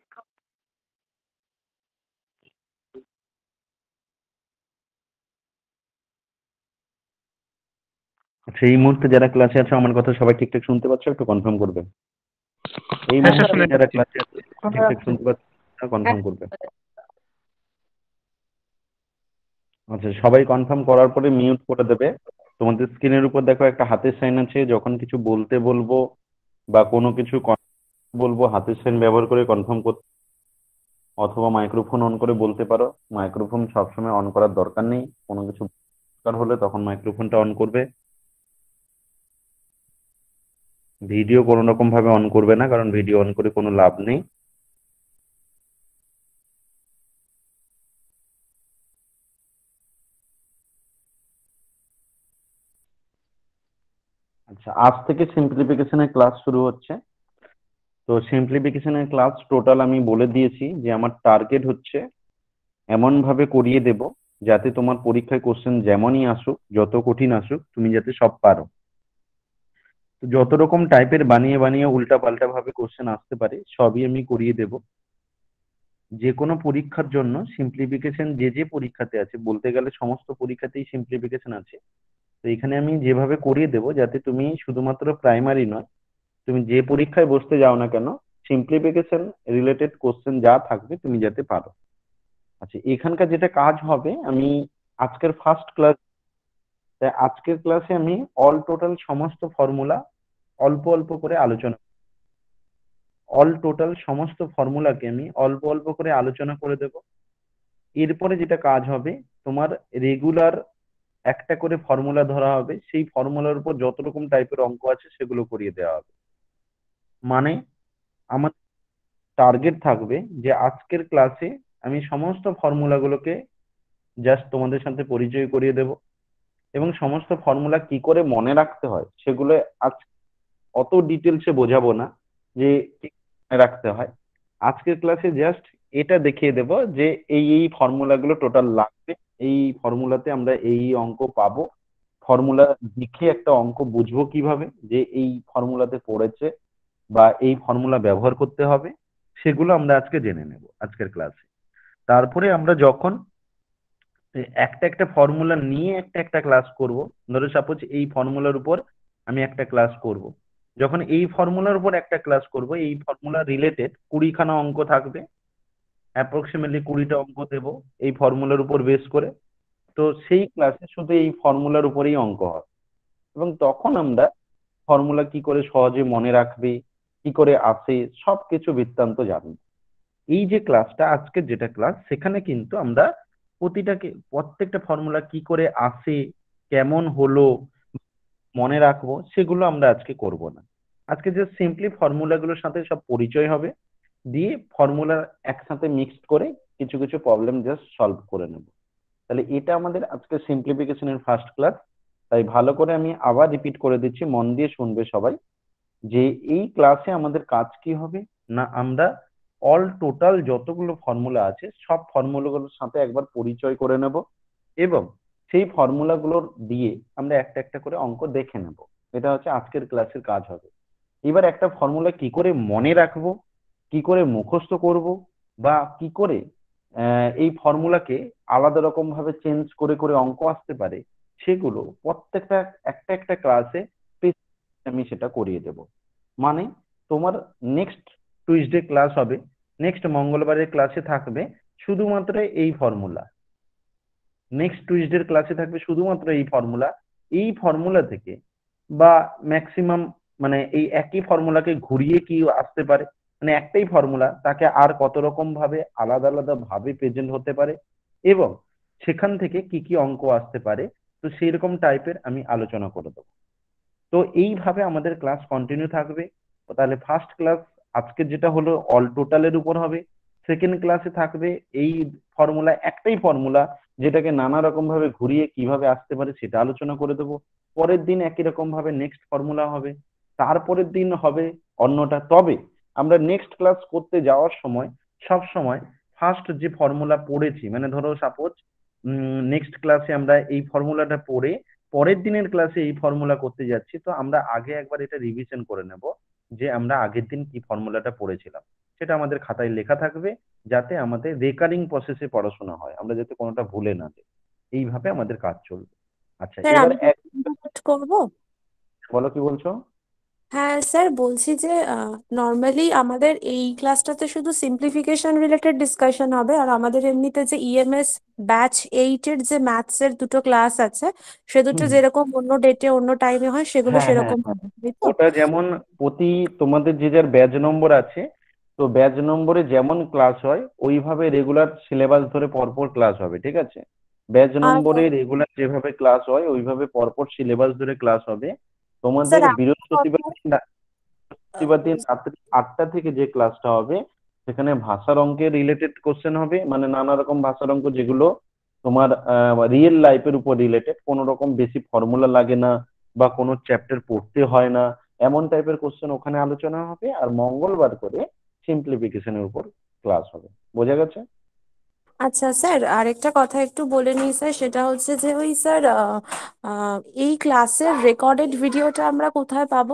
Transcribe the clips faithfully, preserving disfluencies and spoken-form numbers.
আচ্ছা, এই মুহূর্তে যারা ক্লাসে আছে আমার কথা সবাই ঠিকঠাক শুনতে পাচ্ছ? একটু কনফার্ম করবে। এই হ্যাঁ স্যার, মুহূর্তে শুনে যারা পাচ্ছি। ক্লাসে আছে ঠিকঠাক শুনতে পাচ্ছ? কনফার্ম করবে। আচ্ছা, সবাই কনফার্ম করার পরে মিউট করে দেবে। তোমাদের স্ক্রিনের উপর দেখো একটা হাতের সাইন আছে, যখন কিছু বলতে বলবো বা কোনো কিছু con- বলবো হাতের সাইন ব্যবহার করে কনফার্ম করতে, অথবা মাইক্রোফোন অন করে বলতে পারো। মাইক্রোফোন সবসময় অন করার দরকার নেই, কোনো কিছু দরকার হলে তখন মাইক্রোফোনটা অন করবে। ভিডিও কোনো রকম ভাবে অন করবে না, কারণ ভিডিও অন করে কোনো লাভ নেই। আচ্ছা, আজ থেকে সিম্পলিফিকেশনের ক্লাস শুরু হচ্ছে। তো সিম্পলিফিকেশনের ক্লাস টোটাল আমি বলে দিয়েছি যে আমার টার্গেট হচ্ছে এমন ভাবে করিয়ে দেব যাতে তোমার পরীক্ষায় কোশ্চেন যেমনই আসুক, যত কঠিন আসুক, তুমি যাতে সব পারো। তো যত রকম টাইপের বানিয়ে বানিয়ে উল্টা পাল্টা ভাবে কোশ্চেন আসতে পারে সবই আমি করিয়ে দেব। যে কোনো পরীক্ষার জন্য সিম্পলিফিকেশন যে যে পরীক্ষাতে আছে, বলতে গেলে সমস্ত পরীক্ষাতেই সিম্পলিফিকেশন আছে। তো এখানে আমি যেভাবে করিয়ে দেব যাতে তুমি শুধুমাত্র প্রাইমারি নয়, তুমি যে পরীক্ষায় বসতে যাও না কেন, সিম্পলিফিকেশন রিলেটেড কোশ্চেন যা থাকবে তুমি যাতে পারো। আচ্ছা, এখানকার যেটা কাজ হবে, আমি আজকের ফার্স্ট ক্লাস, আজকের ক্লাসে আমি অল টোটাল সমস্ত ফর্মুলা অল্প অল্প করে আলোচনা, অল টোটাল সমস্ত ফর্মুলাকে আমি অল্প অল্প করে আলোচনা করে দেব। এরপরে যেটা কাজ হবে, তোমার রেগুলার একটা করে ফর্মুলা ধরা হবে, সেই ফর্মুলার উপর যত রকম টাইপের অঙ্ক আছে সেগুলো করিয়ে দেওয়া হবে। মানে আমার টার্গেট থাকবে যে আজকের ক্লাসে আমি সমস্ত ফর্মুলাগুলোকে জাস্ট তোমাদের সাথে পরিচয় করিয়ে দেব, এবং সমস্ত ফর্মুলা কি করে মনে রাখতে হয় সেগুলো আজ অত ডিটেলসে বোঝাবো না যে কি মনে রাখতে হয়। আজকের ক্লাসে জাস্ট এটা দেখিয়ে দেব যে এই এই ফর্মুলাগুলো টোটাল লাগবে, এই ফর্মুলাতে আমরা এই এই অঙ্ক পাবো। ফর্মুলা লিখে একটা অঙ্ক বুঝবো কিভাবে যে এই ফর্মুলাতে পড়েছে বা এই ফর্মুলা ব্যবহার করতে হবে, সেগুলো আমরা আজকে জেনে নেব আজকের ক্লাসে। তারপরে আমরা যখন এই একটা একটা ফর্মুলা নিয়ে একটা একটা ক্লাস করব, ধরো সাপোজ এই ফর্মুলার উপর আমি একটা ক্লাস করব, যখন এই ফর্মুলার উপর একটা ক্লাস করব, এই ফর্মুলা রিলেটেড কুড়িখানা অঙ্ক থাকবে, অ্যাপ্রক্সিমেটলি কুড়িটা অঙ্ক দেব এই ফর্মুলার উপর বেস করে। তো সেই ক্লাসে শুধু এই ফর্মুলার উপরেই অঙ্ক হবে, এবং তখন আমরা ফর্মুলা কি করে সহজে মনে রাখবে, কি করে আসে, সবকিছু বৃত্তান্ত জানবো। এই যে ক্লাসটা আজকের যেটা ক্লাস, সেখানে কিন্তু আমরা প্রতিটাকে প্রত্যেকটা ফর্মুলা কি করে আসে, কেমন হলো, মনে রাখবো, সেগুলো আমরা আজকে করব না। আজকে যে সিম্পলি ফর্মুলাগুলোর সাথে সব পরিচয় হবে, দিয়ে ফর্মুলা একসাথে মিক্সড করে কিছু কিছু প্রবলেম জাস্ট সলভ করে নেব। তাহলে এটা আমাদের আজকে সিম্পলিফিকেশনের ফার্স্ট ক্লাস। তাই ভালো করে আমি আবার রিপিট করে দিচ্ছি, মন দিয়ে শুনবে সবাই, যে এই ক্লাসে আমাদের কাজ কি হবে না, আমরা অল টোটাল যতগুলো ফর্মুলা আছে সব ফর্মুলাগুলোর সাথে একবার পরিচয় করে নেব, এবং সেই ফর্মুলাগুলোর দিয়ে আমরা একটা একটা করে অঙ্ক দেখে নেব। এটা হচ্ছে আজকের ক্লাসের কাজ হবে। এবার একটা ফর্মুলা কি করে মনে রাখবো, কি করে মুখস্থ করব, বা কি করে আহ, এই ফর্মুলাকে আলাদা রকম ভাবে চেঞ্জ করে করে অঙ্ক আসতে পারে, সেগুলো প্রত্যেকটা একটা একটা ক্লাসে আমি সেটা করিয়ে দেব। মানে তোমার নেক্সট টুইসডে ক্লাস হবে, নেক্সট মঙ্গলবারের ক্লাসে থাকবে শুধুমাত্র এই ফর্মুলা, নেক্সট টুইসডের ক্লাসে থাকবে শুধুমাত্র এই ফর্মুলা। এই ফর্মুলা থেকে বা ম্যাক্সিমাম, মানে এই একই ফর্মুলাকে ঘুরিয়ে কি আসতে পারে, মানে একটাই ফর্মুলা তাকে আর কত রকম ভাবে আলাদা আলাদা ভাবে প্রেজেন্ট হতে পারে, এবং সেখান থেকে কি কি অঙ্ক আসতে পারে, তো সেই রকম টাইপের আমি আলোচনা করে দেবো। তো এইভাবে আমাদের ক্লাস কন্টিনিউ থাকবে। তো তাহলে ফার্স্ট ক্লাস আজকে যেটা হলো অল টোটালের উপর হবে, সেকেন্ড ক্লাসে থাকবে এই ফর্মুলা, একটাই ফর্মুলা যেটাকে নানা রকম ভাবে ঘুরিয়ে কিভাবে আসতে পারে সেটা আলোচনা করে দেবো। পরের দিন একই রকম ভাবে নেক্সট ফর্মুলা হবে, তারপরের দিন হবে অন্যটা। তবে আমরা নেক্সট ক্লাস করতে যাওয়ার সময় সব সময় ফার্স্ট যে ফর্মুলা পড়েছি, মানে ধরো সাপোজ নেক্সট ক্লাসে আমরা এই ফর্মুলাটা পড়ে পরের দিনের ক্লাসে এই ফর্মুলা করতে যাচ্ছি, তো আমরা আগে একবার এটা রিভিশন করে নেব যে আমরা আগের দিন কি ফর্মুলাটা পড়েছিলাম, সেটা আমাদের খাতায় লেখা থাকবে, যাতে আমাদের রেকারিং প্রসেসে পড়াশোনা হয়, আমরা যাতে কোনোটা ভুলে না যাই। এইভাবে আমাদের কাজ চলবে। আচ্ছা, স্যার এবার আমি কি এক কন্ট্যাক্ট করব? বলো, কি বলছো? হ্যাঁ স্যার, বলছি যে নর্মালি আমাদের এই ক্লাসটাতে শুধু সিম্পলিফিকেশন রিলেটেড ডিসকাশন হবে, আর আমাদের এমনিতে যে ইএমএস ব্যাচ এইটের যে ম্যাথসের দুটো ক্লাস আছে, সে দুটো হুম হুম। যেরকম অন্য ডেটে অন্য টাইমে হয় সেগুলো হ্যাঁ হ্যাঁ সেরকম হ্যাঁ। হবে, তাই তো? ওটা যেমন প্রতি, তোমাদের যে যার ব্যাচ নম্বর আছে, তো ব্যাচ নম্বরে যেমন ক্লাস হয় ওইভাবে রেগুলার সিলেবাস ধরে পরপর ক্লাস হবে, ঠিক আছে? ব্যাচ আর নম্বরে রেগুলার যেভাবে ক্লাস হয় ওইভাবে পরপর সিলেবাস ধরে ক্লাস হবে। তোমাদের স্যার একটা বৃহস্পতিবার কথা, দিন রা- বৃহস্পতিবার দিন রাত্রি আটটা থেকে যে ক্লাসটা হবে, সেখানে ভাষার অঙ্কের রিলেটেড কোশ্চেন হবে, মানে নানা রকম ভাষার অঙ্ক যেগুলো তোমার রিয়েল লাইফের উপর রিলেটেড, কোনো রকম বেশি ফর্মুলা লাগে না বা কোনো চ্যাপ্টার পড়তে হয় না, এমন টাইপের কোশ্চেন ওখানে আলোচনা হবে। আর মঙ্গলবার করে সিম্পলিফিকেশনের উপর ক্লাস হবে। বোঝা গেছে? আচ্ছা স্যার, আরেকটা কথা একটু বলে নিই স্যার, সেটা হচ্ছে যে ওই স্যার আহ, আহ, এই ক্লাসের রেকর্ডেড ভিডিওটা আমরা কোথায় পাবো?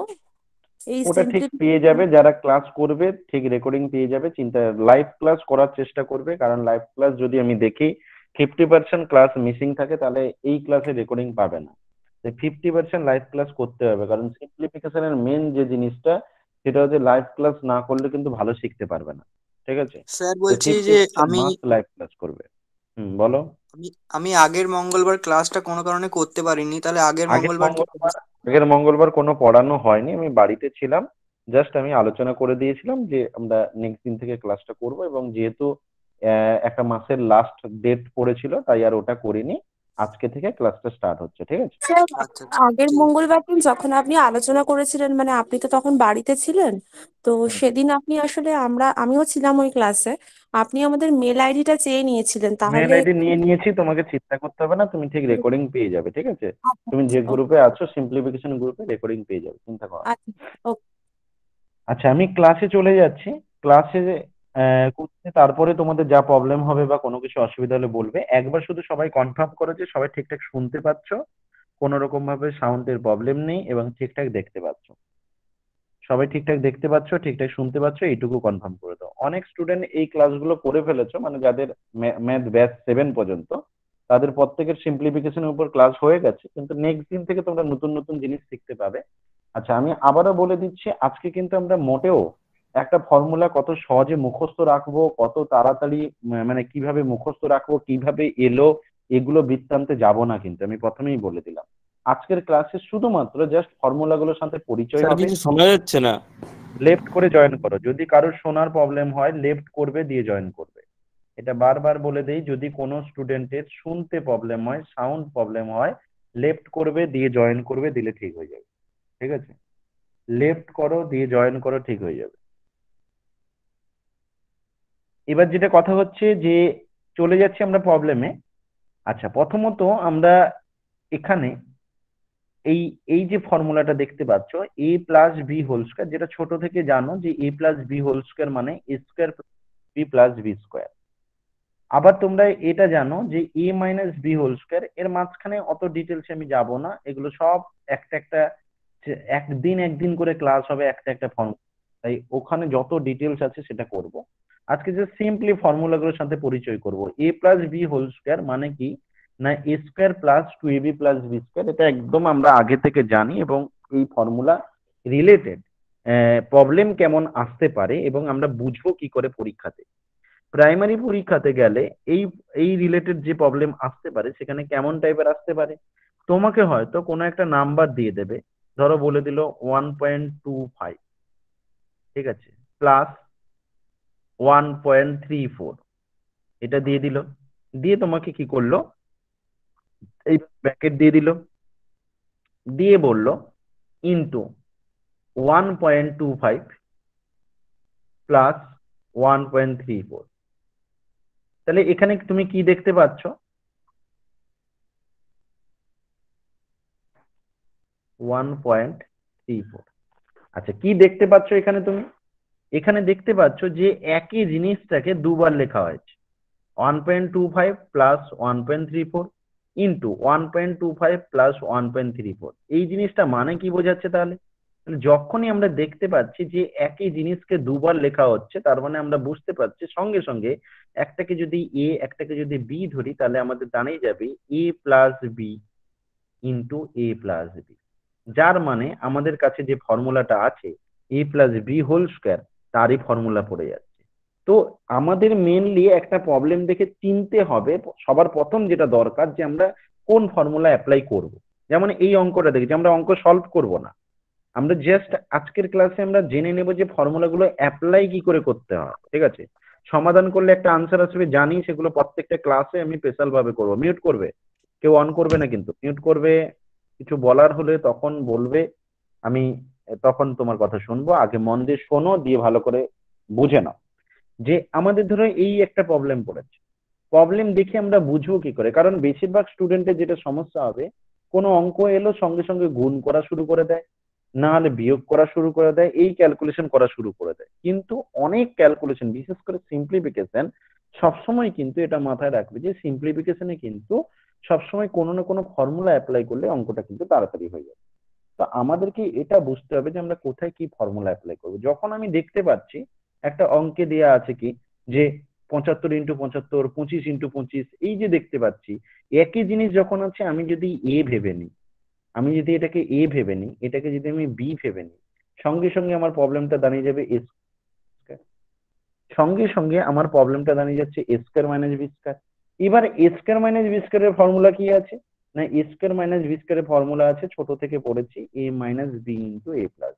এই ওটা ঠিক পেয়ে সিম্পলিফিকেশন। যাবে, যারা ক্লাস করবে ঠিক রেকর্ডিং পেয়ে যাবে, চিন্তা, লাইভ ক্লাস করার চেষ্টা করবে, কারণ লাইভ ক্লাস যদি আমি দেখি ফিফটি পার্সেন্ট ক্লাস মিসিং থাকে, তাহলে এই ক্লাসে রেকর্ডিং পাবে না। ফিফটি পার্সেন্ট লাইভ ক্লাস করতে হবে, কারণ সিম্পলিফিকেশনের মেন যে জিনিসটা, সেটা হচ্ছে লাইভ ক্লাস না করলে কিন্তু ভালো শিখতে পারবে না, ঠিক আছে? স্যার তো বলছি ফিফটি যে পার্সেন্ট আমি মাস্ট লাইভ ক্লাস করবে। হুম, বলো। আমি আমি আগের মঙ্গলবার ক্লাসটা কোনো কারণে করতে পারিনি, তাহলে আগের আগের মঙ্গলবার কি মঙ্গলবার আগের মঙ্গলবার কোনো পড়ানো হয়নি, আমি বাড়িতে ছিলাম। জাস্ট আমি আলোচনা করে দিয়েছিলাম যে আমরা নেক্সট দিন থেকে ক্লাসটা করব, এবং যেহেতু আহ, একটা মাসের লাস্ট ডেট পড়েছিল, তাই আর ওটা করিনি। আজকে থেকে ক্লাসটা স্টার্ট হচ্ছে, ঠিক আছে? স্যার, আচ্ছা আচ্ছা, আগের ঠিক আছে। মঙ্গলবার দিন যখন আপনি আলোচনা করেছিলেন, মানে আপনি তো তখন বাড়িতে ছিলেন, তো হুম। সেদিন আপনি আসলে, আমরা আমিও ছিলাম ওই ক্লাসে, আপনি আমাদের মেল আইডিটা চেয়ে নিয়েছিলেন, মেল তাহলে আইডি নিয়ে নিয়েছি, তোমাকে চিন্তা করতে হবে না, তুমি ঠিক রেকর্ডিং পেয়ে যাবে, ঠিক আছে? আচ্ছা তুমি যে আচ্ছা, ওকে। গ্রুপে আছো, সিম্পলিফিকেশন গ্রুপে, রেকর্ডিং পেয়ে যাবে, চিন্তা করো না। আচ্ছা, ওকে। আচ্ছা, আমি ক্লাসে চলে যাচ্ছি। ক্লাসে করতে তারপরে তোমাদের যা প্রবলেম হবে বা কোনো কিছু অসুবিধা হলে বলবে। একবার শুধু সবাই কনফার্ম করো যে সবাই ঠিকঠাক শুনতে পাচ্ছ, কোনো রকম ভাবে সাউন্ডের প্রবলেম নেই, এবং ঠিকঠাক দেখতে পাচ্ছ। সবাই ঠিকঠাক দেখতে পাচ্ছ, ঠিকঠাক শুনতে পাচ্ছ, এইটুকু কনফার্ম করে দাও। অনেক স্টুডেন্ট এই ক্লাসগুলো করে ফেলেছো, মানে যাদের ম্যাথ ব্যাচ সেভেন পর্যন্ত, তাদের প্রত্যেকের সিম্পলিফিকেশনের উপর ক্লাস হয়ে গেছে, কিন্তু নেক্সট দিন থেকে তোমরা নতুন নতুন জিনিস শিখতে পাবে। আচ্ছা, আমি আবারও বলে দিচ্ছি, আজকে কিন্তু আমরা মোটেও একটা ফর্মুলা কত সহজে মুখস্থ রাখবো, কত তাড়াতাড়ি উম, মানে কিভাবে মুখস্থ রাখবো, কিভাবে এলো, এগুলো বৃত্তান্তে যাব না, কিন্তু আমি প্রথমেই বলে দিলাম। আজকের ক্লাসে শুধুমাত্র জাস্ট ফর্মুলাগুলোর সাথে পরিচয় স্যার হবে। কিছু শোনা যাচ্ছে না। লেফট করে জয়েন করো, যদি কারোর শোনার প্রবলেম হয় লেফট করবে, দিয়ে জয়েন করবে। এটা বারবার বলে দেই, যদি কোনো স্টুডেন্টের শুনতে প্রবলেম হয়, সাউন্ড প্রবলেম হয়, লেফট করবে, দিয়ে জয়েন করবে, দিলে ঠিক হয়ে যাবে, ঠিক আছে? লেফট করো, দিয়ে জয়েন করো, ঠিক হয়ে যাবে। এবার যেটা কথা হচ্ছে যে, চলে যাচ্ছি আমরা প্রবলেমে। আচ্ছা, প্রথমত আমরা এখানে এই এই যে ফর্মুলাটা দেখতে পাচ্ছ, এ প্লাস বি হোল স্কয়ার, যেটা ছোট থেকে জানো যে A plus B whole square মানে A square B plus B square. আবার তোমরা এটা জানো যে A minus B whole square, এর মাঝখানে অত ডিটেলস আমি যাব না, এগুলো সব একটা একটা যে একদিন একদিন করে ক্লাস হবে, একটা একটা ফর্মুলা, তাই ওখানে যত ডিটেলস আছে সেটা করব। আজকে যে সিম্পলি ফর্মুলাগুলোর সাথে পরিচয় করব। A plus B whole square মানে কি, না A square plus two A B plus B square, এটা একদম আমরা আগে থেকে জানি, এবং এই ফর্মুলা রিলেটেড প্রবলেম কেমন আসতে পারে এবং আমরা বুঝবো কি করে পরীক্ষাতে। প্রাইমারি পরীক্ষাতে গেলে এই এই রিলেটেড যে প্রবলেম আসতে পারে, সেখানে কেমন টাইপের আসতে পারে, তোমাকে হয়তো কোনো একটা নাম্বার দিয়ে দেবে, ধরো বলে দিল ওয়ান পয়েন্ট টু ফাইভ, ঠিক আছে, plus one point three four, এটা দিয়ে দিল, দিয়ে তোমাকে কি করলো, এই ব্র্যাকেট দিয়ে দিল, দিয়ে বলল into one point two five plus one point three four. তাহলে এখানে তুমি কি দেখতে পাচ্ছ, ওয়ান পয়েন্ট থ্রি ফোর। আচ্ছা, কি দেখতে পাচ্ছ এখানে তুমি? এখানে দেখতে পাচ্ছ যে একই জিনিসটাকে দুবার লেখা হয়েছে, one point two five plus one point three four into one point two five plus one point three four. এই জিনিসটা মানে কি বোঝাচ্ছে তাহলে? তাহলে যখনই আমরা দেখতে পাচ্ছি যে একই জিনিসকে দুবার লেখা হচ্ছে, তার মানে আমরা বুঝতে পারছি সঙ্গে সঙ্গে একটাকে যদি এ একটাকে যদি বি ধরি, তাহলে আমাদের দাঁড়িয়ে যাবে A plus B into A plus B, যার মানে আমাদের কাছে যে ফর্মুলাটা আছে A plus B whole square, তারই ফর্মুলা পড়ে যাচ্ছে। তো আমাদের মেনলি একটা প্রবলেম দেখে চিনতে হবে সবার প্রথম যেটা দরকার, যে আমরা কোন ফর্মুলা অ্যাপ্লাই করব। যেমন এই অঙ্কটা দেখি, যে আমরা অঙ্ক সলভ করব না, আমরা জাস্ট আজকের ক্লাসে আমরা জেনে নেব যে ফর্মুলাগুলো অ্যাপ্লাই কি করে করতে হয়, ঠিক আছে। সমাধান করলে একটা আনসার আসবে জানি, সেগুলো প্রত্যেকটা ক্লাসে আমি স্পেশাল ভাবে করবো। মিউট করবে, কেউ অন করবে না কিন্তু, মিউট করবে। কিছু বলার হলে তখন বলবে, আমি তখন তোমার কথা শুনবো। আগে মন দিয়ে শোনো, দিয়ে ভালো করে বুঝে নাও যে আমাদের ধরো এই একটা প্রবলেম পড়েছে। প্রবলেম দেখে আমরা বুঝবো কি করে? কারণ বেশিরভাগ স্টুডেন্টের যেটা সমস্যা হবে, কোনো অঙ্ক এলো সঙ্গে সঙ্গে গুণ করা শুরু করে দেয়, না হলে বিয়োগ করা শুরু করে দেয়, এই ক্যালকুলেশন করা শুরু করে দেয়। কিন্তু অনেক ক্যালকুলেশন, বিশেষ করে সিম্পলিফিকেশন, সবসময় কিন্তু এটা মাথায় রাখবে যে সিম্পলিফিকেশনে কিন্তু সবসময় কোনো না কোনো ফর্মুলা অ্যাপ্লাই করলে অঙ্কটা কিন্তু তাড়াতাড়ি হয়ে যাবে। তো আমাদেরকে এটা বুঝতে হবে যে আমরা কোথায় কি ফর্মুলা অ্যাপ্লাই করবো। যখন আমি দেখতে পাচ্ছি একটা অঙ্কে দেয়া আছে কি, যে পঁচাত্তর ইন্টু পঁচাত্তর, পঁচিশ ইন্টু পঁচিশ, এই যে দেখতে পাচ্ছি একই জিনিস যখন আছে, আমি যদি এ ভেবে নিই, আমি যদি এটাকে এ ভেবে নিই, এটাকে যদি আমি বি ভেবে নিই, সঙ্গে সঙ্গে আমার প্রবলেমটা দাঁড়িয়ে যাবে এ স্কয়ার, সঙ্গে সঙ্গে আমার প্রবলেমটা দাঁড়িয়ে যাচ্ছে A square minus B square. এবার এ স্কয়ার মাইনাস বি স্কয়ারের ফর্মুলা কি আছে? না, এ স্কয়ার মাইনাস বি স্কয়ারের ফর্মুলা আছে, ছোট থেকে পড়েছি, A minus B into A plus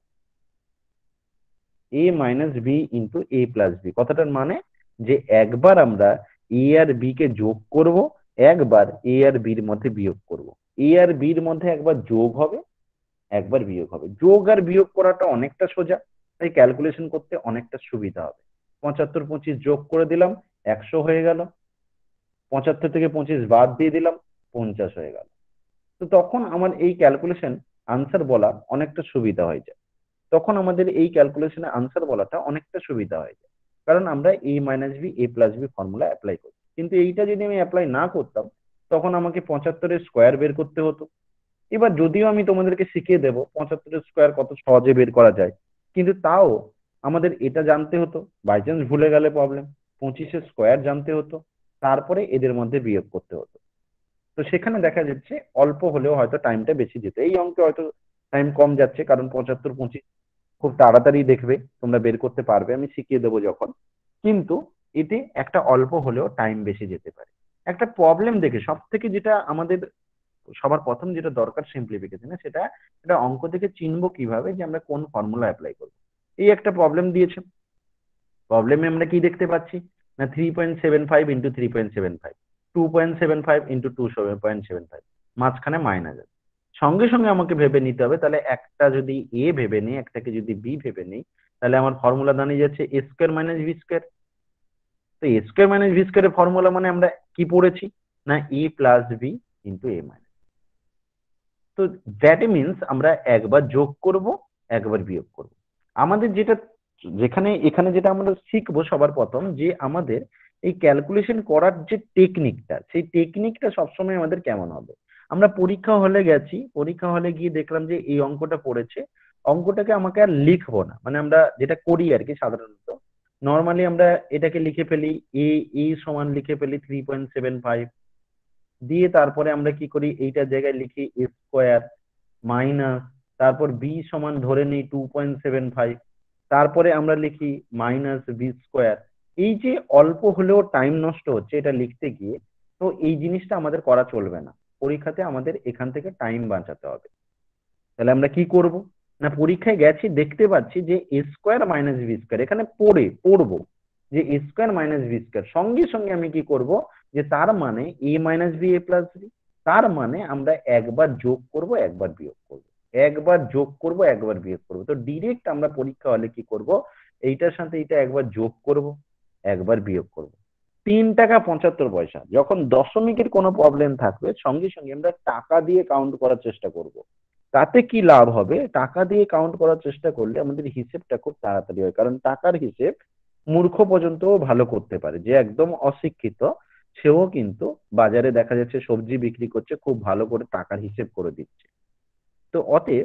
A minus B into A plus B. কথাটার মানে যে একবার আমরা এ আর বি কে যোগ করব, একবার এ আর বির মধ্যে বিয়োগ করব। এ আর বির মধ্যে একবার যোগ হবে, একবার বিয়োগ হবে। যোগ আর বিয়োগ করাটা অনেকটা সোজা, তাই ক্যালকুলেশন করতে অনেকটা সুবিধা হবে। পঁচাত্তর পঁচিশ যোগ করে দিলাম, একশো হয়ে গেল। পঁচাত্তর থেকে পঁচিশ বাদ দিয়ে দিলাম, পঞ্চাশ হয়ে গেল। তো তখন আমার এই ক্যালকুলেশন আনসার বলা অনেকটা সুবিধা হয়ে যায়। তখন আমাদের এই ক্যালকুলেশনে আনসার বলাটা অনেকটা সুবিধা হয়ে যায়, কারণ আমরা A minus B A plus B formula apply করি। কিন্তু এইটা যদি আমি অ্যাপ্লাই না করতাম, তখন আমাকে পঁচাত্তরের স্কোয়ার বের করতে হতো। এবার যদিও আমি তোমাদেরকে শিখিয়ে দেবো পঁচাত্তরের স্কোয়ার কত সহজে বের করা যায়, কিন্তু তাও আমাদের এটা জানতে হতো, বাই চান্স ভুলে গেলে প্রবলেম, পঁচিশের স্কোয়ার জানতে হতো, তারপরে এদের মধ্যে বিয়োগ করতে হতো। তো সেখানে দেখা যাচ্ছে অল্প হলেও হয়তো টাইমটা বেশি যেত। এই অঙ্কে হয়তো টাইম কম যাচ্ছে, কারণ পঁচাত্তর পঁচিশ খুব তাড়াতাড়ি দেখবে তোমরা বের করতে পারবে, আমি শিখিয়ে দেবো যখন। কিন্তু এতে একটা অল্প হলেও টাইম বেশি যেতে পারে। একটা প্রবলেম দেখে সব থেকে যেটা আমাদের সবার প্রথম যেটা দরকার সিম্পলিফিকেশনে, সেটা এটা অঙ্ক থেকে চিনবো কিভাবে যে আমরা কোন ফর্মুলা অ্যাপ্লাই করবো। এই একটা প্রবলেম দিয়েছে, প্রবলেমে আমরা কি দেখতে পাচ্ছি? না, three point seven five into three point seven five, two point seven five into two point seven five, মাঝখানে মাইনাস আছে। সঙ্গে সঙ্গে আমাকে ভেবে নিতে হবে, তাহলে একটা যদি এ ভেবে নিই, একটাকে যদি বি ভেবে নিই, তাহলে আমার ফর্মুলা দাঁড়িয়ে যাচ্ছে A square minus B square. তো এ স্কোয়ার মাইনাস বি স্কোয়ারের ফর্মুলা মানে আমরা কি পড়েছি? না, A plus B into A minus. তো দ্যাট মিনস আমরা একবার যোগ করব, একবার বিয়োগ করব। আমাদের যেটা যেখানে এখানে যেটা আমরা শিখবো সবার প্রথম, যে আমাদের এই ক্যালকুলেশন করার যে টেকনিকটা, সেই টেকনিকটা সবসময় আমাদের কেমন হবে। আমরা পরীক্ষা হলে গেছি, পরীক্ষা হলে গিয়ে দেখলাম যে এই অঙ্কটা পড়েছে, অঙ্কটাকে আমাকে আর লিখবো না, মানে আমরা যেটা করি আর কি সাধারণত, নর্মালি আমরা এটাকে লিখে ফেলি, এ এ সমান লিখে ফেলি থ্রি পয়েন্ট সেভেন ফাইভ, দিয়ে তারপরে আমরা কি করি, এইটার জায়গায় লিখি এ স্কোয়ার মাইনাস, তারপর বি সমান ধরে নিই টু পয়েন্ট সেভেন ফাইভ, তারপরে আমরা লিখি মাইনাস বি স্কোয়ার। এই যে অল্প হলেও টাইম নষ্ট হচ্ছে এটা লিখতে গিয়ে, তো এই জিনিসটা আমাদের করা চলবে না। পরীক্ষাতে আমাদের এখান থেকে টাইম বাঁচাতে হবে। তাহলে আমরা কি করব? না, পরীক্ষায় গেছি, দেখতে পাচ্ছি যে A square minus B square, এখানে পড়ে পড়বো যে A square minus B square, সঙ্গে সঙ্গে আমি কি করব, যে তার মানে A minus B A plus B, তার মানে আমরা একবার যোগ করব, একবার বিয়োগ করব, একবার যোগ করব, একবার বিয়োগ করব। তো ডিরেক্ট আমরা পরীক্ষা হলে কি করব, এইটার সাথে এটা একবার যোগ করব, একবার বিয়োগ করব। তিন টাকা পঁচাত্তর পয়সা, যখন দশমিকের কোনো প্রবলেম থাকবে সঙ্গে সঙ্গে আমরা টাকা দিয়ে কাউন্ট করার চেষ্টা করব। তাতে কি লাভ হবে? টাকা দিয়ে কাউন্ট করার চেষ্টা করলে আমাদের হিসেবটা খুব তাড়াতাড়ি হয়, কারণ টাকার হিসেব মূর্খ পর্যন্ত ভালো করতে পারে। যে একদম অশিক্ষিত, সেও কিন্তু বাজারে দেখা যাচ্ছে সবজি বিক্রি করছে, খুব ভালো করে টাকার হিসেব করে দিচ্ছে। তো অতএব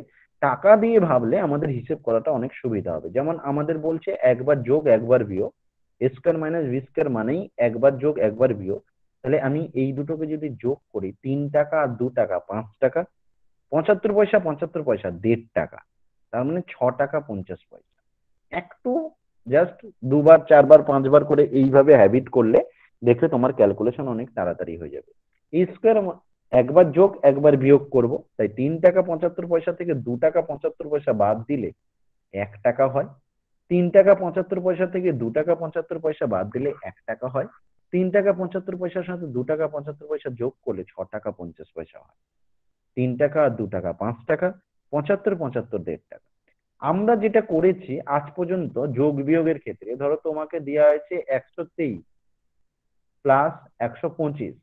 টাকা দিয়ে ভাবলে আমাদের হিসেব করাটা অনেক সুবিধা হবে। যেমন আমাদের বলছে একবার যোগ একবার বিয়োগ, A square minus B square মানেই একবার যোগ একবার বিয়োগ। তাহলে আমি এই দুটোকে যদি যোগ করি, তিন টাকা আর দু টাকা পাঁচ টাকা, পঁচাত্তর পয়সা পঁচাত্তর পয়সা দেড় টাকা, তার মানে ছ টাকা পঞ্চাশ পয়সা। একটু জাস্ট দুবার চারবার পাঁচবার করে এইভাবে হ্যাবিট করলে দেখবে তোমার ক্যালকুলেশন অনেক তাড়াতাড়ি হয়ে যাবে। এই স্কোয়ার একবার যোগ একবার বিয়োগ করব, তাই তিন টাকা পঁচাত্তর পয়সা থেকে দু টাকা পঁচাত্তর পয়সা বাদ দিলে এক টাকা হয়। তিন টাকা পঁচাত্তর পয়সা থেকে দু টাকা পঁচাত্তর পয়সা বাদ দিলে এক টাকা হয়। তিন টাকা পঁচাত্তর পয়সার সাথে দু টাকা পঁচাত্তর পয়সা যোগ করলে ছ টাকা পঞ্চাশ পয়সা হয়। তিন টাকা আর দু টাকা পাঁচ টাকা, পঁচাত্তর পঁচাত্তর দেড় টাকা। আমরা যেটা করেছি আজ পর্যন্ত যোগ বিয়োগের ক্ষেত্রে, ধরো তোমাকে দেওয়া হয়েছে একশো তেইশ প্লাস একশো পঁচিশ,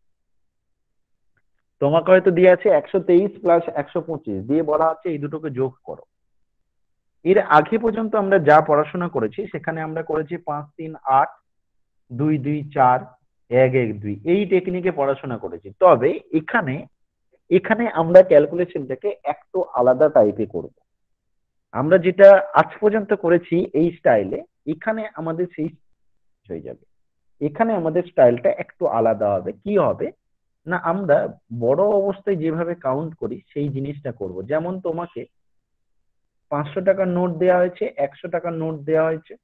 তোমাকে হয়তো দেওয়া আছে একশো তেইশ প্লাস একশো পঁচিশ দিয়ে বলা হচ্ছে এই দুটোকে যোগ করো। এর আগে পর্যন্ত আমরা যা পড়াশোনা করেছি সেখানে আমরা করেছি পাঁচ তিন আট, দুই দুই চার, এক এক দুই, এই টেকনিকে পড়াশোনা করেছি। তবে এখানে এখানে আমরা ক্যালকুলেশনটাকে একটু আলাদা টাইপে করব। আমরা যেটা আজ পর্যন্ত করেছি এই স্টাইলে, এখানে আমাদের সেই হয়ে যাবে। এখানে আমাদের স্টাইলটা একটু আলাদা হবে। কি হবে না, আমরা বড় অবস্থায় যেভাবে কাউন্ট করি সেই জিনিসটা করব। যেমন তোমাকে পাঁচশো টাকার নোট দেওয়া হয়েছে, একশো টাকার নোট দেওয়া হয়েছে,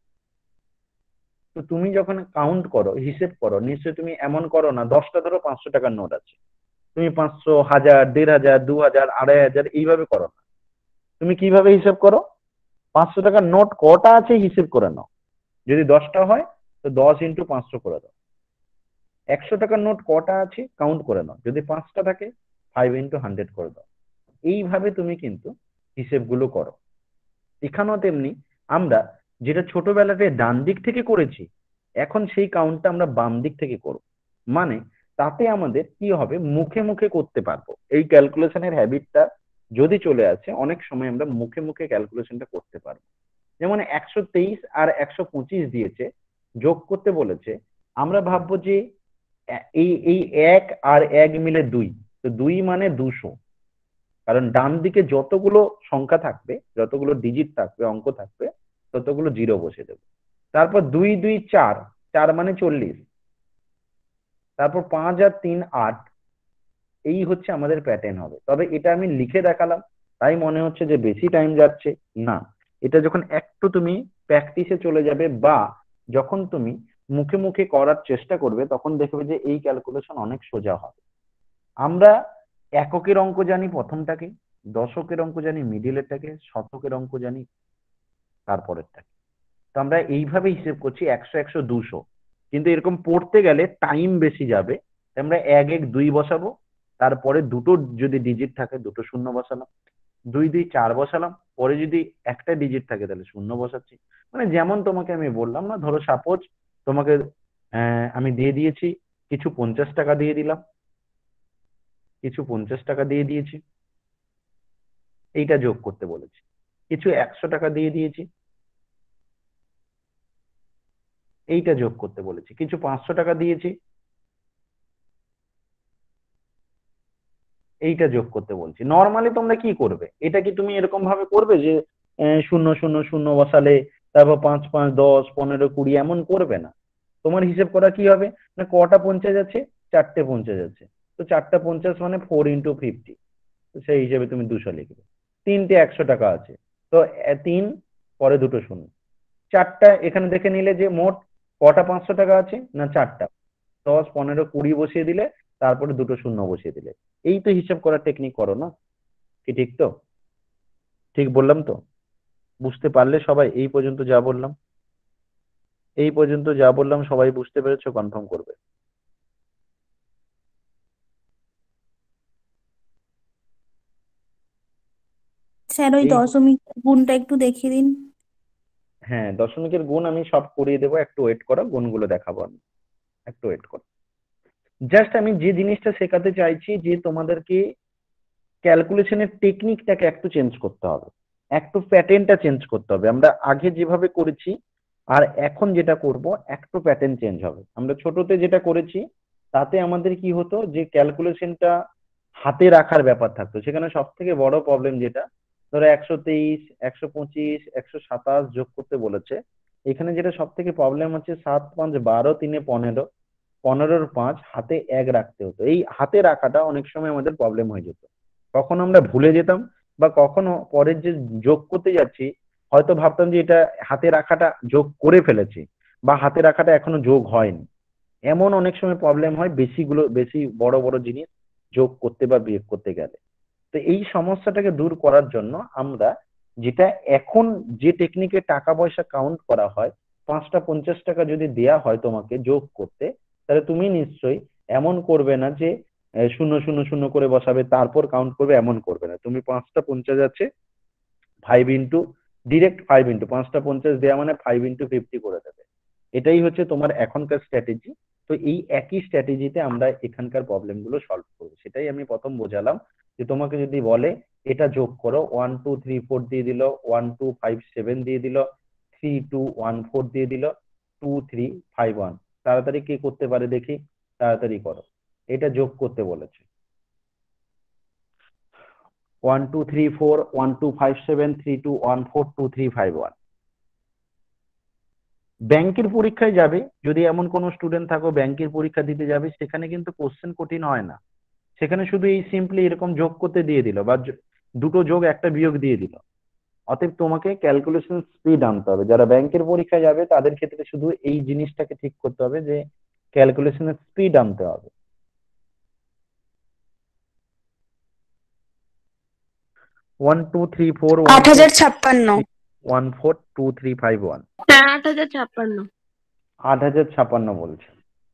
তো তুমি যখন কাউন্ট করো হিসেব করো, নিশ্চয়ই তুমি এমন করো না দশটা ধরো পাঁচশো টাকার নোট আছে, তুমি পাঁচশো, হাজার, দেড় হাজার, দু হাজার, আড়াই হাজার এইভাবে করো না। তুমি কিভাবে হিসেব করো, পাঁচশো টাকার নোট কটা আছে হিসেব করে নাও, যদি দশটা হয় তো দশ ইন্টু পাঁচশো করে দাও। একশো টাকার নোট কটা আছে কাউন্ট করে নাও, যদি পাঁচটা থাকে ফাইভ ইন্টু হান্ড্রেড করে দাও। এইভাবে তুমি কিন্তু হিসেবগুলো করো। এখানেও তেমনি আমরা যেটা ছোটবেলাতে ডান দিক থেকে করেছি, এখন সেই কাউন্টটা আমরা বাম দিক থেকে করব। মানে তাতে আমাদের কি হবে, মুখে মুখে করতে পারবো। এই ক্যালকুলেশনের হ্যাবিটটা যদি চলে আসে, অনেক সময় আমরা মুখে মুখে ক্যালকুলেশনটা করতে পারবো। যেমন একশো তেইশ আর একশো পঁচিশ দিয়েছে, যোগ করতে বলেছে, আমরা ভাববো যে এই এই এক আর এক মিলে দুই, তো দুই মানে দুশো। কারণ ডান দিকে যতগুলো সংখ্যা থাকবে, যতগুলো ডিজিট থাকবে, অঙ্ক থাকবে, ততগুলো জিরো বসে দেবে। তারপর দুই দুই চার, চার মানে চল্লিশ। তারপর পাঁচ আর তিন আট, এই হচ্ছে আমাদের প্যাটার্ন হবে। তবে এটা আমি লিখে দেখালাম তাই মনে হচ্ছে যে বেশি টাইম যাচ্ছে না। এটা যখন একটু তুমি প্র্যাকটিসে চলে যাবে বা যখন তুমি মুখে মুখে করার চেষ্টা করবে, তখন দেখবে যে এই ক্যালকুলেশন অনেক সোজা হবে। আমরা এককের অঙ্ক জানি প্রথমটাকে, দশকের অঙ্ক জানি মিডিলেরটাকে, শতকের অঙ্ক জানি তারপরেরটাকে। তো আমরা এইভাবে হিসেব করছি একশো একশো দুশো, কিন্তু এরকম পড়তে গেলে টাইম বেশি যাবে। আমরা এক এক দুই বসাবো, তারপরে দুটো যদি ডিজিট থাকে দুটো শূন্য বসালাম, দুই দুই চার বসালাম, পরে যদি একটা ডিজিট থাকে তাহলে শূন্য বসাচ্ছি। মানে যেমন তোমাকে আমি বললাম না, ধরো সাপোজ তোমাকে আহ আমি দিয়ে দিয়েছি কিছু পঞ্চাশ টাকা দিয়ে দিলাম, কিছু পঞ্চাশ টাকা দিয়ে দিয়েছি, এইটা যোগ করতে বলেছি। কিছু একশো টাকা দিয়ে দিয়েছি, এইটা যোগ করতে বলেছি। কিছু পাঁচশো টাকা দিয়েছি, এইটা যোগ করতে বলছি। নর্মালি তোমরা কি করবে, এটা কি তুমি এরকম ভাবে করবে যে আহ, শূন্য শূন্য শূন্য বসালে তারপর পাঁচ পাঁচ দশ পনেরো কুড়ি এমন করবে না। তোমার হিসেব করা কি হবে না, কটা পঞ্চাশ আছে, চারটে পঞ্চাশ আছে, তো চারটা পঞ্চাশ মানে ফোর ইন্টু ফিফটি, তো সেই হিসেবে তুমি দুশো লিখবে। তিনটে একশো টাকা আছে, তো এ, তিন পরে দুটো শূন্য। চারটা এখানে দেখে নিলে যে মোট কটা পাঁচশো টাকা আছে না চারটা, দশ পনেরো কুড়ি বসিয়ে দিলে, তারপরে দুটো শূন্য বসিয়ে দিলে। এই তো হিসাব করার টেকনিক করো না, কি ঠিক তো? ঠিক বললাম তো? বুঝতে পারলে সবাই এই পর্যন্ত যা বললাম? এই পর্যন্ত যা বললাম সবাই বুঝতে পেরেছো? কনফার্ম করবে। স্যার ওই এই দশমিক গুণটা একটু দেখিয়ে দিন। হ্যাঁ, দশমিকের গুণ আমি সব করিয়ে দেবো, একটু ওয়েট করো, গুণগুলো দেখাবো আমি, একটু ওয়েট করো। জাস্ট আমি যে জিনিসটা শেখাতে চাইছি যে তোমাদেরকে ক্যালকুলেশনের টেকনিকটাকে একটু চেঞ্জ করতে হবে, একটু প্যাটার্নটা চেঞ্জ করতে হবে। আমরা আগে যেভাবে করেছি আর এখন যেটা করব একটু প্যাটার্ন চেঞ্জ হবে। আমরা ছোটতে যেটা করেছি তাতে আমাদের কি হতো যে ক্যালকুলেশনটা হাতে রাখার ব্যাপার থাকতো, সেখানে সব থেকে বড় প্রবলেম যেটা ধরো একশো তেইশ একশো পঁচিশ একশো সাতাশ যোগ করতে বলেছে। এখানে যেটা সব থেকে প্রবলেম হচ্ছে, সাত পাঁচ বারো তিনে পনেরো, পনেরোর পাঁচ হাতে এক রাখতে হতো। এই হাতে রাখাটা অনেক সময় আমাদের প্রবলেম হয়ে যেত, কখনো আমরা ভুলে যেতাম, বা কখনো পরের যে যোগ করতে যাচ্ছি হয়তো ভাবতাম যে এটা হাতে রাখাটা যোগ করে ফেলেছি, বা হাতে রাখাটা এখনো যোগ হয়নি। এমন অনেক সময় প্রবলেম হয় বেশিগুলো বেশি বড় বড় জিনিস যোগ করতে বা বিয়োগ করতে গেলে। তো এই সমস্যাটাকে দূর করার জন্য আমরা যেটা এখন যে টেকনিকে টাকা পয়সা কাউন্ট করা হয়, পাঁচটা পঞ্চাশ টাকা যদি দেয়া হয় তোমাকে যোগ করতে, তাহলে তুমি নিশ্চয়ই এমন করবে না যে আহ, শূন্য শূন্য শূন্য করে বসাবে তারপর কাউন্ট করবে, এমন করবে না। তুমি পাঁচটা পঞ্চাশ আছে, five into direct five into পাঁচটা পঞ্চাশ দেওয়া মানে ফাইভ ইন্টু ফিফটি করে দেবে। এটাই হচ্ছে তোমার এখনকার স্ট্র্যাটেজি। তো এই একই স্ট্র্যাটেজিতে আমরা এখানকার প্রবলেম গুলো সলভ করবো, সেটাই আমি প্রথম বোঝালাম। যে তোমাকে যদি বলে এটা যোগ করো, ওয়ান টু থ্রি ফোর দিয়ে দিল, ওয়ান টু ফাইভ সেভেন দিয়ে দিল, থ্রি টু ওয়ান ফোর দিয়ে দিল, টু থ্রি ফাইভ ওয়ান, তাড়াতাড়ি কে করতে পারে দেখি, তাড়াতাড়ি করো। এটা যোগ করতে বলেছে, one two three four, one two five seven, three two one four, two three five one. ব্যাংকের পরীক্ষায় যাবে, যদি এমন কোনো স্টুডেন্ট থাকো ব্যাংকের পরীক্ষা দিতে যাবে, সেখানে কিন্তু কোশ্চেন কঠিন হয় না। সেখানে শুধু এই সিম্পলি এরকম যোগ করতে দিয়ে দিল, বা য- দুটো যোগ একটা বিয়োগ দিয়ে দিল। অতএব তোমাকে ক্যালকুলেশন স্পিড আনতে হবে। যারা ব্যাংকের পরীক্ষায় যাবে তাদের ক্ষেত্রে শুধু এই জিনিসটাকে ঠিক করতে হবে যে ক্যালকুলেশনের স্পিড আনতে হবে। One two three four, one আট টু হাজার ছাপ্পান্ন one four, two three five one. হ্যাঁ আট হাজার ছাপ্পান্ন আট হাজার ছাপান্ন বলছে।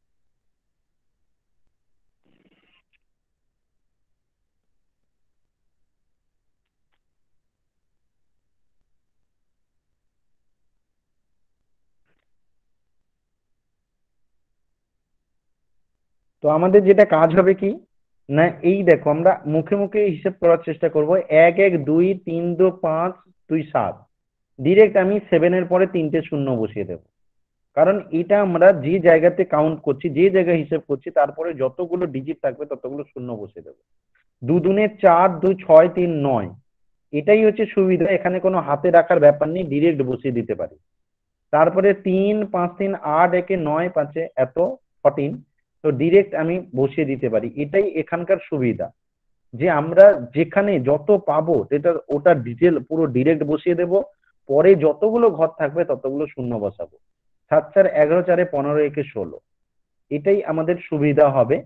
তো আমাদের যেটা কাজ হবে কি, না এই দেখো আমরা মুখে মুখে হিসেব করার চেষ্টা করব। এক এক দুই তিন দু পাঁচ, দুই সাত, ডিরেক্ট আমি সেভেনের পরে তিনটে শূন্য বসিয়ে দেবো। কারণ এটা আমরা যে জায়গাতে কাউন্ট করছি, যে জায়গায় হিসেব করছি, তারপরে যতগুলো ডিজিট থাকবে ততগুলো শূন্য বসিয়ে দেবো। দু দুনে চার, দুই ছয়, তিন নয়। এটাই হচ্ছে সুবিধা, এখানে কোনো হাতে রাখার ব্যাপার নেই, ডিরেক্ট বসিয়ে দিতে পারি। তারপরে তিন পাঁচ, তিন আট, একে নয়, পাঁচে এত, ফোরটিন। তো ডিরেক্ট আমি বসিয়ে দিতে পারি। এটাই এখানকার সুবিধা, যে আমরা যেখানে যত পাবো সেটা ওটা ডিটেল পুরো ডিরেক্ট বসিয়ে দেব, পরে যতগুলো ঘর থাকবে ততগুলো শূন্য বসাবো। সাত চার এগারো, চারে পনেরো, একে ষোলো। এটাই আমাদের সুবিধা হবে।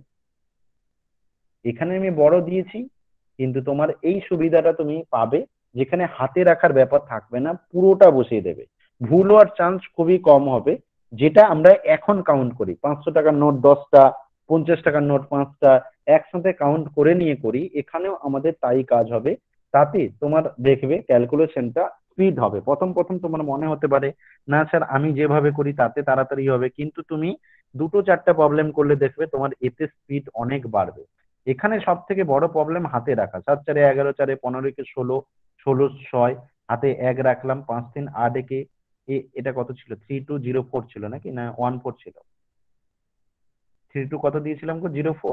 এখানে আমি বড় দিয়েছি, কিন্তু তোমার এই সুবিধাটা তুমি পাবে যেখানে হাতে রাখার ব্যাপার থাকবে না, পুরোটা বসিয়ে দেবে। ভুল হওয়ার চান্স খুবই কম হবে। যেটা আমরা এখন কাউন্ট করি, পাঁচশো টাকার নোট দশটা, পঞ্চাশ টাকার নোট পাঁচটা, একসাথে কাউন্ট করে নিয়ে করি, এখানেও আমাদের তাই কাজ হবে। তাতে তোমার দেখবে ক্যালকুলেশনটা স্পিড হবে। প্রথম প্রথম তোমার মনে হতে পারে না স্যার আমি যেভাবে করি তাতে তাড়াতাড়ি হবে, কিন্তু তুমি দুটো চারটা প্রবলেম করলে দেখবে তোমার এতে স্পিড অনেক বাড়বে। এখানে সব থেকে বড় প্রবলেম হাতে রাখা। সাত চারে এগারো, চারে পনেরো, একে ষোলো, ষোলো ছয়, হাতে এক রাখলাম, পাঁচ তিন আট, একে এ- এটা কত ছিল, থ্রি টু জিরো ফোর ছিল নাকি, না ওয়ান ফোর ছিল? থ্রি টু কত দিয়েছিলাম গো, zero four,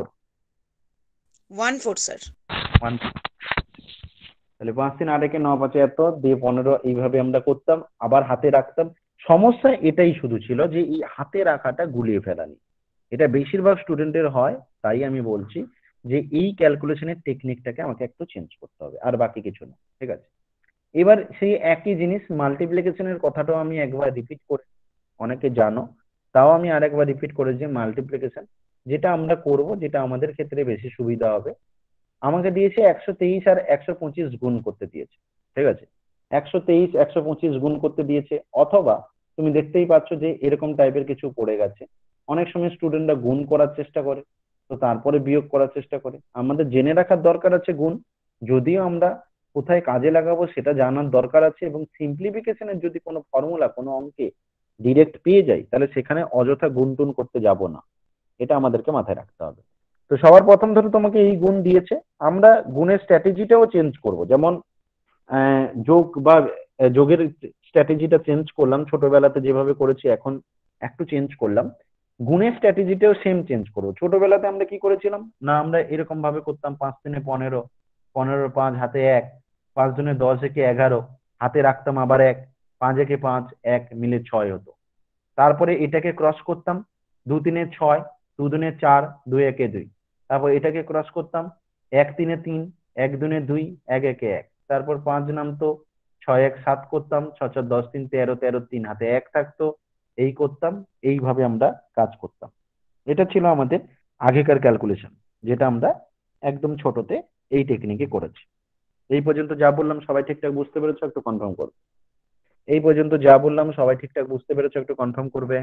one four sir. One. তাহলে পাঁচ তিন আট, একে ন পাঁচে এত দিয়ে পনেরো, এইভাবে আমরা করতাম, আবার হাতে রাখতাম। সমস্যা এটাই শুধু ছিল যে এই হাতে রাখাটা গুলিয়ে ফেলানি। এটা বেশিরভাগ স্টুডেন্টের হয়, তাই আমি বলছি যে এই ক্যালকুলেশনের টেকনিকটাকে আমাকে একটু চেঞ্জ করতে হবে, আর বাকি কিছু না। ঠিক আছে, এবার সেই একই জিনিস মাল্টিপ্লিকেশনের কথাটাও আমি একবার রিপিট করে, অনেকে জানো, তাও আমি আরেকবার রিপিট করে, যে মাল্টিপ্লিকেশন যেটা আমরা করব, যেটা আমাদের ক্ষেত্রে বেশি সুবিধা হবে। আমাকে দিয়েছে একশো তেইশ আর একশো পঁচিশ গুণ করতে দিয়েছে। ঠিক আছে, একশো তেইশ একশো পঁচিশ গুণ করতে দিয়েছে, অথবা তুমি দেখতেই পাচ্ছ যে এরকম টাইপের কিছু পড়ে গেছে। অনেক সময় স্টুডেন্টরা গুণ করার চেষ্টা করে, তো তারপরে বিয়োগ করার চেষ্টা করে। আমাদের জেনে রাখার দরকার আছে গুণ, যদিও আমরা কোথায় কাজে লাগাবো সেটা জানার দরকার আছে। এবং সিম্পলিফিকেশনের যদি কোনো ফর্মুলা কোনো অঙ্কে ডিরেক্ট পেয়ে যাই, তাহলে সেখানে অযথা গুণ টুন করতে যাব না। এটা আমাদেরকে মাথায় রাখতে হবে। তো সবার প্রথম ধরো তোমাকে এই গুণ দিয়েছে, আমরা গুণের স্ট্র্যাটেজিটাও চেঞ্জ করব। যেমন আহ, যোগ বা আহ, যোগের স্ট্র্যাটেজিটা চেঞ্জ করলাম, ছোটবেলাতে যেভাবে করেছি এখন একটু চেঞ্জ করলাম। গুণের স্ট্র্যাটেজিটাও সেম চেঞ্জ করবো। ছোটবেলাতে আমরা কি করেছিলাম, না আমরা এরকম ভাবে করতাম, পাঁচ তিনে পনেরো, পনেরো পাঁচ হাতে এক, পাঁচ দুনে দশ, একে এগারো, হাতে রাখতাম আবার এক, পাঁচ একে পাঁচ, এক মিলে ছয় হতো। তারপরে এটাকে ক্রস করতাম, দু তিনে ছয়, দু দুনে চার, দুই একে দুই। তারপর এটাকে ক্রস করতাম, এক তিনে তিন, এক দুনে দুই, এক একে এক। তারপর পাঁচ নামতো, ছয় এক সাত করতাম, ছ চার দশ, তিন তেরো, তেরো তিন হাতে এক থাকতো, এই করতাম। এইভাবে আমরা কাজ করতাম। এটা ছিল আমাদের আগেকার ক্যালকুলেশন, যেটা আমরা একদম ছোটতে এই টেকনিকে করেছি। এই পর্যন্ত যা বললাম সবাই ঠিকঠাক বুঝতে পেরেছো? একটু কনফার্ম করবে। এই পর্যন্ত যা বললাম সবাই ঠিকঠাক বুঝতে পেরেছো? একটু কনফার্ম করবে।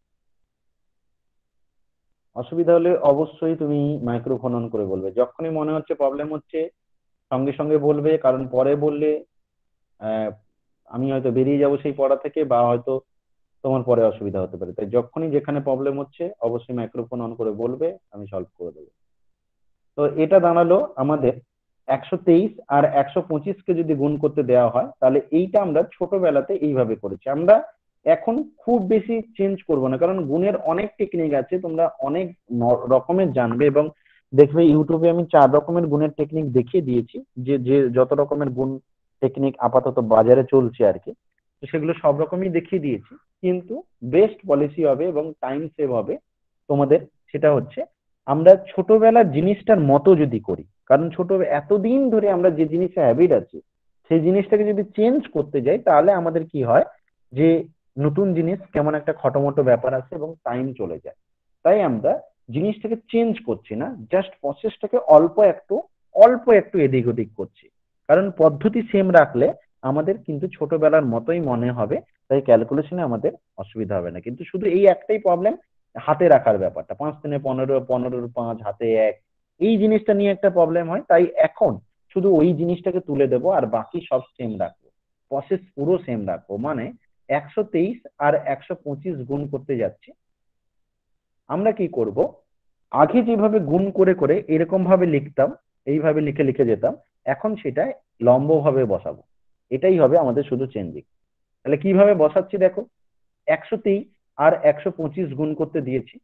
অসুবিধা হলে অবশ্যই তুমি মাইক্রোফোন অন করে বলবে। যখনই মনে হচ্ছে প্রবলেম হচ্ছে সঙ্গে সঙ্গে বলবে, কারণ পরে বললে আহ, আমি হয়তো বেরিয়ে যাব সেই পড়া থেকে, বা হয়তো তোমার পরে অসুবিধা হতে পারে। তাই যখনই যেখানে প্রবলেম হচ্ছে অবশ্যই মাইক্রোফোন অন করে বলবে, আমি সলভ করে দেবো। তো এটা দাঁড়ালো আমাদের একশো তেইশ আর একশো পঁচিশকে যদি গুণ করতে দেওয়া হয়, তাহলে এইটা আমরা ছোটবেলাতে এইভাবে করেছি। আমরা এখন খুব বেশি চেঞ্জ করব না, কারণ গুণের অনেক টেকনিক আছে, তোমরা অনেক ন- রকমের জানবে। এবং দেখবে ইউটিউবে আমি চার রকমের গুণের টেকনিক দেখিয়ে দিয়েছি, যে যে যত রকমের গুণ টেকনিক আপাতত বাজারে চলছে আর কি। তো সেগুলো সব রকমই দেখিয়ে দিয়েছি, কিন্তু বেস্ট পলিসি হবে এবং টাইম সেভ হবে তোমাদের। সেটা হচ্ছে আমরা ছোটবেলার জিনিসটার মতো যদি করি, কারণ ছোট এতদিন ধরে আমরা যে জিনিসে হ্যাবিট আছে সেই জিনিসটাকে যদি চেঞ্জ করতে যাই, তাহলে আমাদের কি হয় যে নতুন জিনিস কেমন একটা খটোমটো ব্যাপার আছে এবং টাইম চলে যায়। তাই আমরা জিনিসটাকে চেঞ্জ করছি না, জাস্ট প্রসেসটাকে অল্প একটু অল্প একটু এদিক ওদিক করছি। কারণ পদ্ধতি সেম রাখলে আমাদের কিন্তু ছোটবেলার মতোই মনে হবে, তাই ক্যালকুলেশনে আমাদের অসুবিধা হবে না। কিন্তু শুধু এই একটাই প্রবলেম, হাতে রাখার ব্যাপারটা, পাঁচ তিনে পনেরো, পনেরোর পাঁচ হাতে এক, এই জিনিসটা নিয়ে একটা প্রবলেম হয়। তাই এখন শুধু ওই জিনিসটাকে তুলে দেবো আর বাকি সব সেম রাখবো, প্রসেস পুরো সেম রাখবো। মানে একশো তেইশ আর একশো পঁচিশ গুণ করতে যাচ্ছি, আমরা কি করব, আগে যেভাবে গুণ করে করে এরকম ভাবে লিখতাম, এইভাবে লিখে লিখে যেতাম, এখন সেটা লম্বভাবে বসাবো। এটাই হবে আমাদের শুধু চেঞ্জিং। তাহলে কিভাবে বসাচ্ছি দেখো, একশো তেইশ আর একশো পঁচিশ গুণ করতে দিয়েছি।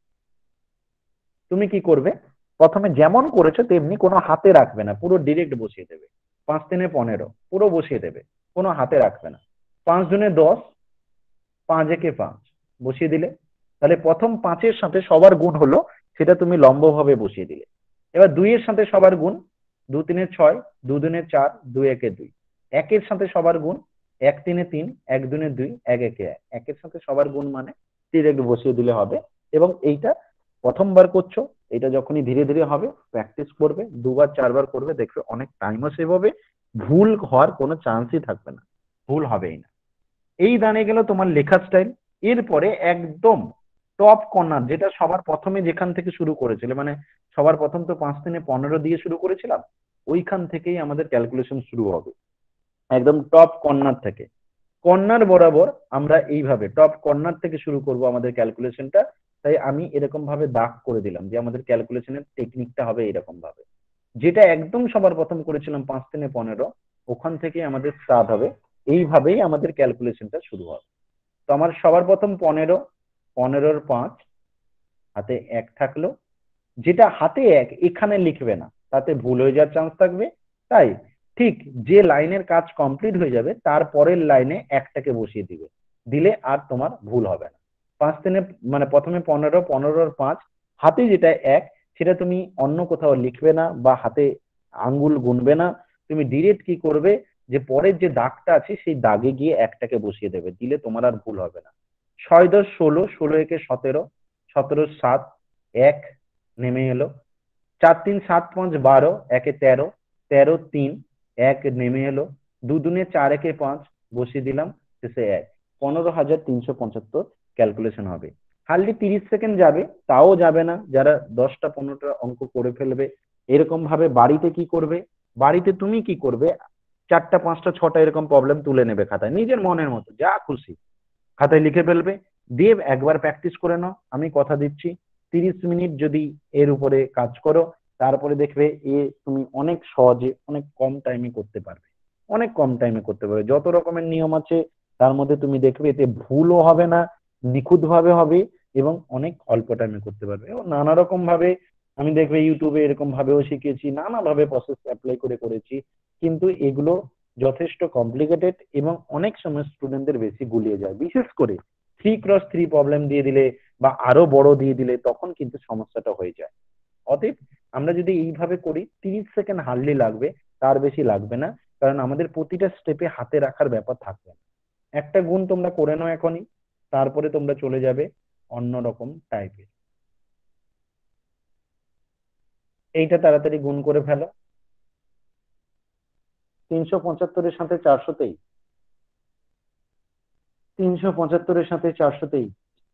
তুমি কি করবে, প্রথমে যেমন করেছো তেমনি, কোনো হাতে রাখবে না, পুরো ডিরেক্ট বসিয়ে দেবে। পাঁচ তিনে পনেরো পুরো বসিয়ে দেবে, কোনো হাতে রাখবে না। পাঁচ দুনে দশ, পাঁচ একে পাঁচ বসিয়ে দিলে, তাহলে প্রথম পাঁচের সাথে সবার গুণ হলো, সেটা তুমি লম্বভাবে বসিয়ে দিলে। এবার দুইয়ের সাথে সবার গুণ, দু তিনে ছয়, দু দুনে চার, দুই একে দুই। একের সাথে সবার গুণ, এক তিনে তিন, এক দুনে দুই, এক একে এক। একের সাথে সবার গুণ মানে ডিরেক্ট বসিয়ে দিলে হবে। এবং এইটা প্রথমবার করছো, এটা যখনই ধীরে ধীরে হবে, প্র্যাকটিস করবে, দুবার চারবার করবে, দেখবে অনেক টাইমও সেভ হবে, ভুল হওয়ার কোনো চান্সই থাকবে না, ভুল হবেই না। এই দাঁড়িয়ে গেল তোমার লেখার স্টাইল। এরপরে একদম টপ কর্নার, যেটা সবার প্রথমে যেখান থেকে শুরু করেছিল, মানে সবার প্রথম তো পাঁচ দিনে পনেরো দিয়ে শুরু করেছিলাম, ওইখান থেকেই আমাদের ক্যালকুলেশন শুরু হবে, একদম টপ কর্নার থেকে। কর্নার বরাবর আমরা এইভাবে টপ কর্নার থেকে শুরু করব আমাদের ক্যালকুলেশনটা। তাই আমি এরকম ভাবে দাগ করে দিলাম যে আমাদের ক্যালকুলেশনের টেকনিকটা হবে এরকম ভাবে। যেটা একদম সবার প্রথম করেছিলাম পাঁচ তিনে পনেরো, ওখান থেকে আমাদের স্টার্ট হবে, এইভাবেই আমাদের ক্যালকুলেশনটা শুরু হবে। তো আমার সবার প্রথম পনেরো, পনেরোর পাঁচ, হাতে এক থাকলো। যেটা হাতে এক এখানে লিখবে না, তাতে ভুল হয়ে যাওয়ার চান্স থাকবে। তাই ঠিক যে লাইনের কাজ কমপ্লিট হয়ে যাবে তার পরের লাইনে একটাকে বসিয়ে দিবে, দিলে আর তোমার ভুল হবে না। পাঁচ তিনে মানে প্রথমে পনেরো, পনেরোর পাঁচ, হাতে যেটা এক সেটা তুমি অন্য কোথাও লিখবে না বা হাতে আঙ্গুল গুনবে না, তুমি ডিরেক্ট কি করবে, যে পরের যে দাগটা আছে সেই দাগে গিয়ে একটাকে বসিয়ে দেবে, দিলে তোমার আর ভুল হবে না। ছয় দশ ষোলো, ষোলো একে সতেরো, সতেরো সাত, এক নেমে এলো। চার তিন সাত পাঁচ বারো, একে তেরো, তেরো তিন, এক নেমে এলো। দু দুনে চার, একে পাঁচ বসিয়ে দিলাম, শেষে এক। পনেরো হাজার তিনশো পঁচাত্তর ক্যালকুলেশন হবে। হার্ডলি তিরিশ সেকেন্ড যাবে, তাও যাবে না যারা দশটা পনেরোটা অঙ্ক করে ফেলবে। এরকম ভাবে বাড়িতে কি করবে, বাড়িতে তুমি কি করবে, চারটা পাঁচটা ছটা এরকম প্রবলেম তুলে নেবে খাতায়, নিজের মনের মতো যা খুশি খাতায় লিখে ফেলবে, দিয়ে একবার প্র্যাকটিস করে নাও। আমি কথা দিচ্ছি তিরিশ মিনিট যদি এর উপরে কাজ করো, তারপরে দেখবে এ তুমি অনেক সহজে অনেক কম টাইমে করতে পারবে, অনেক কম টাইমে করতে পারবে। যত রকমের নিয়ম আছে তার মধ্যে তুমি দেখবে এতে ভুলও হবে না, নিখুঁত ভাবে হবে এবং অনেক অল্প টাইমে করতে পারবে। এবং নানা রকম ভাবে আমি দেখবে ইউটিউবে এরকম ভাবেও শিখিয়েছি, নানা ভাবে প্রসেস অ্যাপ্লাই করে করেছি, কিন্তু এগুলো যথেষ্ট কমপ্লিকেটেড এবং অনেক সময় স্টুডেন্টদের বেশি গুলিয়ে যায়। বিশেষ করে থ্রি ক্রস থ্রি প্রবলেম দিয়ে দিলে বা আরো বড় দিয়ে দিলে তখন কিন্তু সমস্যাটা হয়ে যায়। অতএব আমরা যদি এইভাবে করি তিরিশ সেকেন্ড হার্ডলি লাগবে, তার বেশি লাগবে না, কারণ আমাদের প্রতিটা স্টেপে হাতে রাখার ব্যাপার থাকবে না। একটা গুণ তোমরা করে নাও এখনই, তারপরে তোমরা চলে যাবে অন্য রকম টাইপের। এইটা তাড়াতাড়ি গুণ করে ফেলো। তিনশো পঁচাত্তরের সাথে চারশো তেইশ, তিনশো পঁচাত্তরের সাথে চারশো তেইশ,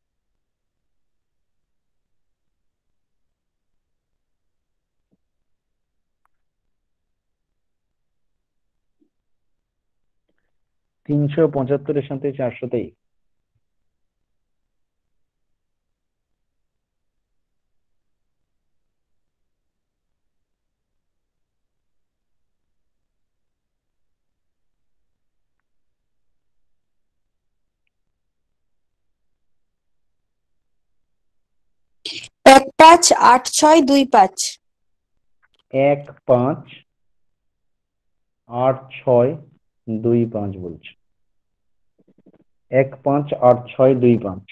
তিনশো পঁচাত্তরের সাথে চারশো তেইশ। এক পাঁচ আট ছয় দুই পাঁচ। এক পাঁচ আট ছয় দুই পাঁচ বলছে, এক পাঁচ আট ছয় দুই পাঁচ।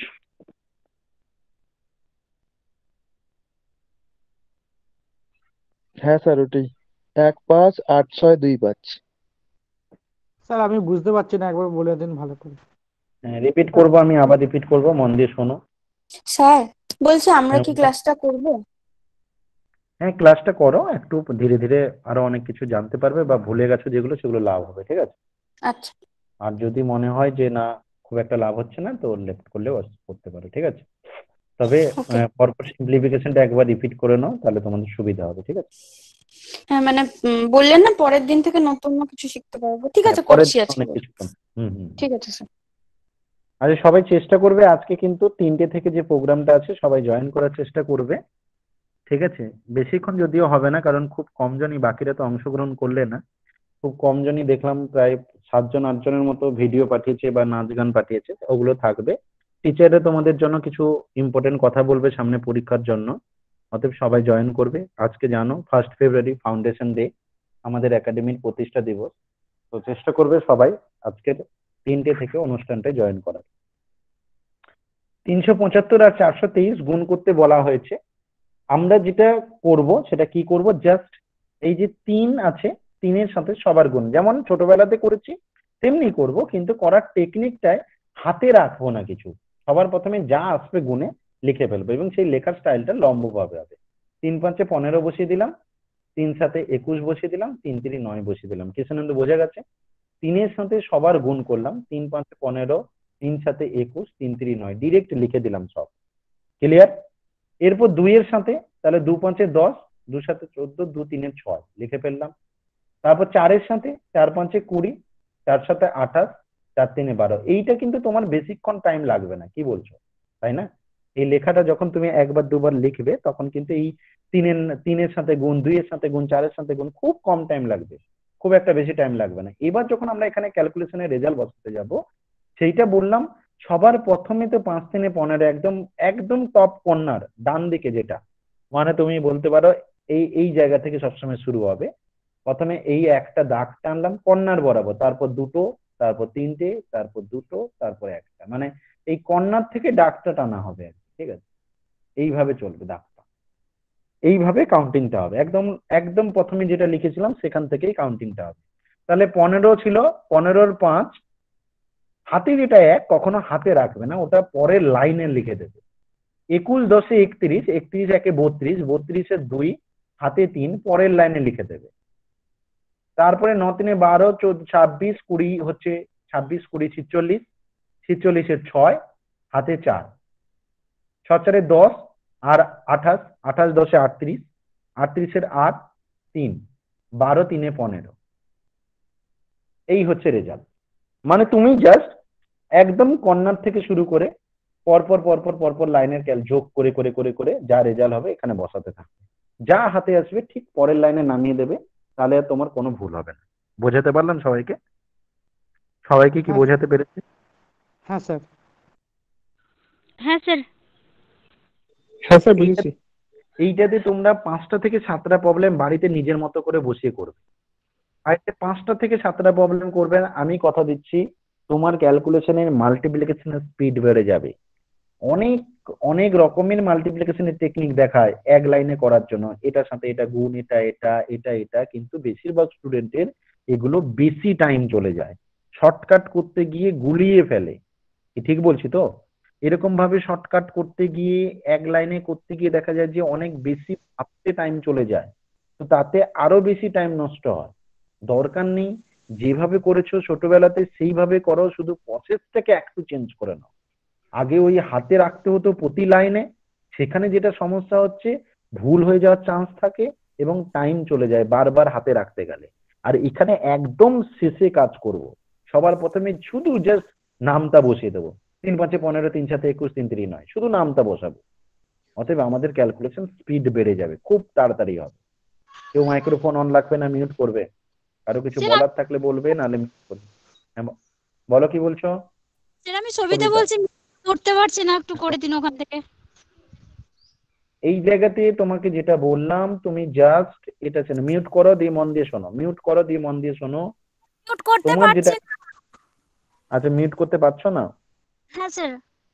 হ্যাঁ স্যার, ওটাই এক পাঁচ আট ছয় দুই পাঁচ। স্যার আমি বুঝতে পারছি না, একবার বলে দিন ভালো করে। রিপিট করবো, আমি আবার রিপিট করবো, মন দিয়ে শোনো। স্যার বলছি আমরা হ্যাঁ কি বলো। ক্লাসটা করব? হ্যাঁ ক্লাসটা করো, একটু ধীরে ধীরে আরো অনেক কিছু জানতে পারবে, বা ভুলে গেছো যেগুলো সেগুলো লাভ হবে, ঠিক আছে? আচ্ছা। আর যদি মনে হয় যে না খুব একটা লাভ হচ্ছে না, তো লেফট করলেও করতে পারো, ঠিক আছে? তবে ওকে। আহ, পরপর সিম্পলিফিকেশনটা একবার রিপিট করে নাও, তাহলে তোমাদের সুবিধা হবে, ঠিক আছে? হ্যাঁ মানে উম, বললেন না পরের দিন থেকে নতুন কিছু শিখতে পারবো। ঠিক হ্যাঁ আছে, পরের করছি দিন আজকে। অনেক কিছু করো। হুম হুম। ঠিক আছে স্যার। আচ্ছা সবাই চেষ্টা করবে, আজকে কিন্তু তিনটে থেকে যে প্রোগ্রামটা আছে সবাই জয়েন করার চেষ্টা করবে, ঠিক আছে? বেশিক্ষণ যদিও হবে না, কারণ খুব কম জনই, বাকিরা তো অংশগ্রহণ করলে না, খুব কম জনই দেখলাম, প্রায় সাতজন আটজনের মতো ভিডিও পাঠিয়েছে বা নাচ গান পাঠিয়েছে, ওগুলো থাকবে। টিচাররা তোমাদের জন্য কিছু ইম্পর্টেন্ট কথা বলবে সামনে পরীক্ষার জন্য, অতএব সবাই জয়েন করবে। আজকে জানো ফার্স্ট ফেব্রুয়ারি ফাউন্ডেশন ডে, আমাদের একাডেমির প্রতিষ্ঠা দিবস। তো চেষ্টা করবে সবাই আজকের তিনটে থেকে অনুষ্ঠানটা জয়েন করার। তিনশো পঁচাত্তর আর চারশো তেইশ গুণ করতে বলা হয়েছে। আমরা যেটা করব সেটা কি করব, জাস্ট এই যে তিন আছে, তিনের সাথে সবার গুণ, যেমন ছোটবেলাতে করেছি তেমনি করব, কিন্তু করার টেকনিকটায় হাতে রাখবো না কিছু। সবার প্রথমে যা আসবে গুণে লিখে ফেলবো, এবং সেই লেখার স্টাইলটা লম্বভাবে হবে। তিন পাঁচে পনেরো বসিয়ে দিলাম, তিন সাথে একুশ বসিয়ে দিলাম, তিন তিরি নয় বসিয়ে দিলাম। কৃষ্ণানন্দ বোঝা গেছে? তিনের সাথে সবার গুণ করলাম, তিন পাঁচে পনেরো, তিন সাথে একুশ, তিন তিরি নয়, ডিরেক্ট লিখে দিলাম সব। ক্লিয়ার? এরপর দুইয়ের সাথে, তাহলে দু পাঁচে দশ, দু সাথে চোদ্দ, দু তিনে ছয় লিখে ফেললাম। তারপর চারের সাথে, চার পাঁচে কুড়ি, চার সাথে আঠাশ, চার তিনে বারো। এইটা কিন্তু তোমার বেশিক্ষণ টাইম লাগবে না, কি বলছো? তাই না? এই লেখাটা যখন তুমি একবার দুবার লিখবে তখন কিন্তু এই তিনের তিনের সাথে গুণ, দুইয়ের সাথে গুণ, চারের সাথে গুণ, খুব কম টাইম লাগবে, খুব একটা বেশি টাইম লাগবে না। এবার যখন আমরা এখানে ক্যালকুলেশনের রেজাল্ট বসাতে যাব, সেইটা বললাম সবার প্রথমে তো পাঁচ তিনে পনেরো, একদম একদম টপ কর্নার ডান দিকে যেটা, মানে তুমি বলতে পারো এই এই জায়গা থেকে সবসময় শুরু হবে। প্রথমে এই একটা দাগ টানলাম কর্নার বরাবর, তারপর দুটো, তারপর তিনটে, তারপর দুটো, তারপর একটা, মানে এই কর্নার থেকে দাগটা টানা হবে আর কি, ঠিক আছে? এইভাবে চলবে দাগটা, এইভাবে কাউন্টিংটা হবে, একদম একদম প্রথমে যেটা লিখেছিলাম সেখান থেকেই কাউন্টিংটা হবে। তাহলে পনেরো ছিল, পনেরোর পাঁচ, হাতে যেটা এক কখনো হাতে রাখবে না, ওটা পরের লাইনে লিখে দেবে। একুশ দশে একত্রিশ, একত্রিশ একে বত্রিশ, বত্রিশের দুই, হাতে তিন, পরের লাইনে লিখে দেবে। তারপরে ন তিনে বারো, চোদ্দ, ছাব্বিশ, কুড়ি হচ্ছে ছাব্বিশ, কুড়ি, ছিচল্লিশ, ছিচল্লিশের ছয়, হাতে চার, ছ চারে দশ, আর আঠাশ, আঠাশ দশে আটত্রিশ, আটত্রিশের আট, তিন, বারো তিনে পনেরো। এই হচ্ছে রেজাল্ট। মানে তুমি জাস্ট একদম কর্নার থেকে শুরু করে পরপর পরপর পরপর লাইনের ক্যাল যোগ করে করে করে করে যা রেজাল্ট হবে এখানে বসাতে থাকবে, যা হাতে আসবে ঠিক পরের লাইনে নামিয়ে দেবে, তাহলে আর তোমার কোনো ভুল হবে না। বোঝাতে পারলাম সবাইকে? সবাইকে কি হ্যাঁ বোঝাতে পেরেছি? হ্যাঁ স্যার। হ্যাঁ স্যার। হ্যাঁ স্যার, এইটা বুঝেছি। এইটাতে তোমরা পাঁচটা থেকে সাতটা প্রবলেম বাড়িতে নিজের মতো করে বসিয়ে করবে। বাড়িতে পাঁচটা থেকে সাতটা প্রবলেম করবে, আমি কথা দিচ্ছি তোমার ক্যালকুলেশনের মাল্টিপ্লিকেশনের স্পিড বেড়ে যাবে। অনেক অনেক রকমের মাল্টিপ্লিকেশনের টেকনিক দেখায় এক লাইনে করার জন্য, এটার সাথে এটা গুণ, এটা এটা এটা এটা, কিন্তু বেশিরভাগ স্টুডেন্টের এগুলো বেশি টাইম চলে যায়, শর্টকাট করতে গিয়ে গুলিয়ে ফেলে। কি ঠিক বলছি তো? এরকম ভাবে শর্টকাট করতে গিয়ে এক লাইনে করতে গিয়ে দেখা যায় যে অনেক বেশি ভাবতে টাইম চলে যায়, তো তাতে আরো বেশি টাইম নষ্ট হয়। দরকার নেই, যেভাবে করেছো ছোটবেলাতে সেইভাবে করো, শুধু প্রসেসটাকে একটু চেঞ্জ করে নাও। আগে ওই হাতে রাখতে হতো প্রতি লাইনে, সেখানে যেটা সমস্যা হচ্ছে ভুল হয়ে যাওয়ার চান্স থাকে এবং টাইম চলে যায় বারবার হাতে রাখতে গেলে। আর এখানে একদম শেষে কাজ করব, সবার প্রথমে শুধু জাস্ট নামটা বসিয়ে দেবো, তিন পাঁচে পনেরো, তিন সাথে একুশ, তিন তিরি নয়, শুধু নামটা বসাবো। অতএব আমাদের ক্যালকুলেশন স্পিড বেড়ে যাবে, খুব তাড়াতাড়ি হবে। কেউ মাইক্রোফোন অন রাখবে না, মিউট করবে। কারো কিছু স্যার বলার থাকলে বলবে, নাহলে mute করবে। হ্যাঁ, ব- বলো কি বলছো স্যার আমি সবিতা সবিতা? বলছি, করতে পারছি না, একটু করে দিন ওখান থেকে। এই জায়গাতে তোমাকে যেটা বললাম, তুমি জাস্ট এটা শোনো, মিউট করো দিয়ে মন দিয়ে শোনো, মিউট করো দিয়ে মন দিয়ে শোনো। নোট করতে তোমার যেটা, পারছি না। আচ্ছা মিউট করতে পারছো না? হ্যাঁ স্যার।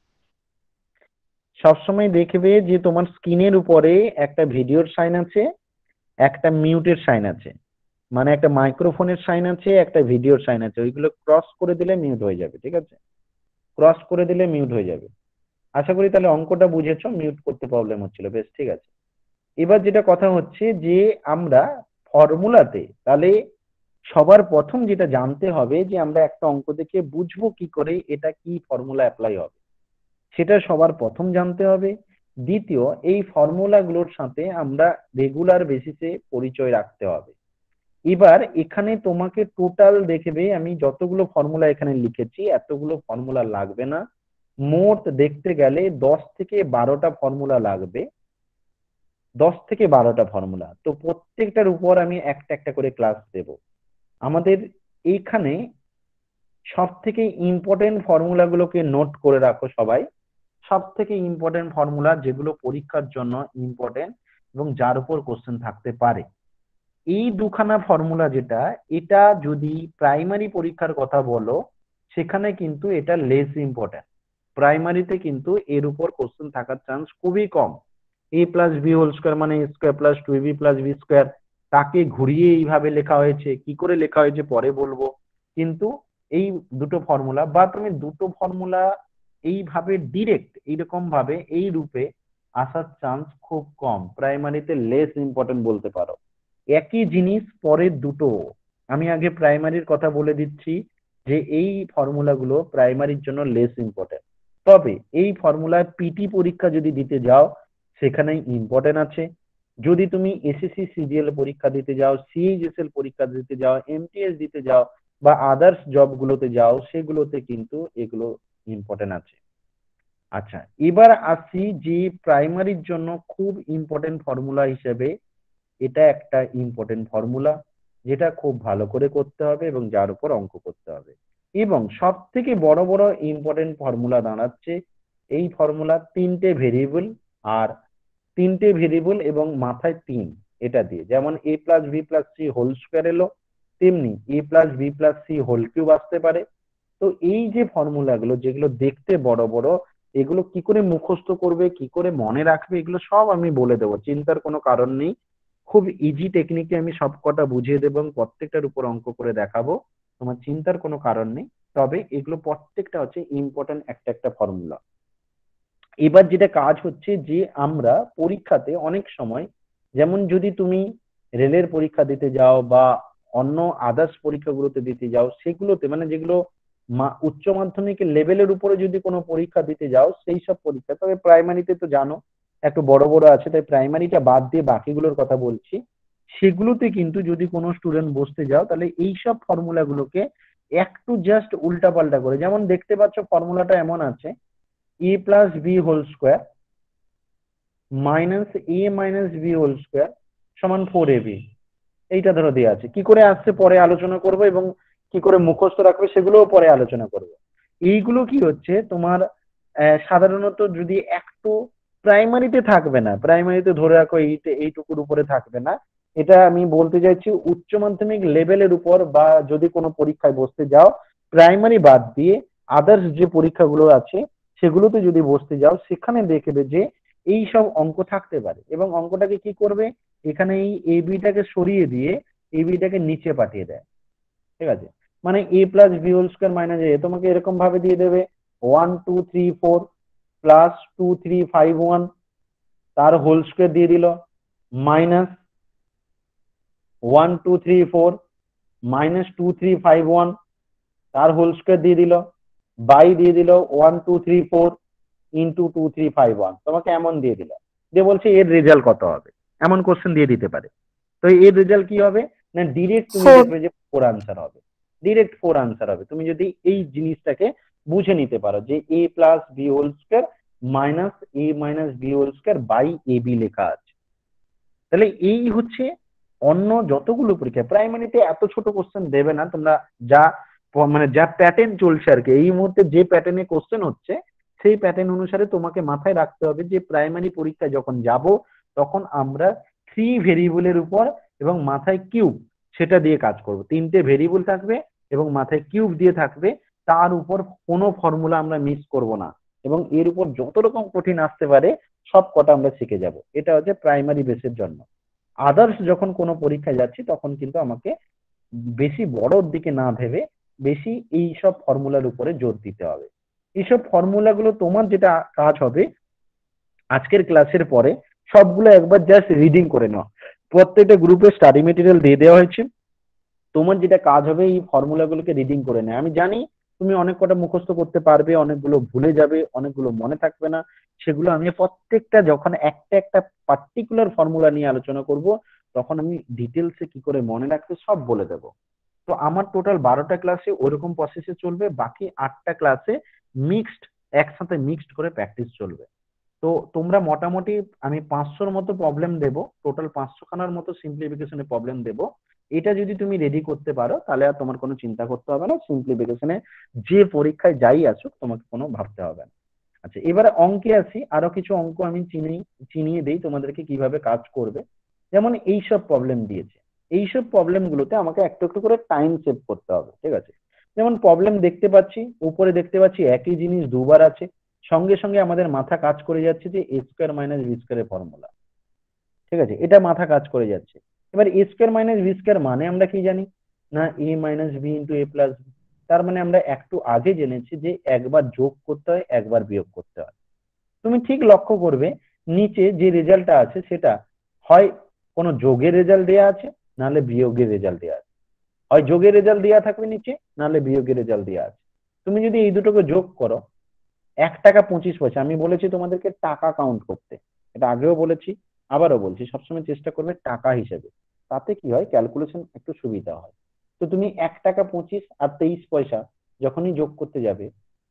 সবসময় দেখবে যে তোমার স্ক্রিনের উপরে একটা ভিডিওর সাইন আছে, একটা মিউটের সাইন আছে, মানে একটা মাইক্রোফোনের সাইন আছে, একটা ভিডিওর সাইন আছে। ওইগুলো ক্রস করে দিলে মিউট হয়ে যাবে, ঠিক আছে? ক্রস করে দিলে মিউট হয়ে যাবে। আশা করি তাহলে অঙ্কটা বুঝেছো, মিউট করতে প্রবলেম হচ্ছিল, বেশ ঠিক আছে। এবার যেটা কথা হচ্ছে যে আমরা ফর্মুলাতে তাহলে সবার প্রথম যেটা জানতে হবে যে আমরা একটা অঙ্ক দেখে বুঝবো কি করে এটা কি ফর্মুলা অ্যাপ্লাই হবে, সেটা সবার প্রথম জানতে হবে। দ্বিতীয়, এই ফর্মুলাগুলোর সাথে আমরা রেগুলার বেসিসে পরিচয় রাখতে হবে। এবার এখানে তোমাকে টোটাল দেখবে, আমি যতগুলো ফর্মুলা এখানে লিখেছি এতগুলো ফর্মুলা লাগবে না, মোট দেখতে গেলে দশ থেকে বারোটা ফর্মুলা লাগবে, দশ থেকে বারোটা ফর্মুলা। তো প্রত্যেকটার উপর আমি একটা একটা করে ক্লাস দেব। আমাদের এইখানে সব থেকে ইম্পর্টেন্ট ফর্মুলা গুলোকে নোট করে রাখো সবাই, সব থেকে ইম্পর্টেন্ট ফর্মুলা যেগুলো পরীক্ষার জন্য ইম্পর্টেন্ট এবং যার উপর কোশ্চেন থাকতে পারে। এই দুখানা ফর্মুলা যেটা, এটা যদি প্রাইমারি পরীক্ষার কথা বলো সেখানে কিন্তু এটা লেস ইম্পর্টেন্ট। প্রাইমারিতে কিন্তু এর উপর কোশ্চেন থাকার চান্স খুবই কম। A plus B whole square মানে A square plus two B plus B square, তাকে ঘুরিয়ে এইভাবে লেখা হয়েছে, কি করে লেখা হয়েছে পরে বলবো। কিন্তু এই দুটো ফর্মুলা বা তুমি দুটো ফর্মুলা এইভাবে ডিরেক্ট এইরকম ভাবে এই রূপে আসার চান্স খুব কম, প্রাইমারিতে লেস ইম্পর্টেন্ট বলতে পারো। একই জিনিস পরের দুটো, আমি আগে প্রাইমারির কথা বলে দিচ্ছি যে এই ফর্মুলাগুলো প্রাইমারির জন্য লেস ইম্পর্টেন্ট। তবে এই ফর্মুলায় পিটি পরীক্ষা যদি দিতে যাও সেখানে ইম্পর্টেন্ট আছে। যদি তুমি এসএসসি সিজিএল পরীক্ষা দিতে যাও, সিএইচএসএল পরীক্ষা দিতে যাও, এমটিএস দিতে যাও বা আদার্স জব গুলোতে যাও, সেগুলোতে কিন্তু এগুলো ইম্পর্টেন্ট আছে। আচ্ছা, এবার আসি যে প্রাইমারির জন্য খুব ইম্পর্টেন্ট ফর্মুলা হিসেবে এটা একটা ইম্পর্টেন্ট ফর্মুলা, যেটা খুব ভালো করে করতে হবে এবং যার উপর অঙ্ক করতে হবে। এবং সব থেকে বড় বড় ইম্পর্টেন্ট ফর্মুলা দাঁড়াচ্ছে এই ফর্মুলা তিনটে ভেরিয়েবল আর তিনটে ভেরিয়েবল এবং মাথায় তিন, এটা দিয়ে যেমন A plus B plus C whole square এলো, তেমনি A plus B plus C whole cube আসতে পারে। তো এই যে ফর্মুলাগুলো যেগুলো দেখতে বড় বড়, এগুলো কি করে মুখস্থ করবে, কি করে মনে রাখবে, এগুলো সব আমি বলে দেবো, চিন্তার কোনো কারণ নেই। খুব ইজি টেকনিকে আমি সবকটা বুঝিয়ে দেবো এবং প্রত্যেকটার উপর অঙ্ক করে দেখাবো, তোমার চিন্তার কোনো কারণ নেই। তবে এগুলো প্রত্যেকটা হচ্ছে ইম্পর্টেন্ট একটা একটা ফর্মুলা। এবার যেটা কাজ হচ্ছে যে আমরা পরীক্ষাতে অনেক সময়, যেমন যদি তুমি রেলের পরীক্ষা দিতে যাও বা অন্য আদার্স পরীক্ষাগুলোতে দিতে যাও, সেগুলোতে মানে যেগুলো মা- উচ্চ মাধ্যমিকের লেভেলের উপরে যদি কোনো পরীক্ষা দিতে যাও সেই সব পরীক্ষা, তবে প্রাইমারিতে তো জানো একটু বড় বড় আছে, তাই প্রাইমারিটা বাদ দিয়ে বাকিগুলোর কথা বলছি। সেগুলোতে কিন্তু যদি কোনো স্টুডেন্ট বসতে যাও তাহলে এই সব ফর্মুলা গুলোকে একটু জাস্ট উল্টা পাল্টা করে, যেমন দেখতে পাচ্ছ ফর্মুলাটা এমন আছে A plus B whole square minus A minus B whole square সমান ফোর এ বি, এইটা ধরো দেওয়া আছে। কি করে আসছে পরে আলোচনা করব এবং কি করে মুখস্থ রাখবে সেগুলোও পরে আলোচনা করব। এইগুলো কি হচ্ছে তোমার আহ, সাধারণত যদি একটু প্রাইমারিতে থাকবে না, প্রাইমারিতে ধরে রাখো এইটে এইটুকুর উপরে থাকবে না। এটা আমি বলতে চাইছি উচ্চ মাধ্যমিক লেভেলের উপর, বা যদি কোনো পরীক্ষায় বসতে যাও প্রাইমারি বাদ দিয়ে আদার্স যে পরীক্ষাগুলো আছে সেগুলোতে যদি বসতে যাও, সেখানে দেখবে যে এই সব অঙ্ক থাকতে পারে। এবং অঙ্কটাকে কি করবে, এখানে এই এ বিটাকে সরিয়ে দিয়ে এ বিটাকে নিচে পাঠিয়ে দেয়, ঠিক আছে? মানে A plus B whole square minus A তোমাকে এরকম ভাবে দিয়ে দেবে one two three four plus two three five one, তার হোল স্কোয়ার দিয়ে দিল, minus one two three four minus two three five one, তার হোল স্কোয়ার দিয়ে দিল, বাই দিয়ে দিল one two three four into two three five one, তোমাকে এমন দিয়ে দিল, দিয়ে বলছে এর রেজাল্ট কত হবে, এমন কোশ্চেন দিয়ে দিতে পারে। তো এর রেজাল্ট কি হবে না, ডিরেক্ট তুমি Four. দেখবে যে ফোর আনসার হবে, ডিরেক্ট ফোর আনসার হবে। তুমি যদি এই জিনিসটাকে বুঝে নিতে পারো যে A plus B whole square minus A minus B whole square by A B লেখা আছে, তাহলে এই হচ্ছে অন্য যতগুলো পরীক্ষা প্রাইমারিতে এত ছোট কোশ্চেন দেবে না। তোমরা যা প- মানে যা প্যাটার্ন চলছে আর কি, এই মুহূর্তে যে প্যাটার্নে কোশ্চেন হচ্ছে সেই প্যাটার্ন অনুসারে তোমাকে মাথায় রাখতে হবে যে প্রাইমারি পরীক্ষা যখন যাব তখন আমরা থ্রি ভেরিয়েবলের উপর এবং মাথায় কিউব সেটা দিয়ে কাজ করব। তিনটে ভেরিয়েবল থাকবে এবং মাথায় কিউব দিয়ে থাকবে, তার উপর কোনো ফর্মুলা আমরা মিস করব না, এবং এর উপর যত রকম কঠিন আসতে পারে সব কটা আমরা শিখে যাব। এটা হচ্ছে প্রাইমারি বেসের জন্য। আদার্স যখন কোনো পরীক্ষায় যাচ্ছি তখন কিন্তু আমাকে বেশি বড়র দিকে না ভেবে বেশি এই সব ফর্মুলার উপরে জোর দিতে হবে। এইসব ফর্মুলাগুলো তোমার যেটা কাজ হবে আজকের ক্লাসের পরে সবগুলো একবার জাস্ট রিডিং করে নাও। প্রত্যেকটা গ্রুপে স্টাডি মেটেরিয়াল দিয়ে দেওয়া হয়েছে, তোমার যেটা কাজ হবে এই ফর্মুলাগুলোকে রিডিং করে নেয়। আমি জানি তুমি অনেক কটা মুখস্থ করতে পারবে, অনেকগুলো ভুলে যাবে, অনেকগুলো মনে থাকবে না, সেগুলো আমি প্রত্যেকটা যখন একটা একটা পার্টিকুলার ফর্মুলা নিয়ে আলোচনা করব তখন আমি ডিটেলসে কি করে মনে রাখতে সব বলে দেবো। তো আমার টোটাল বারোটা ক্লাসে ওরকম প্রসেসে চলবে, বাকি আটটা ক্লাসে মিক্সড একসাথে মিক্সড করে প্র্যাকটিস চলবে। তো তোমরা মোটামুটি আমি পাঁচশোর মতো প্রবলেম দেবো, টোটাল পাঁচশো খানার মতো সিম্পলিফিকেশনে প্রবলেম দেবো। এটা যদি তুমি রেডি করতে পারো তাহলে আর তোমার কোনো চিন্তা করতে হবে না, সিম্পলিফিকেশনে যে পরীক্ষায় যাই আসুক তোমাকে কোনো ভাবতে হবে না। আচ্ছা, এবারে অঙ্কে আসি। আরো কিছু অঙ্ক আমি চিনি চিনিয়ে দিই তোমাদেরকে কিভাবে কাজ করবে। যেমন এইসব প্রবলেম দিয়েছে, এইসব প্রবলেম গুলোতে আমাকে একটু একটু করে টাইম সেভ করতে হবে, ঠিক আছে? যেমন প্রবলেম দেখতে পাচ্ছি, উপরে দেখতে পাচ্ছি একই জিনিস দুবার আছে, সঙ্গে সঙ্গে আমাদের মাথা কাজ করে যাচ্ছে যে এ স্কোয়ার মাইনাস বি স্কোয়ারের ফর্মুলা, ঠিক আছে? এটা মাথা কাজ করে যাচ্ছে। এবার A square minus B square মানে আমরা কি জানি না, A minus B into A plus B. তার মানে আমরা একটু আগে জেনেছি যে একবার যোগ করতে হয় একবার বিয়োগ করতে হয়। তুমি ঠিক লক্ষ্য করবে নিচে যে রেজাল্টটা আছে সেটা হয় কোনো যোগের রেজাল্ট দেওয়া আছে, নাহলে বিয়োগের রেজাল্ট দেওয়া আছে। হয় যোগের রেজাল্ট দেওয়া থাকবে নিচে, নাহলে বিয়োগের রেজাল্ট দেওয়া আছে। তুমি যদি এই দুটোকে যোগ করো, এক টাকা পঁচিশ পয়সা, আমি বলেছি তোমাদেরকে টাকা কাউন্ট করতে, এটা আগেও বলেছি আবারও বলছি, সবসময় চেষ্টা করবে টাকা হিসেবে, তাতে কি হয় ক্যালকুলেশন একটু সুবিধা হয়। তো তুমি এক টাকা পঁচিশ আর তেইশ পয়সা যখনই যোগ করতে যাবে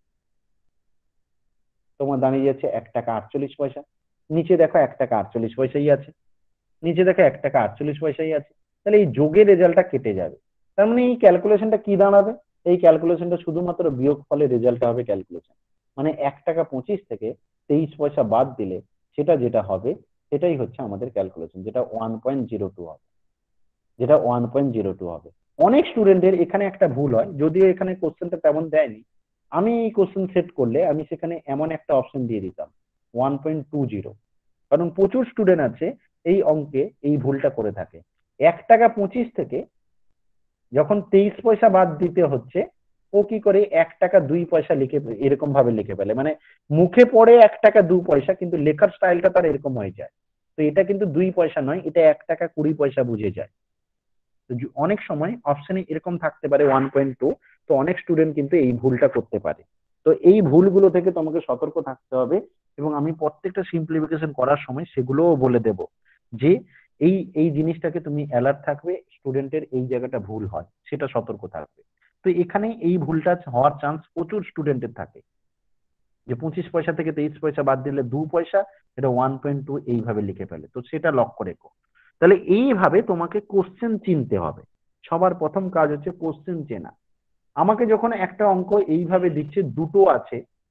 তোমার দাঁড়িয়ে যাচ্ছে এক টাকা আটচল্লিশ পয়সা। নিচে দেখো এক টাকা আটচল্লিশ পয়সাই আছে, নিচে দেখো এক টাকা আটচল্লিশ পয়সাই আছে, তাহলে এই যোগের রেজাল্টটা কেটে যাবে। তার মানে এই ক্যালকুলেশনটা কি দাঁড়াবে, এই ক্যালকুলেশনটা শুধুমাত্র বিয়োগ ফলে রেজাল্টটা হবে ক্যালকুলেশন, মানে এক টাকা পঁচিশ থেকে তেইশ পয়সা বাদ দিলে সেটা যেটা হবে সেটাই হচ্ছে আমাদের ক্যালকুলেশন, যেটা ওয়ান পয়েন্ট জিরো টু হবে, যেটা ওয়ান পয়েন্ট জিরো টু হবে। অনেক স্টুডেন্টের এখানে একটা ভুল হয়, যদিও এখানে কোশ্চেনটা তেমন দেয়নি, আমি এই কোশ্চেন সেট করলে আমি সেখানে এমন একটা অপশন দিয়ে দিতাম ওয়ান পয়েন্ট টু জিরো, কারণ প্রচুর স্টুডেন্ট আছে এই অঙ্কে এই ভুলটা করে থাকে। এক টাকা পঁচিশ থেকে যখন তেইশ পয়সা বাদ দিতে হচ্ছে ও কি করে এক টাকা দুই পয়সা লিখে এরকম ভাবে লিখে ফেলে, মানে মুখে পড়ে এক টাকা দু পয়সা কিন্তু লেখার স্টাইলটা তার এরকম হয়ে যায়। তো এটা কিন্তু দুই পয়সা নয়, এটা এক টাকা কুড়ি পয়সা বুঝে যায়। তো য- অনেক সময় অপশনে এরকম থাকতে পারে ওয়ান পয়েন্ট টু, তো অনেক স্টুডেন্ট কিন্তু এই ভুলটা করতে পারে। তো এই ভুলগুলো থেকে তোমাকে সতর্ক থাকতে হবে, এবং আমি প্রত্যেকটা সিম্পলিফিকেশন করার সময় সেগুলোও বলে দেব যে এই এই জিনিসটাকে তুমি অ্যালার্ট থাকবে, স্টুডেন্টের এই জায়গাটা ভুল হয় সেটা সতর্ক থাকবে। তো এখানে এই ভুলটা হওয়ার চান্স প্রচুর স্টুডেন্টের থাকে, যে পঁচিশ পয়সা থেকে তেইশ পয়সা বাদ দিলে দু পয়সা, এটা ওয়ান পয়েন্ট টু এইভাবে লিখে ফেলে, তো সেটা লক্ষ্য রেখো। তাহলে এইভাবে তোমাকে কোশ্চেন চিনতে হবে। সবার প্রথম কাজ হচ্ছে কোশ্চেন চেনা। আমাকে যখন একটা অঙ্ক এইভাবে দিচ্ছে দুটো আছে,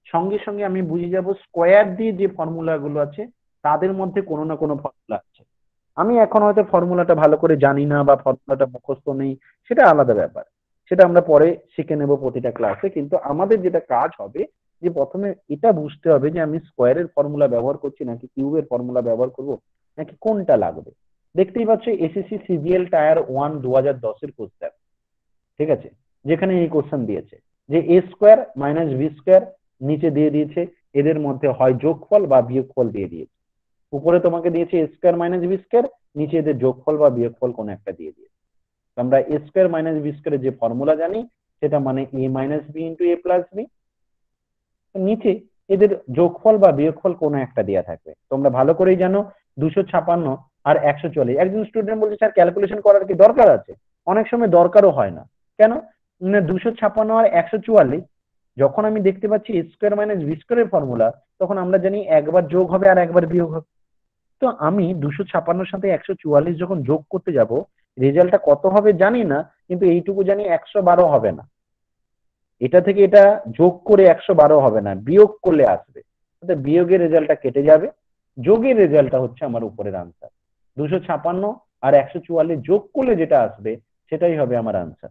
সঙ্গে সঙ্গে আমি বুঝে যাব স্কোয়ার দিয়ে যে ফর্মুলা গুলো আছে তাদের মধ্যে কোনো না কোনো ফর্মুলা আছে। আমি এখন হয়তো ফর্মুলাটা ভালো করে জানি না বা ফর্মুলাটা মুখস্থ নেই, সেটা আলাদা ব্যাপার, সেটা আমরা পরে শিখে নেব প্রতিটা ক্লাসে। কিন্তু আমাদের যেটা কাজ হবে যে প্রথমে এটা বুঝতে হবে যে আমি স্কোয়ারের ফর্মুলা ব্যবহার করছি নাকি কিউবের ফর্মুলা ব্যবহার করব নাকি কোনটা লাগবে। দেখতেই পাচ্ছ এসএসসি সিজিএল টায়ার ওয়ান দু হাজার দশের কোশ্চেন, ঠিক আছে, যেখানে এই কোশ্চেন দিয়েছে যে A square minus B square নিচে দিয়ে দিয়েছে, এদের মধ্যে হয় যোগফল বা বিয়োগফল দিয়ে দিয়েছে। উপরে তোমাকে দিয়েছে এ স্কোয়ার মাইনাস বি স্কোয়ার, নিচে এদের যোগফল বা বিয়োগফল কোনো একটা দিয়ে দিয়েছে। আমরা এ স্কোয়ার মাইনাস বি স্কোয়ারের যে ফর্মুলা জানি সেটা মানে A minus B into A plus B, নিচে এদের যোগফল বা বিয়োগফল কোনো একটা দেওয়া থাকবে। তোমরা ভালো করেই জানো দুশো ছাপান্ন আর একশো চল্লিশ। একজন স্টুডেন্ট বলছে স্যার ক্যালকুলেশন করার কি দরকার আছে? অনেক সময় দরকারও হয় না। কেন? দুশো ছাপান্ন আর একশো চুয়াল্লিশ যখন আমি দেখতে পাচ্ছি এ স্কোয়ার মাইনাস বি স্কোয়ারের ফর্মুলা, তখন আমরা জানি একবার যোগ হবে আর একবার বিয়োগ হবে। তো আমি দুশো ছাপান্নর সাথে একশো চুয়াল্লিশ যখন যোগ করতে যাব, রেজাল্টটা কত হবে জানি না, কিন্তু এইটুকু জানি একশো বারো হবে না। এটা থেকে এটা যোগ করে একশো বারো হবে না, বিয়োগ করলে আসবে। বিয়োগের রেজাল্টটা কেটে যাবে, যোগের রেজাল্টটা হচ্ছে আমার উপরের আনসার। দুশো ছাপান্ন আর একশো চুয়াল্লিশ যোগ করলে যেটা আসবে সেটাই হবে আমার আনসার।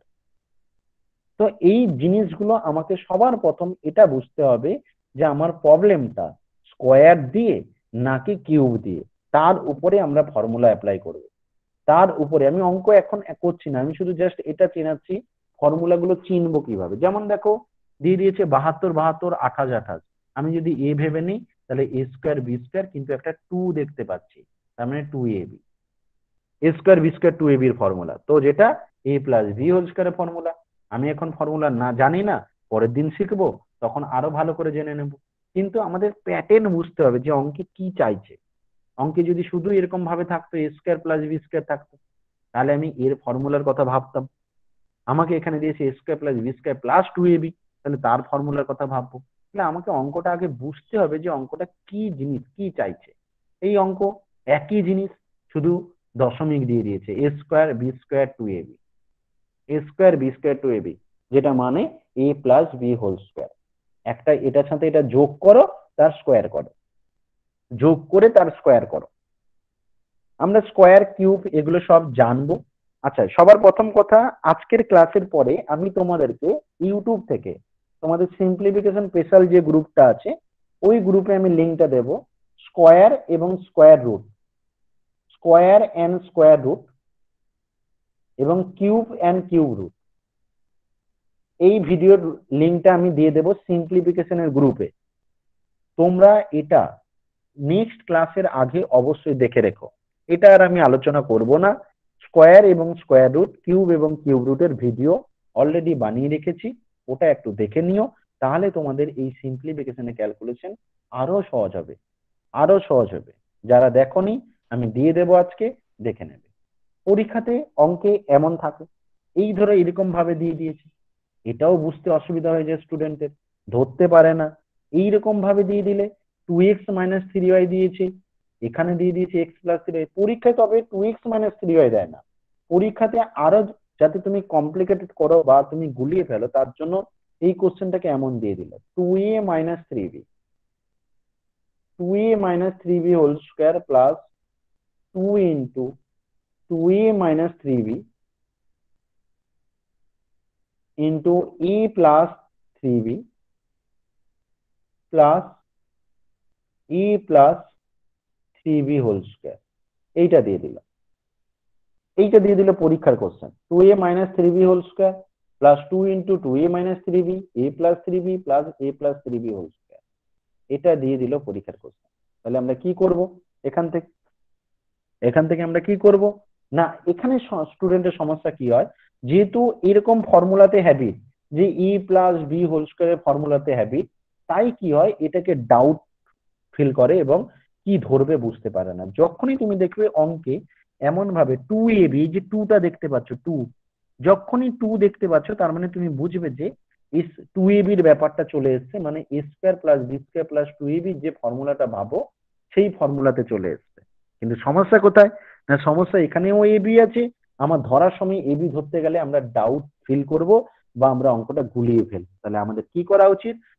তো এই জিনিসগুলো আমাকে সবার প্রথম এটা বুঝতে হবে যে আমার প্রবলেমটা স্কোয়ার দিয়ে নাকি কিউব দিয়ে, তার উপরে আমরা ফর্মুলা অ্যাপ্লাই করব। তার উপরে আমি অঙ্ক এখন করছি না, আমি শুধু জাস্ট এটা চেনাচ্ছি ফর্মুলা গুলো চিনবো কিভাবে। যেমন দেখো দিয়ে দিয়েছে বাহাত্তর বাহাত্তর আঠাশ আঠাশ, আমি যদি এ ভেবে নিই তাহলে এ স্কোয়ার বি স্কোয়ার, কিন্তু একটা টু দেখতে পাচ্ছি, তার মানে two A B, A square B square two A বির ফর্মুলা, তো যেটা এ প্লাস বি হোল স্কোয়ারের ফর্মুলা। আমি এখন ফর্মুলা না জানি না, পরের দিন শিখবো, তখন আরো ভালো করে জেনে নেব। কিন্তু আমাদের প্যাটার্ন বুঝতে হবে যে অঙ্কে কি চাইছে। অঙ্কে যদি শুধু এরকম ভাবে থাকতো A square plus B square থাকতো, তাহলে আমি এর ফর্মুলার কথা ভাবতাম। আমাকে এখানে দিয়েছে এ square plus B square plus two এ বি, তাহলে তার ফর্মুলার কথা ভাববো। তাহলে আমাকে অঙ্কটা আগে বুঝতে হবে যে অঙ্কটা কি জিনিস, কি চাইছে। এই অঙ্ক একই জিনিস, শুধু দশমিক দিয়ে দিয়েছে এ square B square two A B, A square B square two A B, যেটা মানে A plus B whole square. একটা এটার সাথে এটা যোগ করো, তার স্কোয়ার করো, যোগ করে তার স্কোয়ার করো। আমরা স্কোয়ার কিউব এগুলো সব জানবো। আচ্ছা, সবার প্রথম কথা, আজকের ক্লাসের পরে আমি তোমাদেরকে ইউটিউব থেকে তোমাদের সিম্পলিফিকেশন স্পেশাল যে গ্রুপটা আছে ওই গ্রুপে আমি লিঙ্কটা দেব। স্কোয়ার এবং square root, square and square root এবং কিউব এন্ড কিউব রুট, এই ভিডিওর লিঙ্কটা আমি দিয়ে দেব সিম্পলিফিকেশনের গ্রুপে। তোমরা এটা নেক্সট ক্লাসের আগে অবশ্যই দেখে রেখো। এটা আর আমি আলোচনা করব না। স্কোয়ার এবং স্কোয়ার রুট, কিউব এবং কিউব রুটের ভিডিও অলরেডি বানিয়ে রেখেছি, ওটা একটু দেখে নিও, তাহলে তোমাদের এই সিম্পলিফিকেশনের ক্যালকুলেশন আরো সহজ হবে, আরো সহজ হবে। যারা দেখোনি আমি দিয়ে দেব আজকে, দেখে নেবে। পরীক্ষাতে অঙ্কে এমন থাকে, এই ধরো এরকম ভাবে দিয়ে দিয়েছে, এটাও বুঝতে অসুবিধা হয়ে যায় স্টুডেন্টের, ধরতে পারে না। এইরকম ভাবে দিয়ে দিলে two X minus three Y দিয়েছে, এখানে দিয়ে দিয়েছে এক্স প্লাস থ্রি ওয়াই। পরীক্ষায় তবে two X minus three Y দেয় না, পরীক্ষাতে আরো যাতে তুমি কমপ্লিকেটেড করো বা তুমি গুলিয়ে ফেলো তার জন্য এই কোশ্চেনটাকে এমন দিয়ে দিল two A minus three B, two A minus three B whole square plus two into two A minus three B into A plus three B plus A plus three B whole square, এইটা দিয়ে দিল। এইটা দিয়ে দিল পরীক্ষার question, two A minus three B whole square plus two into two A minus three B A plus three B plus A plus three B whole square, এটা দিয়ে দিল পরীক্ষার কোশ্চেন। তাহলে আমরা কি করব এখান থেকে, এখান থেকে আমরা কি করব না, এখানে স্টুডেন্টের সমস্যা কি হয়, যেহেতু এরকম ফর্মুলাতে হ্যাবিট যে ই প্লাস বি হোল স্কোয়ারের ফর্মুলাতে হ্যাবিট, তাই কি হয় এটাকে ডাউট ফিল করে এবং কি ধরবে বুঝতে পারে না। যখনই তুমি দেখবে অঙ্কে এমন ভাবে টু এ বি, যে টুটা দেখতে পাচ্ছ, টু যখনই টু দেখতে পাচ্ছ তার মানে তুমি বুঝবে যে টু এ বির ব্যাপারটা চলে এসছে, মানে A square plus B square plus two A B যে ফর্মুলাটা ভাবো সেই ফর্মুলাতে চলে এসছে। কিন্তু সমস্যা কোথায় না, সমস্যা এখানেও এ বি আছে, আমার ধরার সময় এ বি ধরতে গেলে আমরা ডাউট ফিল করব বা আমরা অঙ্কটা গুলিয়ে ফেলবো। তাহলে আমাদের কি করা উচিত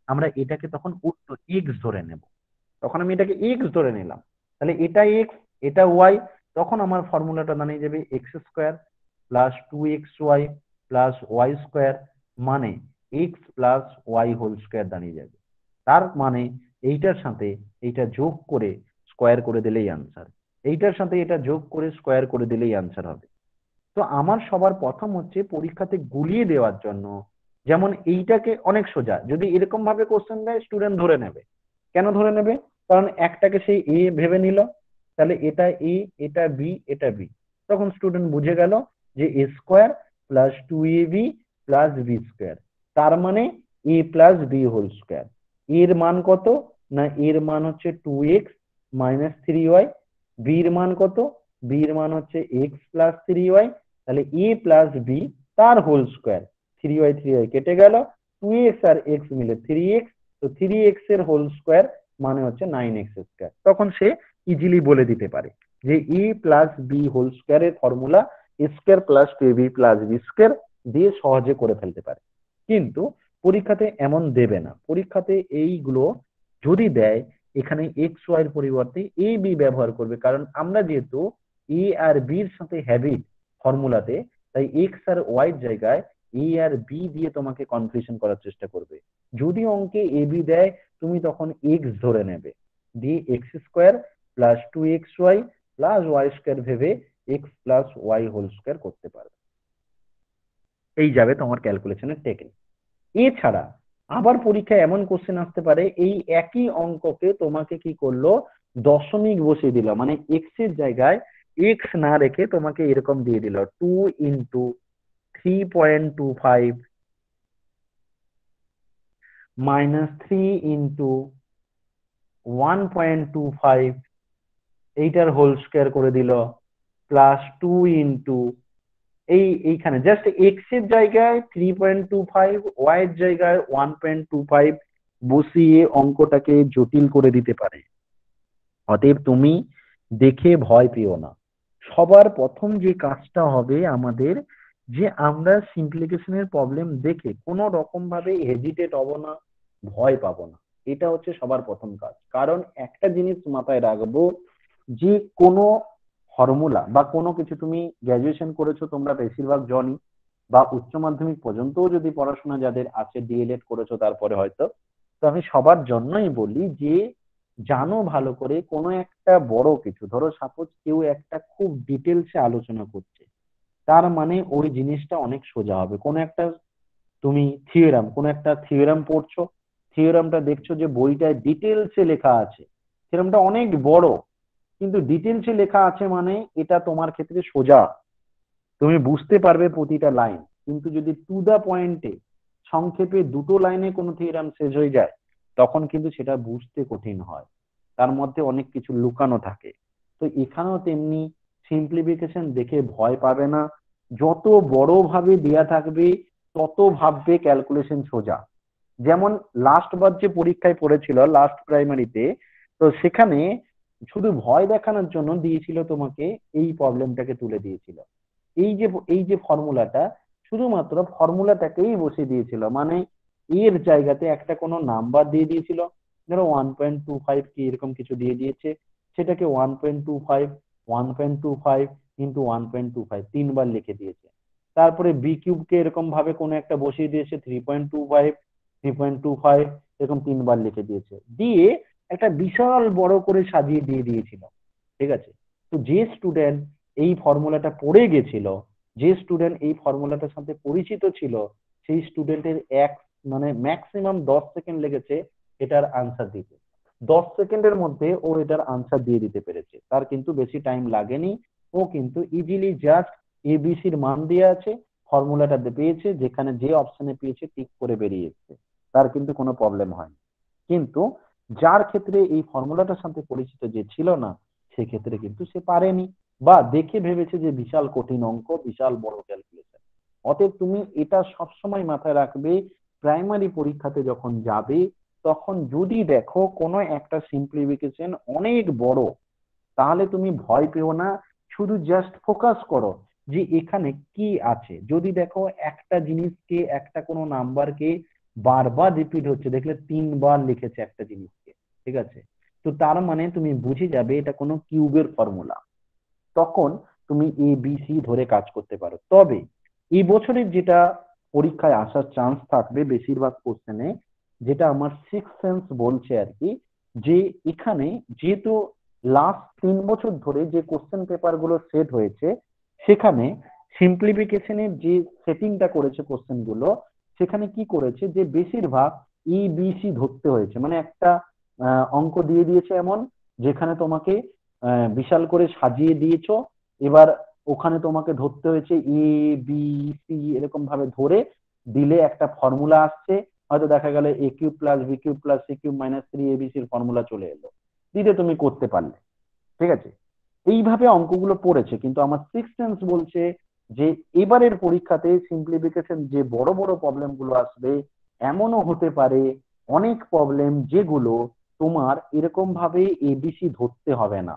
আমরা এটাকে তখন উত্তর এক্স ধরে নেব। তখন আমি এটাকে এক্স ধরে নিলাম, তাহলে এটা এক্স এটা ওয়াই, তখন আমার ফর্মুলাটা দাঁড়িয়ে যাবে X square plus two X Y plus Y square, মানে X plus Y whole square দাঁড়িয়ে যাবে। তার মানে এইটার সাথে এইটা যোগ করে স্কোয়ার করে দিলেই আনসার, এইটার সাথে এটা যোগ করে স্কোয়ার করে দিলেই আনসার হবে। তো আমার সবার প্রথম হচ্ছে পরীক্ষাতে গুলিয়ে দেওয়ার জন্য, যেমন এইটাকে অনেক সোজা, যদি এরকম ভাবে কোশ্চেন দেয় স্টুডেন্ট ধরে নেবে। কেন ধরে নেবে? কারণ একটাকে সেই এ ভেবে নিল, তাহলে এটা এ এটা বি এটা বি, তখন স্টুডেন্ট বুঝে গেল যে A square plus two A B plus B square, তার মানে A plus B whole square. এর মান কত? না এর মান হচ্ছে two X minus three Y. বির মান কত? বির মান হচ্ছে এক্স প্লাস থ্রি ওয়াই, তাহলে এ প্লাস বি তার whole square. Three Y three Y কেটে গেল, টু এক্স আর এক্স মিলে থ্রি এক্স, তো থ্রি এক্স এর হোল স্কোয়ার মানে হচ্ছে নাইন এক্স স্কোয়ার। তখন সে ইজিলি বলে দিতে পারে যে এ প্লাস বি হোল স্কোয়ারের formula A square plus two B plus B square দিয়ে সহজে করে ফেলতে পারে। কিন্তু পরীক্ষাতে এমন দেবে না, পরীক্ষাতে এইগুলো যদি দেয় এখানে এক্স ওয়াই এর পরিবর্তে এ বি ব্যবহার করবে, কারণ আমরা যেহেতু এ আর বির সাথে হ্যাবিট ফর্মুলাতে, তাই এক্স আর ওয়াই এর জায়গায় এ আর বি দিয়ে তোমাকে কনফিউশন করার চেষ্টা করবে। যদি অঙ্কে এ বি দেয় তুমি তখন এক্স ধরে নেবে, দিয়ে X square plus two X Y plus Y square ভেবে X plus Y whole square করতে পারবে। এই যাবে তোমার ক্যালকুলেশনের টেকনিক। এছাড়া আবার পরীক্ষায় এমন কোশ্চেন আসতে পারে, এই একই অঙ্ককে তোমাকে কি করলো দশমিক বসিয়ে দিল, মানে এক্স এর জায়গায় এক্স না রেখে তোমাকে এরকম দিয়ে দিল two into three point two five minus three into one point two five, এইটার হোল স্কোয়ার করে দিল প্লাস টু ইন্টু এই এইখানে জাস্ট এক্স এর জায়গায় three point two five, Y এর জায়গায় ওয়ান পয়েন্ট টু ফাইভ বসিয়ে অঙ্কটাকে জটিল করে দিতে পারে। অতএব তুমি দেখে ভয় পেও না। সবার প্রথম যে কাজটা হবে আমাদের, যে আমরা সিম্পলিফিকেশনের প্রবলেম দেখে কোনো রকম ভাবে হেজিটেট হব না, ভয় পাবো না। এটা হচ্ছে সবার প্রথম কাজ। কারণ একটা জিনিস মাথায় রাখবো, যে কোনো ফর্মুলা বা কোনো কিছু, তুমি গ্র্যাজুয়েশন করেছো তোমরা বেশিরভাগ জনই, বা উচ্চ মাধ্যমিক পর্যন্তও যদি পড়াশোনা যাদের আছে ডিএলএড করেছো তারপরে হয়তো, তো আমি সবার জন্যই বলি যে জানো ভালো করে কোনো একটা বড় কিছু, ধরো সাপোজ কেউ একটা খুব ডিটেলসে আলোচনা করছে, তার মানে ওই জিনিসটা অনেক সোজা হবে। কোনো একটা তুমি থিওরাম, কোনো একটা থিওরাম পড়ছো, থিওরামটা দেখছো যে বইটায় ডিটেলসে লেখা আছে, থিওরামটা অনেক বড় কিন্তু ডিটেলসে লেখা আছে, মানে এটা তোমার ক্ষেত্রে সোজা, তুমি বুঝতে পারবে প্রতিটা লাইন। কিন্তু যদি টু দা পয়েন্টে সংক্ষেপে দুটো লাইনে কোনো থিওরাম শেষ হয়ে যায়, তখন কিন্তু সেটা বুঝতে কঠিন হয়, তার মধ্যে অনেক কিছু লুকানো থাকে। তো এখানেও তেমনি সিম্পলিফিকেশন দেখে ভয় পাবে না, যত বড় ভাবে দেয়া থাকবে তত ভাববে ক্যালকুলেশন সোজা। যেমন লাস্ট বার যে পরীক্ষায় পড়েছিল লাস্ট প্রাইমারিতে, তো সেখানে শুধু ভয় দেখানোর জন্য দিয়েছিল তোমাকে এই প্রবলেমটাকে তুলে দিয়েছিল, এই যে এই যে ফর্মুলাটা, শুধুমাত্র ফর্মুলাটাকেই বসিয়ে দিয়েছিল, মানে এর জায়গাতে একটা কোনো নাম্বার দিয়ে দিয়েছিল, ধরো ওয়ান পয়েন্ট টু ফাইভ কি এরকম কিছু দিয়ে দিয়েছে, সেটাকে one point two five one point two five into one point two five তিনবার লিখে দিয়েছে। তারপরে বি কিউবকে এরকম ভাবে কোনো একটা বসিয়ে দিয়েছে three point two five three point two five এরকম তিনবার লিখে দিয়েছে, দিয়ে একটা বিশাল বড় করে সাজিয়ে দিয়ে দিয়েছিল। ঠিক আছে, তো যে স্টুডেন্ট এই ফর্মুলাটা পড়ে গেছিল, যে স্টুডেন্ট এই ফর্মুলাটার সাথে পরিচিত ছিল, সেই স্টুডেন্টের এক মানে ম্যাক্সিমাম দশ সেকেন্ড লেগেছে এটার আনসার দিতে। দশ সেকেন্ডের মধ্যে ও এটার আনসার দিয়ে দিতে পেরেছে, তার কিন্তু বেশি টাইম লাগেনি, ও কিন্তু ইজিলি জাস্ট এবিসির মান দিয়ে আছে, ফর্মুলাটা পেয়েছে, যেখানে যে অপশনে পেয়েছে টিক করে বেরিয়ে এসেছে, তার কিন্তু কোনো প্রবলেম হয়নি। কিন্তু যার ক্ষেত্রে এই ফর্মুলাটার সাথে পরিচিত যে ছিল না, সেক্ষেত্রে কিন্তু সে পারেনি, বা দেখে ভেবেছে যে বিশাল কঠিন অঙ্ক, বিশাল বড় ক্যালকুলেশন। অতএব তুমি এটা সবসময় মাথায় রাখবে, প্রাইমারি পরীক্ষাতে যখন যাবে তখন যদি দেখো কোনো একটা সিম্পলিফিকেশন অনেক বড়, তাহলে তুমি ভয় পেও না, শুধু জাস্ট ফোকাস করো যে এখানে কি আছে। যদি দেখো একটা জিনিসকে, একটা কোনো নাম্বারকে বারবার রিপিট হচ্ছে, দেখলে তিনবার লিখেছে একটা জিনিসকে, ঠিক আছে? তো তার মানে তুমি বুঝে যাবে এটা কোনো কিউবের ফর্মুলা। তখন তুমি এ বি সি ধরে কাজ করতে পারো। তবে এই বছরের যেটা পরীক্ষায় আসার চান্স থাকবে বেশিরভাগ কোশ্চেনে, যেটা আমার সিক্স সেন্স বলছে আর কি, যে এখানে যেহেতু লাস্ট তিন বছর ধরে যে কোশ্চেন পেপার গুলো সেট হয়েছে, সেখানে সিম্পলিফিকেশনের যে সেটিংটা করেছে কোশ্চেন গুলো, সেখানে কি করেছে যে বেশিরভাগ ই বি সি ধরতে হয়েছে। মানে একটা আহ, অঙ্ক দিয়ে দিয়েছে এমন, যেখানে তোমাকে আহ, বিশাল করে সাজিয়ে দিয়েছো, এবার ওখানে তোমাকে ধরতে হয়েছে এ বি সি, এরকম ভাবে ধরে দিলে একটা ফর্মুলা আসছে। হয়তো দেখা গেল A cube plus B cube plus C cube minus three এবিসির ফর্মুলা চলে এলো, দিতে তুমি করতে পারলে, ঠিক আছে? এইভাবে অঙ্কগুলো পড়েছে। কিন্তু আমার সিক্স সেন্স বলছে যে এবারের পরীক্ষাতে সিম্পলিফিকেশন যে বড় বড় প্রবলেম গুলো আসবে, এমনও হতে পারে অনেক প্রবলেম যেগুলো তোমার এরকম ভাবে এবিসি ধরতে হবে না।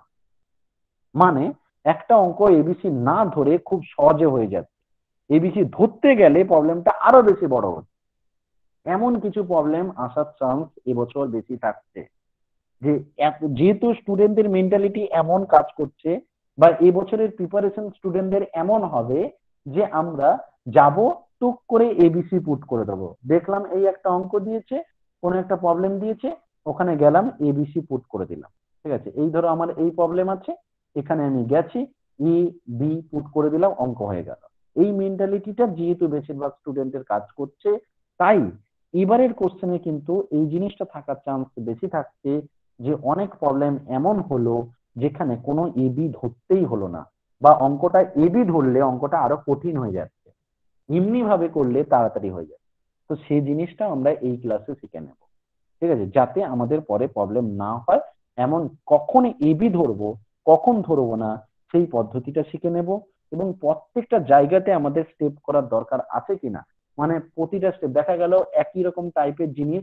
মানে একটা অঙ্ক এবিসি না ধরে খুব সহজে হয়ে যাচ্ছে, এবিসি ধরতে গেলে প্রবলেমটা আরো বেশি বড় হচ্ছে। এমন কিছু প্রবলেম আসার চান্স এবছর বেশি থাকছে, যে এত- যেহেতু স্টুডেন্টদের মেন্টালিটি এমন কাজ করছে, বা এবছরের প্রিপারেশন স্টুডেন্টদের এমন হবে যে আমরা যাব, টুক করে এবিসি পুট করে দেবো। দেখলাম এই একটা অঙ্ক দিয়েছে, কোনো একটা প্রবলেম দিয়েছে, ওখানে গেলাম এবিসি পুট করে দিলাম, ঠিক আছে? এই ধরো আমার এই প্রবলেম আছে, এখানে আমি গেছি ই বি পুট করে দিলাম, অঙ্ক হয়ে গেল। এই মেন্টালিটিটা যেহেতু বেশিরভাগ স্টুডেন্টের কাজ করছে, তাই এবারের কোশ্চেনে কিন্তু এই জিনিসটা থাকার চান্স বেশি থাকছে যে অনেক প্রবলেম এমন হলো যেখানে কোনো এবি ধরতেই হলো না, বা অঙ্কটা এবি ধরলে অঙ্কটা আরো কঠিন হয়ে যাচ্ছে, এমনি ভাবে করলে তাড়াতাড়ি হয়ে যাবে। তো সেই জিনিসটা আমরা এই ক্লাসে শিখে নেব, ঠিক আছে? যাতে আমাদের পরে প্রবলেম না হয়, এমন কখন এবি ধরবো কখন ধরবো না সেই পদ্ধতিটা শিখে নেব। এবং প্রত্যেকটা জায়গাতে আমাদের স্টেপ করার দরকার আছে কিনা, মানে প্রতিটা স্টেপ দেখা গেল একই রকম টাইপের জিনিস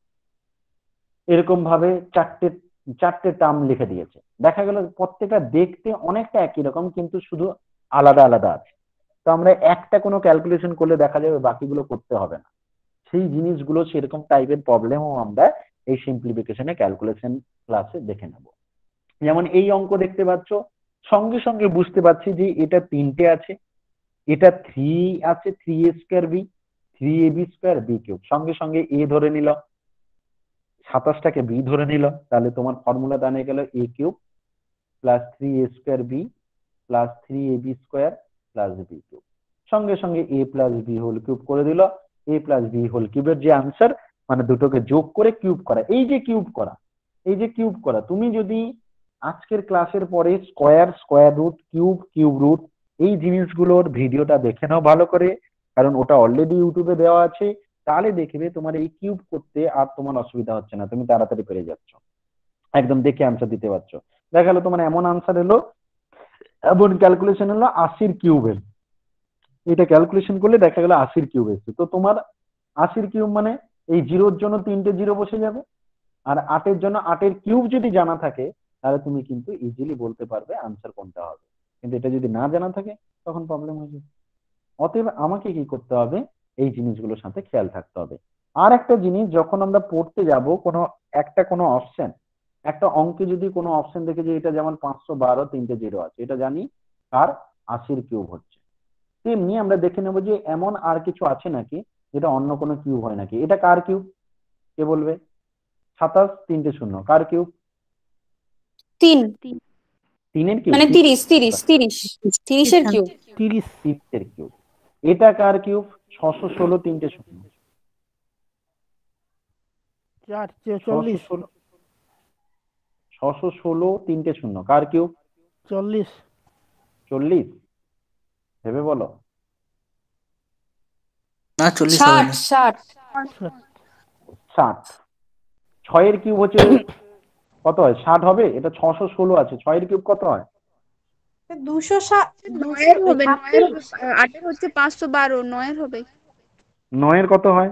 এরকম ভাবে চারটে চারটে টার্ম লিখে দিয়েছে, দেখা গেল প্রত্যেকটা দেখতে অনেকটা একই রকম কিন্তু শুধু আলাদা আলাদা আছে। তো আমরা একটা কোনো ক্যালকুলেশন করলে দেখা যাবে বাকিগুলো করতে হবে না। সেই জিনিসগুলো সেরকম টাইপের প্রবলেমও আমরা এই সিম্পলিফিকেশনে ক্যালকুলেশন ক্লাসে দেখে নেব। যেমন এই অঙ্ক দেখতে পাচ্ছ, সঙ্গে সঙ্গে বুঝতে পারছি যে এটা তিনটে আছে, এটা থ্রি আছে, three A square B, three A B square B cube, সঙ্গে সঙ্গে এ ধরে নিল, সাতাশটাকে বি ধরে নিল, তাহলে তোমার ফর্মুলা দাঁড়িয়ে গেল A cube plus three A square B plus three A B square plus B cube, সঙ্গে সঙ্গে A plus B whole cube করে দিল। এ প্লাস বি হোল কিউবের যে আনসার, মানে দুটোকে যোগ করে কিউব করা, এই যে কিউব করা, এই যে কিউব করা, তুমি যদি আজকের ক্লাসের পরে square, square root, cube, cube root এই জিনিসগুলোর ভিডিওটা দেখে নাও ভালো করে, কারণ ওটা অলরেডি ইউটিউবে দেওয়া আছে, তাহলে দেখবে তোমার এই কিউব করতে আর তোমার অসুবিধা হচ্ছে না, তুমি তাড়াতাড়ি পেরে যাচ্ছ, একদম দেখে আনসার দিতে পারছো। দেখা গেলো তোমার এমন আনসার এলো, এমন ক্যালকুলেশন হলো আশির কিউবের, এটা ক্যালকুলেশন করলে দেখা গেলো আশির কিউব এসছে। তো তোমার আশির কিউব মানে এই জিরোর জন্য তিনটে জিরো বসে যাবে, আর আটের জন্য আটের কিউব যদি জানা থাকে তাহলে তুমি কিন্তু ইজিলি বলতে পারবে আনসার কোনটা হবে। কিন্তু এটা যদি না জানা থাকে তখন প্রবলেম হয়ে যাবে। অতএব আমাকে কি করতে হবে, এই জিনিসগুলোর সাথে খেয়াল থাকতে হবে। আর একটা জিনিস, যখন আমরা পড়তে যাব কোনো একটা কোনো অপশন, একটা অঙ্কে যদি কোনো অপশন দেখে যে এটা যেমন পাঁচশো বারো তিনটে জিরো আছে, এটা জানি আর আশির কিউব হচ্ছে, তেমনি আমরা দেখে নেবো যে এমন আর কিছু আছে নাকি যেটা অন্য কোনো কিউব হয় নাকি। এটা কার কিউব কে বলবে? সাতাশ তিনটে শূন্য কার কিউব? তিন, তিনের কিউব, মানে তিরিশ তিরিশ তিরিশ তিরিশের কিউব। তিরিশ। তিরিশের কিউব। এটা কার কিউব? ছশো ষোলো তিনটে শূন্য, চার ছশো চল্লিশ। ষোলো ছশো ষোলো তিনটে শূন্য কার কিউব? চল্লিশ। চল্লিশ। ভেবে বলো। না চল্লিশ হবে ষাট না। ষাট ষাট। ছয়ের কিউব হচ্ছে কত হয়? ষাট হবে। এটা ছশো ষোলো আছে, ছয়ের কিউব কত হয়? দুশো ষাট নয়ের হবে, নয়ের হবে, আটের হচ্ছে পাঁচশো বারো, নয়ের হবে। নয়ের কত হয়?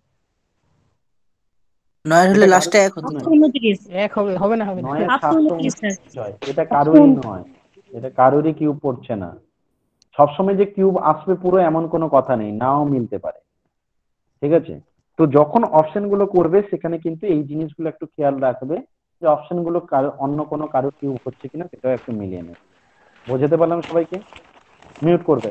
নয়ের হলে এটা লাস্টে এক কারোর হতো। নয়, এক হবে, হবে না, হবে না। নয়ের সাতশো উনত্রিশ হয়। এটা কারোরই নয়, এটা কারোরই কিউব পড়ছে না। সবসময় যে কিউব আসবে পুরো এমন কোনো কথা নেই, নাও মিলতে পারে, ঠিক আছে? তো যখন অপশন গুলো করবে সেখানে কিন্তু এই জিনিসগুলো একটু খেয়াল রাখবে যে অপশন গুলো কারো অন্য কোনো কারো কিউব হচ্ছে কিনা সেটাও একটু মিলিয়ে নেবে। বোঝাতে পারলাম সবাইকে? মিউট করবে।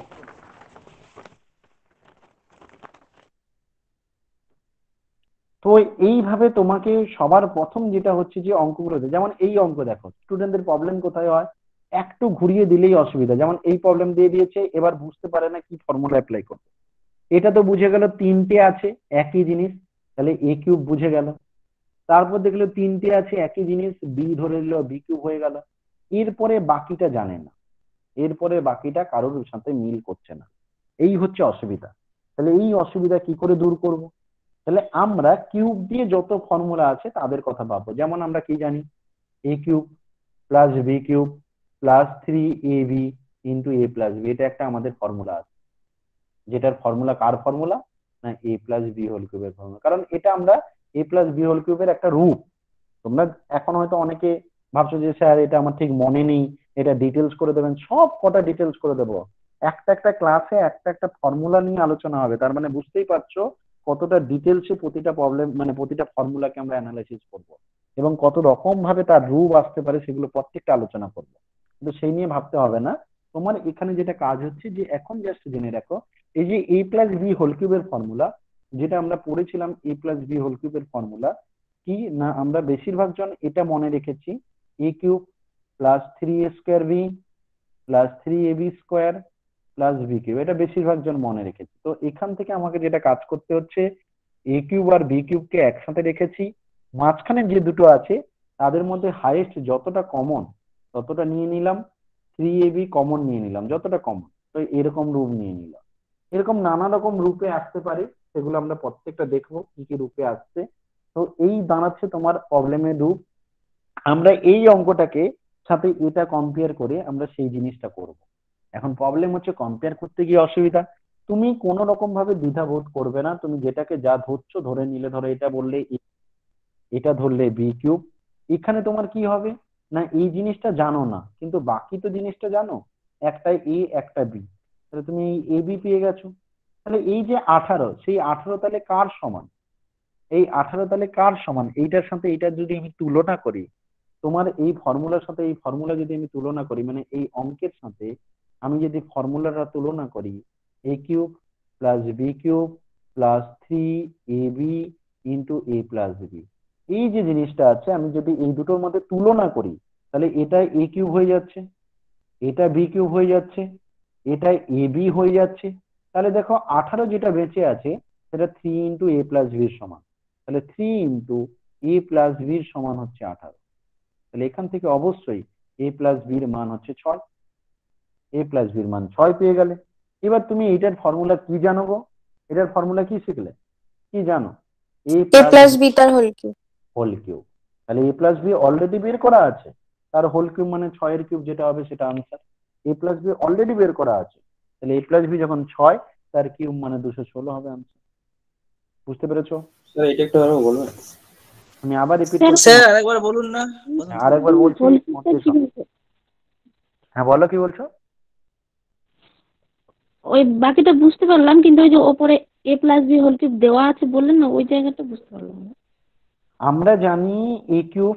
তো এইভাবে তোমাকে সবার প্রথম যেটা হচ্ছে যে অঙ্কগুলোতে, যেমন এই অঙ্ক দেখো স্টুডেন্টদের প্রবলেম কোথায় হয়, একটু ঘুরিয়ে দিলেই অসুবিধা। যেমন এই প্রবলেম দিয়ে দিয়েছে, এবার বুঝতে পারে না কি ফর্মুলা অ্যাপ্লাই করবে। এটা তো বুঝে গেল তিনটে আছে একই জিনিস, তাহলে এ কিউব বুঝে গেল। তারপর দেখলো তিনটে আছে একই জিনিস, বি ধরে নিল, বি কিউব হয়ে গেল। এরপরে বাকিটা জানে না, এরপরে বাকিটা কারোর সাথে মিল করছে না, এই হচ্ছে অসুবিধা। তাহলে এই অসুবিধা কি করে দূর করব? তাহলে আমরা কিউব দিয়ে যত ফর্মুলা আছে তাদের কথা ভাববো। যেমন আমরা কি জানি, A cube plus B cube plus three A B into A plus B, এটা একটা আমাদের ফর্মুলা আছে, যেটার ফর্মুলা কার ফর্মুলা না এ প্লাস বি হোল কিউবের ফর্মুলা। কারণ এটা আমরা এ প্লাস বি হোল কিউবের একটা রূপ। তোমরা এখন হয়তো অনেকে ভাবছো যে স্যার এটা আমার ঠিক মনে নেই, এটা ডিটেলস করে দেবেন। সব কটা ডিটেলস করে দেবো, একটা একটা ক্লাসে একটা একটা ফর্মুলা নিয়ে আলোচনা হবে। তার মানে বুঝতেই পারছো কতটা ডিটেলসে প্রতিটা প্রবলেম মানে প্রতিটা ফর্মুলাকে আমরা অ্যানালাইসিস করব, এবং কত রকম ভাবে তার রূপ আসতে পারে সেগুলো প্রত্যেকটা আলোচনা করবো। কিন্তু সেই নিয়ে ভাবতে হবে না। তোমার এখানে যেটা কাজ হচ্ছে যে এখন জাস্ট জেনে রাখো, এই যে এ প্লাস বি হোল কিউবের ফর্মুলা যেটা আমরা পড়েছিলাম, এ প্লাস বি হোল কিউবের ফর্মুলা কি না, আমরা বেশিরভাগ জন এটা মনে রেখেছি A cube plus three A square B plus three A B square plus B cube, এটা বেশিরভাগ জন মনে রেখেছি। তো এখান থেকে আমাকে যেটা কাজ করতে হচ্ছে, এ কিউব আর বি কিউবকে একসাথে রেখেছি, মাঝখানে যে দুটো আছে তাদের মধ্যে হাইয়েস্ট যতটা কমন ততটা নিয়ে নিলাম, থ্রি এ বি কমন নিয়ে নিলাম যতটা কমন, তো এরকম রূপ নিয়ে নিলাম। এরকম নানা রকম রূপে আসতে পারে, সেগুলো আমরা প্রত্যেকটা দেখবো কি কি রূপে আসছে। তো এই দাঁড়াচ্ছে তোমার প্রবলেমের রূপ। আমরা এই অঙ্কটাকে সাথে এটা কম্পেয়ার করে আমরা সেই জিনিসটা করব। এখন প্রবলেম হচ্ছে কম্পেয়ার করতে গিয়ে অসুবিধা। তুমি কোনো রকম ভাবে দ্বিধাবোধ করবে না, তুমি যেটাকে যা ধরছো ধরে নিলে, ধরো এটা বললে A, এটা ধরলে বি কিউব। এখানে তোমার কি হবে না, এই জিনিসটা জানো না কিন্তু বাকি তো জিনিসটা জানো, একটা এ একটা বি, তাহলে তুমি এই এ বি পেয়ে গেছো। তাহলে এই যে আঠারো, সেই আঠারো তাহলে কার সমান, এই আঠারো তাহলে কার সমান, এইটার সাথে এটা যদি আমি তুলনা করি, তোমার এই ফর্মুলার সাথে এই ফর্মুলা যদি আমি তুলনা করি, মানে এই অঙ্কের সাথে আমি যদি ফর্মুলাটা তুলনা করি, A cube plus B cube plus three A B into A plus B, এই যে জিনিসটা আছে আমি যদি এই দুটোর মধ্যে তুলনা করি, তাহলে এটা এ কিউব হয়ে যাচ্ছে, এটা বি কিউব হয়ে যাচ্ছে, এটা এ বি হয়ে যাচ্ছে। তাহলে দেখো আঠারো যেটা বেঁচে আছে সেটা থ্রি ইন্টু এ প্লাস বির সমান। তাহলে থ্রি ইন্টু এ প্লাস বির সমান হচ্ছে আঠারো। তাহলে এখান থেকে অবশ্যই এ প্লাস বির মান হচ্ছে ছয়, এ প্লাস বির মান ছয় পেয়ে গেলে। এবার তুমি এটার ফর্মুলা কি জানো গো, এটার ফর্মুলা কি শিখলে, কি জানো, A A plus plus B তার হোল কিউব। Whole cube. তাহলে এ প্লাস বি অলরেডি বের করা আছে, তার হোল কিউব মানে ছয়ের কিউব যেটা হবে সেটা answer. A plus B already বের করা আছে, তাহলে এ প্লাস বি যখন ছয় তার কিউব মানে দুশো ষোলো হবে আনসার। বুঝতে পেরেছো? স্যার এটা একটু আরো বলবেন। আমি আবার রিপিট স্যার, করছি, স্যার আরেকবার বলুন না। হ্যাঁ, আরেকবার বলছি, হোল কিউবটা মনোযোগ কি সহ। বলছে? হ্যাঁ বলো কি বলছো। ওই বাকিটা বুঝতে পারলাম, কিন্তু ওই যে ওপরে A plus B whole cube দেওয়া আছে বললেন না, ওই জায়গাটা বুঝতে পারলাম না। আমরা জানি এ কিউব,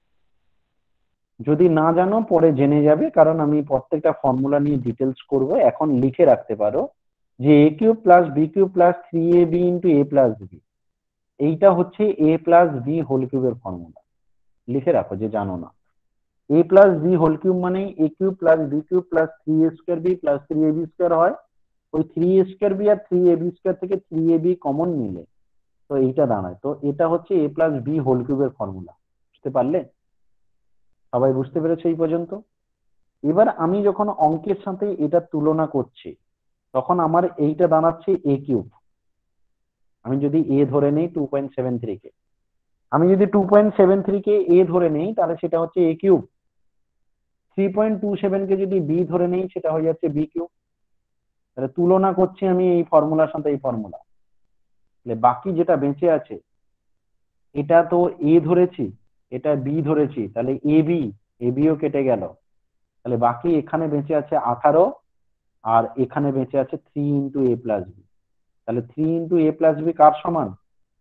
যদি না জানো পরে জেনে যাবে, কারণ আমি প্রত্যেকটা ফর্মুলা নিয়ে ডিটেলস করব। এখন লিখে রাখতে পারো যে A cube plus B cube plus three A B into A plus B, এইটা হচ্ছে এ প্লাস বি হোল কিউবের ফর্মুলা। লিখে রাখো যে জানো না, A plus B whole cube মানে এ cube plus B cube plus three A square B plus three A B square হয়। ওই থ্রি এ স্কোয়ার বি আর থ্রি এ বি স্কোয়ার থেকে থ্রি এ বি কমন নিলে তো এইটা দাঁড়ায়। তো এটা হচ্ছে এ প্লাস বি হোল কিউবের ফর্মুলা। বুঝতে পারলে? সবাই বুঝতে পেরেছো এই পর্যন্ত? এবার আমি যখন অঙ্কের সাথে এটা তুলনা করছি তখন আমার এইটা দাঁড়াচ্ছে এ কিউব। আমি যদি এ ধরে নেই টু পয়েন্ট সেভেন থ্রি কে, আমি যদি টু পয়েন্ট সেভেন থ্রি কে এ ধরে নেই তাহলে সেটা হচ্ছে A cube. Three point two seven কে যদি বি ধরে নেই সেটা হয়ে যাচ্ছে বি কিউব। তাহলে তুলনা করছি আমি এই ফর্মুলার সাথে এই ফর্মুলা। তাহলে বাকি যেটা বেঁচে আছে, এটা তো এ ধরেছি, এটা বি ধরেছি, তাহলে এ বি, এ বিও কেটে গেল। তাহলে বাকি এখানে বেঁচে আছে আঠারো, আর এখানে বেঁচে আছে three into A plus B. তাহলে three into A plus B কার সমান,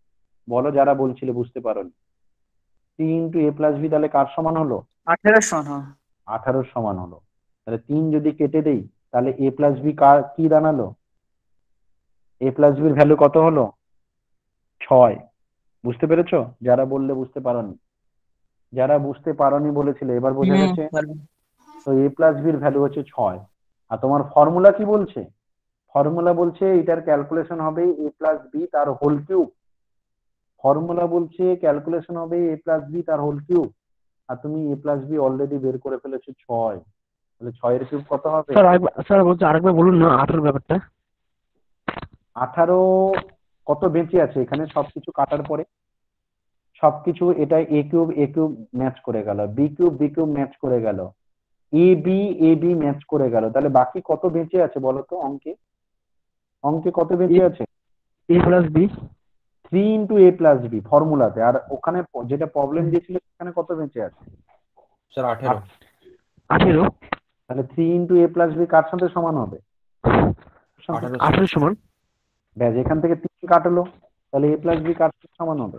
বলো যারা বলছিলে বুঝতে পারোনি। Three into A plus B তাহলে কার সমান হলো? আঠেরো সমান, হ্যাঁ। আঠারোর সমান হলো। তাহলে তিন যদি কেটে দেই তাহলে এ প্লাস বি কার কি দাঁড়ালো? এ প্লাস বির ভ্যালু কত হলো? ছয়। বুঝতে পেরেছো? যারা বললে বুঝতে পারোনি, যারা বুঝতে পারোনি বলেছিলে এবার বোঝা হুম, গেছে। পারবো। তো এ প্লাস বির ভ্যালু হচ্ছে ছয়। আর তোমার ফর্মুলা কি বলছে? ফর্মুলা বলছে এটার ক্যালকুলেশন হবে এ প্লাস বি তার হোল কিউব। ফর্মুলা বলছে ক্যালকুলেশন হবে এ প্লাস বি তার হোল কিউব। আর তুমি এ প্লাস বি অলরেডি বের করে ফেলেছো ছয়। তাহলে ছয়ের কিউব কত হবে? স্যার আরেকবার স্যার বলছি আরেকবার বলুন না আঠারো ব্যাপারটা। আঠারো কত বেঁচে আছে এখানে সবকিছু কাটার পরে? সবকিছু এটা A cube A cube match করে গেল, B cube B cube match করে গেল, A B A B match করে গেল। তাহলে বাকি কত বেঁচে আছে বলো তো অঙ্কে? অঙ্কে কত বেঁচে আছে? A plus B. Three into A plus B ফর্মুলাতে। আর ওখানে প- যেটা প্রবলেম দিয়েছিল সেখানে কত বেঁচে আছে? স্যার আঠেরো। আট। আঠেরো। তাহলে three into A plus B কার সাথে সমান হবে? আঠারো আঠেরো সমান। ব্যাস, এখান থেকে তিন কাটলো। তাহলে এ প্লাস বি কার সাথে সমান হবে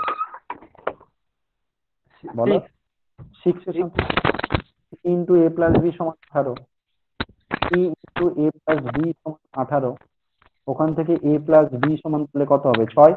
বলো? সিক্স এর সাথে। ইন্টু এ প্লাস বি সমান আঠারো। Three into A plus B সমান আঠারো। ওখান থেকে এ প্লাস বি সমান তাহলে কত হবে? ছয়।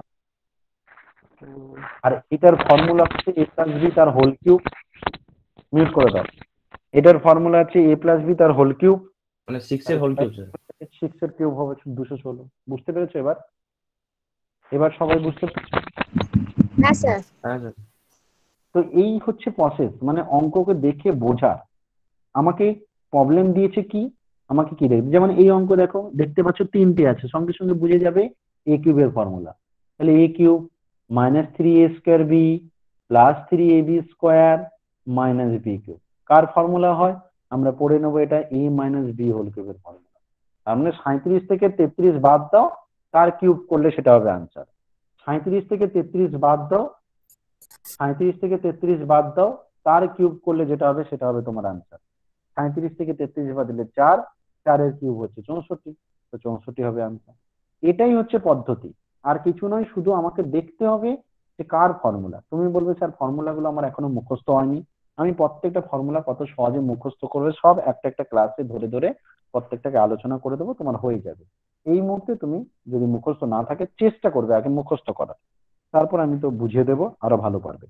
আর এটার ফর্মুলা হচ্ছে এ প্লাস বি তার হোল কিউব। মিউট করে দাও। এটার ফর্মুলা হচ্ছে এ প্লাস বি তার হোল কিউব। মানে সিক্স এর হোল কিউব স্যার। সিক্স এর কিউব হবে দুশো ষোলো। বুঝতে পেরেছো এবার? এবার সবাই বুঝতে পেরেছো? হ্যাঁ স্যার। হ্যাঁ স্যার। তো এই হচ্ছে প্রসেস, মানে অঙ্ককে দেখে বোঝা। আমাকে প্রবলেম দিয়েছে কি, আমাকে কি দেখবে, যেমন এই অঙ্ক দেখো দেখতে পাচ্ছ তিনটে আছে, সঙ্গে সঙ্গে বুঝে যাবে এ কিউবের ফর্মুলা। তাহলে A cube minus three A square B plus three A B square minus B cube. কার ফর্মুলা হয়? আমরা পড়ে নেবো এটা এ মাইনাস বি হোল কিউবের ফর্মুলা। তার মানে সাঁইত্রিশ থেকে তেত্রিশ বাদ দাও, তার কিউব করলে সেটা হবে আনসার। সাঁইত্রিশ থেকে তেত্রিশ বাদ দাও, সাঁইত্রিশ থেকে তেত্রিশ বাদ দাও, তার কিউব করলে যেটা হবে সেটা হবে তোমার আনসার। সাঁইত্রিশ থেকে তেত্রিশ বাদ দিলে চার, চারের কিউব হচ্ছে চৌষট্টি, তো চৌষট্টি হবে আনসার। এটাই হচ্ছে পদ্ধতি, আর কিছু নয়। শুধু আমাকে দেখতে হবে যে কার ফর্মুলা। তুমি বলবে স্যার ফর্মুলা গুলো আমার এখনো মুখস্থ হয়নি। আমি প্রত্যেকটা ফর্মুলা কত সহজে মুখস্থ করবে সব একটা একটা ক্লাসে ধরে ধরে প্রত্যেকটাকে আলোচনা করে দেবো, তোমার হয়ে যাবে। এই মুহূর্তে তুমি যদি মুখস্থ না থাকে চেষ্টা করবে আগে মুখস্থ করার, তারপর আমি তো বুঝিয়ে দেবো, আরো ভালো পারবে।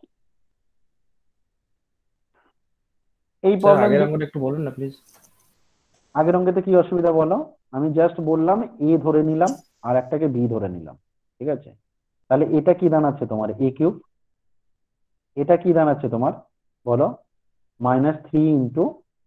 এই স্যার আগের প্রবলেম অঙ্কটা একটু বলুন না প্লিজ। আগের অঙ্কেতে কি অসুবিধা বলো? আমি জাস্ট বললাম এ ধরে নিলাম আর একটাকে বি ধরে নিলাম, ঠিক আছে? তাহলে এটা কি দাঁড়াচ্ছে তোমার? A cube. এটা কি দাঁড়াচ্ছে তোমার বলো? Minus three into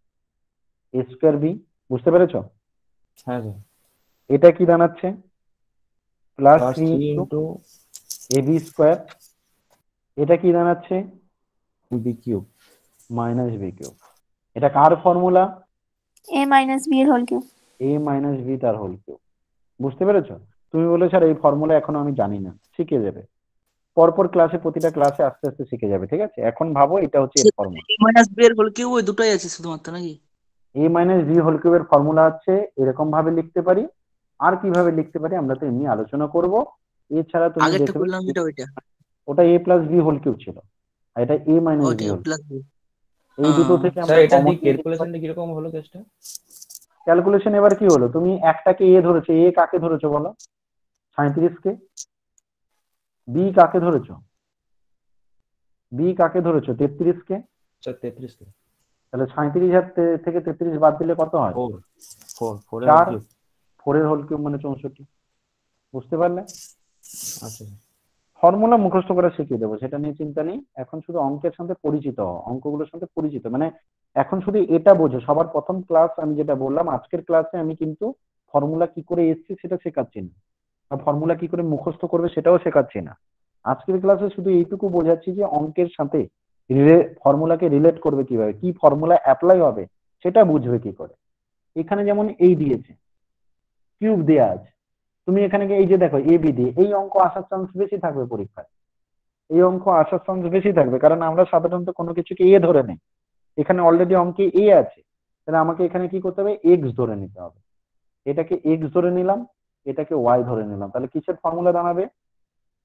A square B. বুঝতে পেরেছো? হ্যাঁ স্যার। এটা কি দাঁড়াচ্ছে? Plus plus three three into into A B square. এটা কি দাঁড়াচ্ছে? B cube. Minus B cube. এটা কার ফর্মুলা? এ মাইনাস বি এর whole cube. A minus B তার হোল কিউব। বুঝতে পেরেছো? তুমি বলে স্যার এই ফর্মুলা এখনো আমি জানি না, শিখে যাবে পরপর ক্লাসে, প্রতিটা ক্লাসে আস্তে আস্তে শিখে যাবে, ঠিক আছে? এখন ভাবো এটা হচ্ছে এর ফর্মুলা। এ মাইনাস বি এর হোল কিউব ওই দুটোই আছে শুধুমাত্র নাকি? এ মাইনাস বি হোল কিউবের ফর্মুলা হচ্ছে এরকম ভাবে লিখতে পারি, আর কিভাবে লিখতে পারি আমরা তো এমনি আলোচনা করব। এছাড়া তুমি আগেরটা দেখবে করলাম যেটা ওইটা। ওটা A plus B whole cube ছিল, আর এটা এ মাইনাস ওইটা B A whole. Plus B. এই দুটো থেকে স্যার আমরা এটা কমন দিয়ে ক্যালকুলেশনটা কিরকম হলো কেসটা? ক্যালকুলেশন এবার কি হলো? তুমি একটাকে এ ধরেছো, এ কাকে ধরেছো বলো? সাঁইত্রিশ কে। বি কাকে ধরেছো? বি কাকে ধরেছো? তেত্রিশ কে। স্যার তেত্রিশ কে। তাহলে সাঁইত্রিশ হাজার থেকে তেত্রিশ বাদ দিলে কত হয়? ফোর। ফোর ফোর এর চার। Whole cube. ফোরের হোল কিউব মানে চৌষট্টি। বুঝতে পারলে? আচ্ছা। ফর্মুলা মুখস্থ করে শিখিয়ে দেবো, সেটা নিয়ে চিন্তা নেই। এখন শুধু অঙ্কের সাথে পরিচিত হও, অঙ্কগুলোর সাথে পরিচিত, মানে এখন শুধু এটা বোঝো। সবার প্রথম ক্লাস আমি যেটা বললাম, আজকের ক্লাসে আমি কিন্তু ফর্মুলা কি করে এসছে সেটা শেখাচ্ছি না, বা ফর্মুলা কি করে মুখস্থ করবে সেটাও শেখাচ্ছি না। আজকের ক্লাসে শুধু এইটুকু বোঝাচ্ছি যে অঙ্কের সাথে ফর্মুলাকে রিলেট করবে কিভাবে, কি ফর্মুলা অ্যাপ্লাই হবে সেটা বুঝবে কি করে। এখানে যেমন এই দিয়েছে, কিউব দেয়া আছে, তুমি এখানে গিয়ে এই যে দেখো এ বি দিয়ে, এই অঙ্ক আসার চান্স বেশি থাকবে পরীক্ষায়। এই অঙ্ক আসার চান্স বেশি থাকবে, কারণ আমরা সাধারণত কোনো কিছুকে এ ধরে নেই। এখানে অলরেডি অঙ্কে এ আছে, তাহলে আমাকে এখানে কি করতে হবে? এক্স ধরে নিতে হবে। এটাকে এক্স ধরে নিলাম, এটাকে ওয়াই ধরে নিলাম, তাহলে কিসের ফর্মুলা দাঁড়াবে?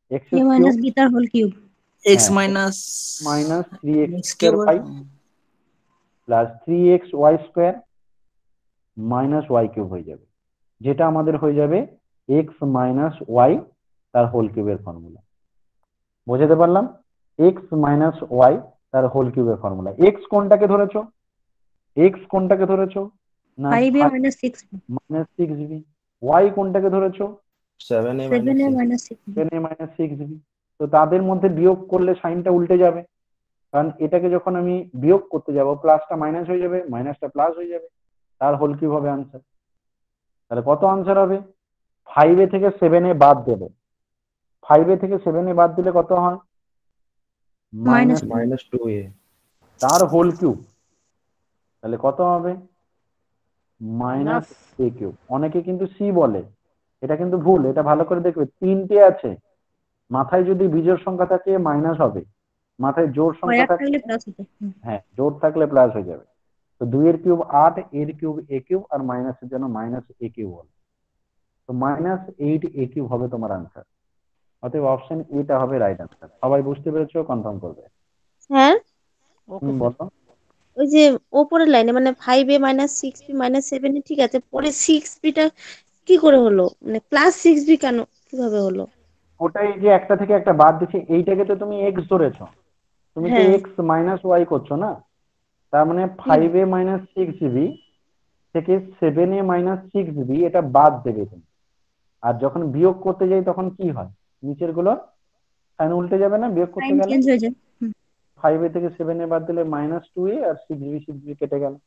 X a cube minus B তার হোল কিউব। এক্স হ্যাঁ minus minus three x x square cube y plus three x y square minus y cube হয়ে যাবে, যেটা আমাদের হয়ে যাবে এক্স মাইনাস ওয়াই তার হোল কিউবের ফর্মুলা। বোঝাতে পারলাম? এক্স মাইনাস ওয়াই তার হোল কিউবের ফর্মুলা। এক্স কোনটাকে ধরেছো? এক্স কোনটাকে ধরেছো? না five a five minus six b. Minus six b. Y কোনটাকে ধরেছো? Seven a seven minus a six minus six b. Ten a minus six b. তো তাদের মধ্যে বিয়োগ করলে সাইনটা উল্টে যাবে, কারণ এটাকে যখন আমি বিয়োগ করতে যাব প্লাসটা মাইনাস হয়ে যাবে, মাইনাসটা প্লাস হয়ে যাবে, তার হোল কিউব হবে আনসার। তাহলে কত আনসার হবে? ফাইভ এ থেকে সেভেন এ বাদ দেবে, ফাইভ এ থেকে সেভেন এ বাদ দিলে কত হয়? Minus minus minus two a. তার হোল কিউব। তাহলে কত হবে? Minus plus a cube. অনেকে কিন্তু সি বলে, এটা কিন্তু ভুল, এটা ভালো করে দেখবে। তিনটে আছে, মাথায় যদি বিজোড় সংখ্যা থাকে মাইনাস হবে, মাথায় জোড় সংখ্যা স্কয়ার থাকে থাকলে প্লাস হতো। হুম। হ্যাঁ জোড় থাকলে প্লাস হয়ে যাবে। তো দুইয়ের কিউব আট, এর কিউব এ কিউব, আর মাইনাসের জন্য মাইনাস এ কিউব হবে। তো মাইনাস এইট এ কিউব হবে তোমার আনসার। অতএব অপশন এটা হবে রাইট আনসার। সবাই বুঝতে পেরেছো? কনফার্ম করবে। হ্যাঁ ওকে হুম স্যার। বলো। ওই যে ওপরের লাইনে মানে five a minus six b minus seven a ঠিক আছে, পরে সিক্স বিটা কি করে হলো, মানে প্লাস সিক্স বি কেন, কিভাবে হলো? ওটাই যে একটা থেকে একটা বাদ দিচ্ছে, এইটাকে তো তুমি এক্স ধরেছো, তুমি তো হ্যাঁ। এক্স মাইনাস ওয়াই করছো না। তার মানে হুম। Five a minus six b থেকে seven a minus six b এটা বাদ দেবে তুমি। আর যখন বিয়োগ করতে যাই তখন কি হয়? নিচের গুলো সাইন উল্টে যাবে না বিয়োগ করতে সাইন গেলে? চেঞ্জ হয়ে যায়। হুম। ফাইভ এ থেকে সেভেন এ বাদ দিলে মাইনাস টু এ, আর সিক্স বি সিক্স বি কেটে গেল।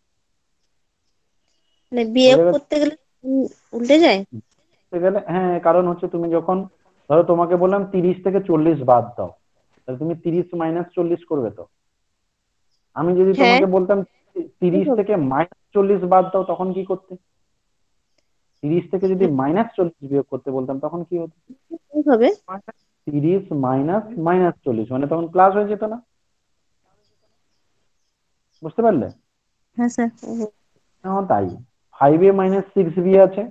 মানে বিয়োগ বুঝে গেছে? করতে গেলে উম, উল্টে যায়। বুঝতে গেলে হ্যাঁ, কারণ হচ্ছে তুমি যখন ধরো তোমাকে বললাম তিরিশ থেকে চল্লিশ বাদ দাও, তাহলে তুমি তিরিশ মাইনাস চল্লিশ করবে তো। আমি যদি হ্যাঁ তোমাকে বলতাম তিরিশ এইভাবে থেকে মাইনাস চল্লিশ বাদ দাও, তখন কি করতে? তিরিশ থেকে যদি মাইনাস চল্লিশ বিয়োগ করতে বলতাম তখন কি হতো? এইভাবে। তিরিশ মাইনাস মাইনাস চল্লিশ মানে তখন প্লাস হয়ে যেত না? বুঝতে পারলে? হ্যাঁ স্যার। হ্যাঁ তাই। Five a minus six b আছে,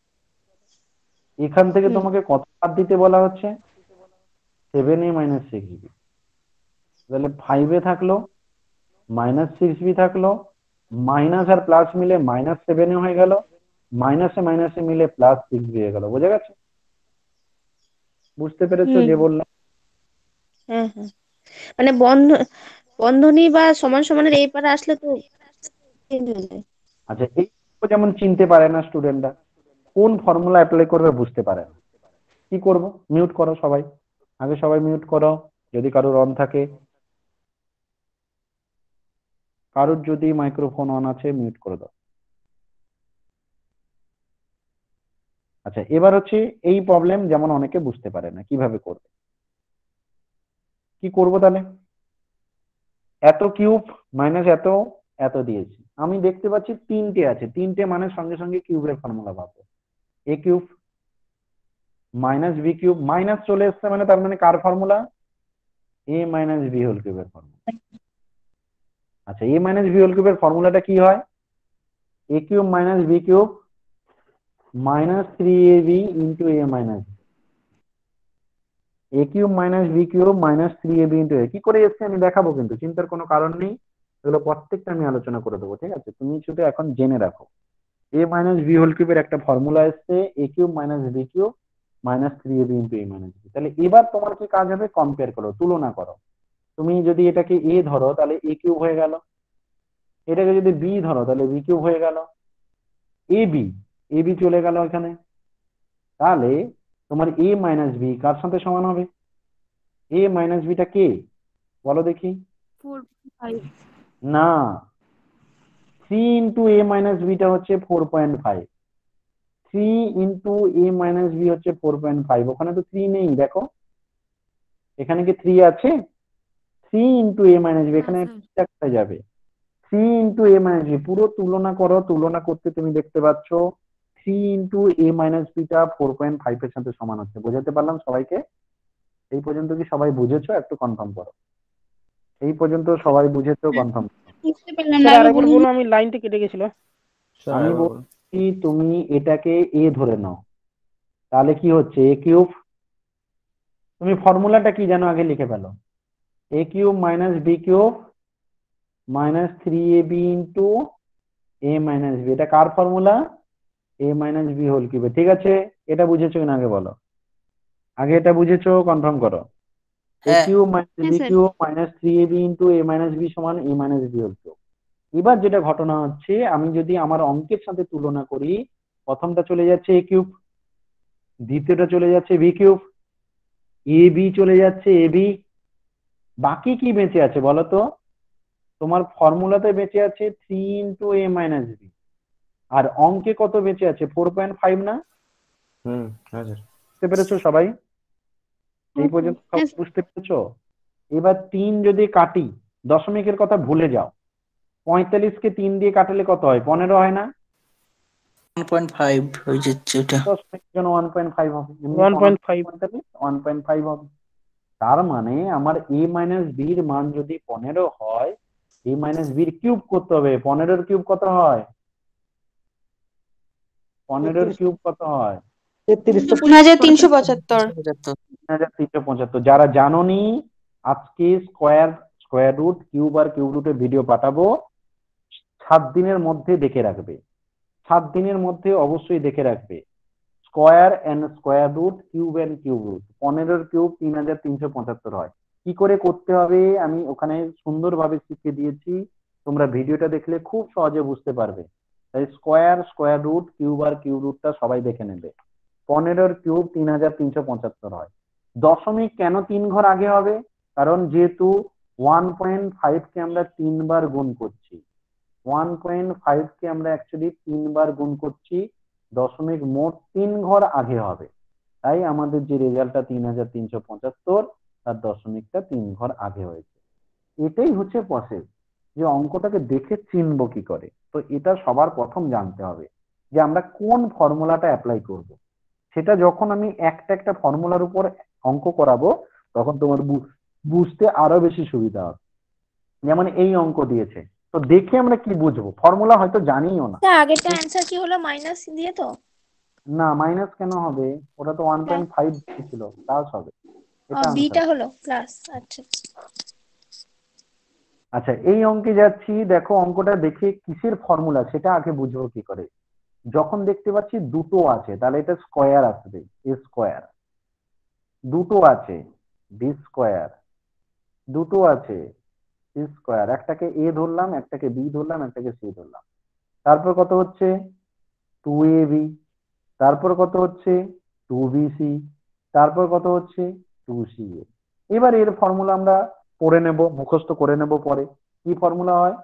এখান থেকে হুম। তোমাকে কত বাদ দিতে বলা হচ্ছে? Seven a minus six b. তাহলে ফাইভ এ থাকলো, মাইনাস সিক্স বি থাকলো, মাইনাস আর প্লাস মিলে মাইনাস সেভেন এ হয়ে গেল, মাইনাসে মাইনাসে মিলে প্লাস সিক্স বি হয়ে গেল। বোঝা গেছে? বুঝতে পেরেছো হুম। যে বললাম? হ্যাঁ হ্যাঁ, মানে বন্ধ বন্ধনী বা সমান সমানের এই পারে আসলে তো চেঞ্জ হয়ে যায়। আচ্ছা এই যেমন চিনতে পারে না স্টুডেন্টরা, কোন ফর্মুলা অ্যাপ্লাই করবে বুঝতে পারে না, কি করব? মিউট করো সবাই, আগে সবাই মিউট করো যদি কারোর অন থাকে। কারোর যদি মাইক্রোফোন অন আছে মিউট করে দাও। আচ্ছা এবার হচ্ছে এই প্রবলেম যেমন অনেকে বুঝতে পারে না কিভাবে করবে। কি করব তাহলে? এত কিউব মাইনাস এত এত দিয়েছি, আমি দেখতে পাচ্ছি তিনটে আছে, তিনটে মানে সঙ্গে সঙ্গে কিউবের ফর্মুলা পাবো। A cube minus B cube, minus চলে এসছে মানে তার মানে কার ফর্মুলা? এ মাইনাস বি হোল কিউবের ফর্মুলা। আচ্ছা এ মাইনাস বি হোল কিউবের ফর্মুলাটা কি হয়? এ cube minus B cube minus three A B into A minus a cube minus B cube minus three A B into a. কি করে এসছে আমি দেখাবো, কিন্তু চিন্তার কোনো কারণ নেই, এগুলো প্রত্যেকটা আমি আলোচনা করে দেবো। ঠিক আছে, তুমি শুধু এখন জেনে রাখো এ মাইনাস বি হোল কিউবের একটা ফর্মুলা এসছে a cube minus B cube minus three A B into A minus b. তাহলে এবার তোমার কি কাজ হবে? কম্পেয়ার করো, তুলনা করো। তুমি যদি এটাকে এ ধরো তাহলে এ কিউব হয়ে গেল, এটাকে যদি বি ধরো তাহলে বি কিউব হয়ে গেল, এ বি এ বি চলে গেল এখানে। তাহলে তোমার এ মাইনাস বি কার সাথে সমান হবে? এ মাইনাস বিটা কে বলো দেখি? Four five. না, থ্রি ইন্টু এ মাইনাস বিটা হচ্ছে four point five. Three into এ মাইনাস বি হচ্ছে ফোর পয়েন্ট ফাইভ। ওখানে তো থ্রি নেই, দেখো এখানে কি থ্রি আছে? থ্রি ইন্টু এ মাইনাস বি, না এখানে স্যার। একটা যাবে। থ্রি ইন্টু এ মাইনাস বি, পুরো তুলনা করো, তুলনা করতে তুমি দেখতে পাচ্ছ থ্রি ইন্টু এ মাইনাস বিটা ফোর পয়েন্ট ফাইভ এর সাথে সমান হচ্ছে। বোঝাতে পারলাম সবাইকে? এই পর্যন্ত কি সবাই বুঝেছো? একটু কনফার্ম করো। এই পর্যন্ত সবাই বুঝেছো? কনফার্ম করো। বুঝতে পারলাম না, স্যার আগে আরেকবার বলুন। বলুন, আমি লাইনটা কেটে গেছিল। স্যার আমি আরেকবার বলুন। বলছি তুমি এটাকে এ ধরে নাও, তাহলে কি হচ্ছে? এ কিউব তুমি ফর্মুলাটা কি জানো আগে লিখে ফেলো। A cube minus B cube minus three A B into A minus b, এটা কার ফর্মুলা? এ মাইনাস বি হোল কিউবে। ঠিক আছে, এটা বুঝেছো কিনা আগে বলো, আগে এটা বুঝেছো কনফার্ম করো। এ হ্যাঁ কিউব মাইনাস হ্যাঁ b sir. Cube minus three A B into A minus b সমান a minus B whole cube. এবার যেটা ঘটনা হচ্ছে, আমি যদি আমার অঙ্কের সাথে তুলনা করি, প্রথমটা চলে যাচ্ছে এ কিউব, দ্বিতীয়টা চলে যাচ্ছে বি কিউব, এ বি চলে যাচ্ছে এ বি, বাকি কি বেঁচে আছে বলো তো? তোমার ফর্মুলাতে বেঁচে আছে থ্রি ইন্টু এ মাইনাস বি, আর অঙ্কে কত বেঁচে আছে? ফোর পয়েন্ট ফাইভ না? হুম হ্যাঁ স্যার। বুঝতে পেরেছো সবাই? এই হ্যাঁ পর্যন্ত সব হ্যাঁ স্যার। বুঝতে পেরেছো? এবার তিন যদি কাটি, দশমিকের কথা ভুলে যাও, পঁয়তাল্লিশকে তিন দিয়ে কাটলে কত হয়? পনেরো হয় না? ওয়ান পয়েন্ট ফাইভ হয়ে যাচ্ছে ওটা। দশমিকের জন্য ওয়ান পয়েন্ট ফাইভ হবে, এমনি ওয়ান পয়েন্ট ফাইভ। পঁয়তাল্লিশ ওয়ান পয়েন্ট ফাইভ হবে। তার মানে আমার এ মাইনাস বির মান যদি পনেরো হয়, এ মাইনাস বির কিউব করতে হবে। পনেরোর কিউব কত হয়? পনেরোর কিউব কত হয়? তেত্রিশ। তিন হাজার তিনশো পঁচাত্তর। পঁচাত্তর। তিন হাজার তিনশো পঁচাত্তর। যারা জানোনি, আজকে স্কোয়ার স্কোয়ার রুট কিউব আর কিউব রুটের ভিডিও পাঠাবো, সাত দিনের মধ্যে দেখে রাখবে, সাত দিনের মধ্যে অবশ্যই দেখে রাখবে। Square and square root, cube and cube root, পনেরোর কিউব তিন হাজার তিনশো পঁচাত্তর হয়। কি করে করতে হবে আমি ওখানে সুন্দরভাবে শিখিয়ে দিয়েছি, তোমরা ভিডিওটা দেখলে খুব সহজে বুঝতে পারবে। তাই স্কোয়ার স্কোয়ার রুট কিউব আর কিউব রুটটা সবাই দেখে নেবে। পনেরোর কিউব তিন হাজার তিনশো পঁচাত্তর হয়। দশমিক কেন তিন ঘর আগে হবে? কারণ যেহেতু ওয়ান পয়েন্ট ফাইভ কে আমরা তিনবার গুণ করছি, ওয়ান পয়েন্ট ফাইভ কে আমরা অ্যাকচুয়ালি তিনবার গুণ করছি, দশমিক মোট তিন ঘর আগে হবে। তাই আমাদের যে রেজাল্টটা তিন হাজার তিনশো পঁচাত্তর, তার দশমিকটা তিন ঘর আগে হয়েছে। এটাই হচ্ছে প্রসেস, যে অঙ্কটাকে দেখে চিনবো কি করে। তো এটা সবার প্রথম জানতে হবে যে আমরা কোন ফর্মুলাটা অ্যাপ্লাই করব। সেটা যখন আমি একটা একটা ফর্মুলার উপর অঙ্ক করাবো, তখন তোমার বু- বুঝতে আরো বেশি সুবিধা হবে। যেমন এই অঙ্ক দিয়েছে, তো দেখে আমরা কি বুঝবো? ফর্মুলা হয়তো জানিও না। স্যার আগেরটা অ্যান্সার কি হলো, মাইনাস দিয়ে তো? না, মাইনাস কেন হবে? ওটা তো ওয়ান পয়েন্ট ফাইভ ছিল, প্লাস হবে। এটা আনসার। বিটা হলো প্লাস। আচ্ছা। আচ্ছা, এই অঙ্কে যাচ্ছি, দেখো অঙ্কটা দেখে কিসের ফর্মুলা সেটা আগে বুঝবো কি করে। যখন দেখতে পাচ্ছি দুটো আছে, তাহলে এটা স্কোয়ার আসবে, এ স্কোয়ার। দুটো আছে, বি স্কোয়ার। দুটো আছে, সি স্কোয়ার। একটাকে এ ধরলাম, একটাকে বি ধরলাম, একটাকে সি ধরলাম। তারপর কত হচ্ছে? টু এ বি। তারপর কত হচ্ছে? Two b c. তারপর কত হচ্ছে? Two c a. এবার এর ফর্মুলা আমরা পড়ে নেব, মুখস্থ করে নেব পরে। কি ফর্মুলা হয়?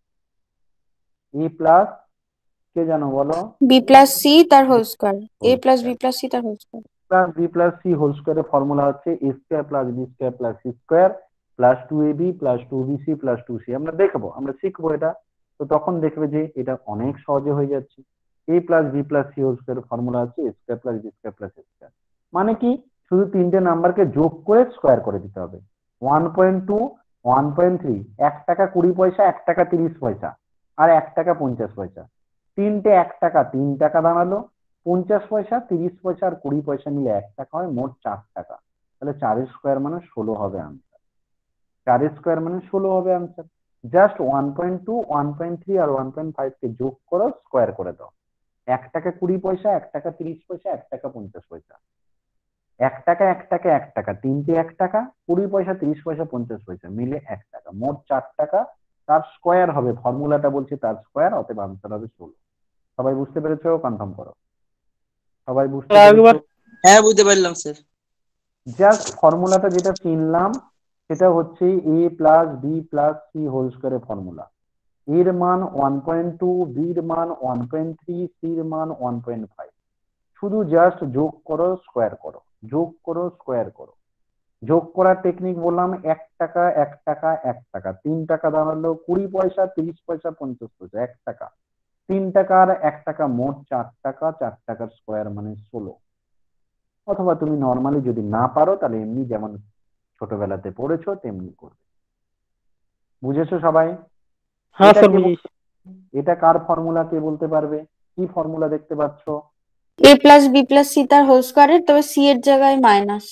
এ প্লাস, কে জানো বলো? বি প্লাস সি তার whole square. A plus B plus c তার whole square. Plus B plus C whole স্কোয়ারের ফর্মুলা হচ্ছে a square plus B square plus c square plus two A B plus two b c plus two c. আমরা দেখবো, আমরা শিখবো এটা, তো তখন দেখবে যে এটা অনেক সহজে হয়ে যাচ্ছে। A plus B plus C whole স্কোয়ারের ফর্মুলা হচ্ছে a square plus B square plus c square. মানে কি? শুধু তিনটে নাম্বারকে যোগ করে স্কোয়ার করে দিতে হবে। One point two, one point three, এক টাকা কুড়ি পয়সা, এক টাকা তিরিশ পয়সা, আর এক টাকা পঞ্চাশ পয়সা। তিনটে এক টাকা তিন টাকা দাঁড়ালো, পঞ্চাশ পয়সা, তিরিশ পয়সা আর কুড়ি পয়সা মিলে এক টাকা হয়, মোট চার টাকা। তাহলে চারের স্কোয়ার মানে ষোলো হবে আনসার। চারের স্কোয়ার মানে ষোলো হবে answer. Just one point two, one point three আর ওয়ান পয়েন্ট ফাইভ কে যোগ করো, স্কোয়ার করে দাও। এক টাকা কুড়ি পয়সা, এক টাকা তিরিশ পয়সা, এক টাকা পঞ্চাশ পয়সা, এক টাকা এক টাকা এক টাকা, তিনটে এক টাকা, কুড়ি পয়সা, তিরিশ পয়সা, পঞ্চাশ পয়সা মিলে এক টাকা, মোট চার টাকা। তার স্কোয়ার হবে, ফর্মুলাটা বলছে তার স্কোয়ার, অতএব আনসার হবে ষোলো। সবাই বুঝতে পেরেছো? কনফার্ম করো। সবাই বুঝতে একবার পেরেছো? হ্যাঁ বুঝতে পারলাম স্যার। জাস্ট ফর্মুলাটা যেটা চিনলাম সেটা হচ্ছে এ plus B plus C whole স্কোয়ারের ফর্মুলা। এর মান ওয়ান পয়েন্ট টু, বির মান ওয়ান পয়েন্ট থ্রি, সির মান ওয়ান পয়েন্ট ফাইভ। শুধু জাস্ট যোগ করো, স্কোয়ার করো, যোগ করো, স্কোয়ার করো। যোগ করার টেকনিক বললাম, এক টাকা এক টাকা এক টাকা, তিন টাকা দাঁড়ালো কুড়ি পয়সা, তিরিশ পয়সা, পঞ্চাশ পয়সা, এক টাকা, তিন টাকা আর এক টাকা, মোট চার টাকা। চার টাকার স্কোয়ার মানে ষোলো। অথবা তুমি নর্মালি যদি না পারো, তাহলে এমনি যেমন ছোটবেলাতে পড়েছো তেমনি করবে। বুঝেছো সবাই? হ্যাঁ এটা স্যার কে বুঝেছি। বলতে- এটা কার ফর্মুলা কে বলতে পারবে? কি ফর্মুলা দেখতে পাচ্ছ? এ প্লাস বি প্লাস সি তার হোল স্কয়ারের, তবে সি এর জায়গায় মাইনাস।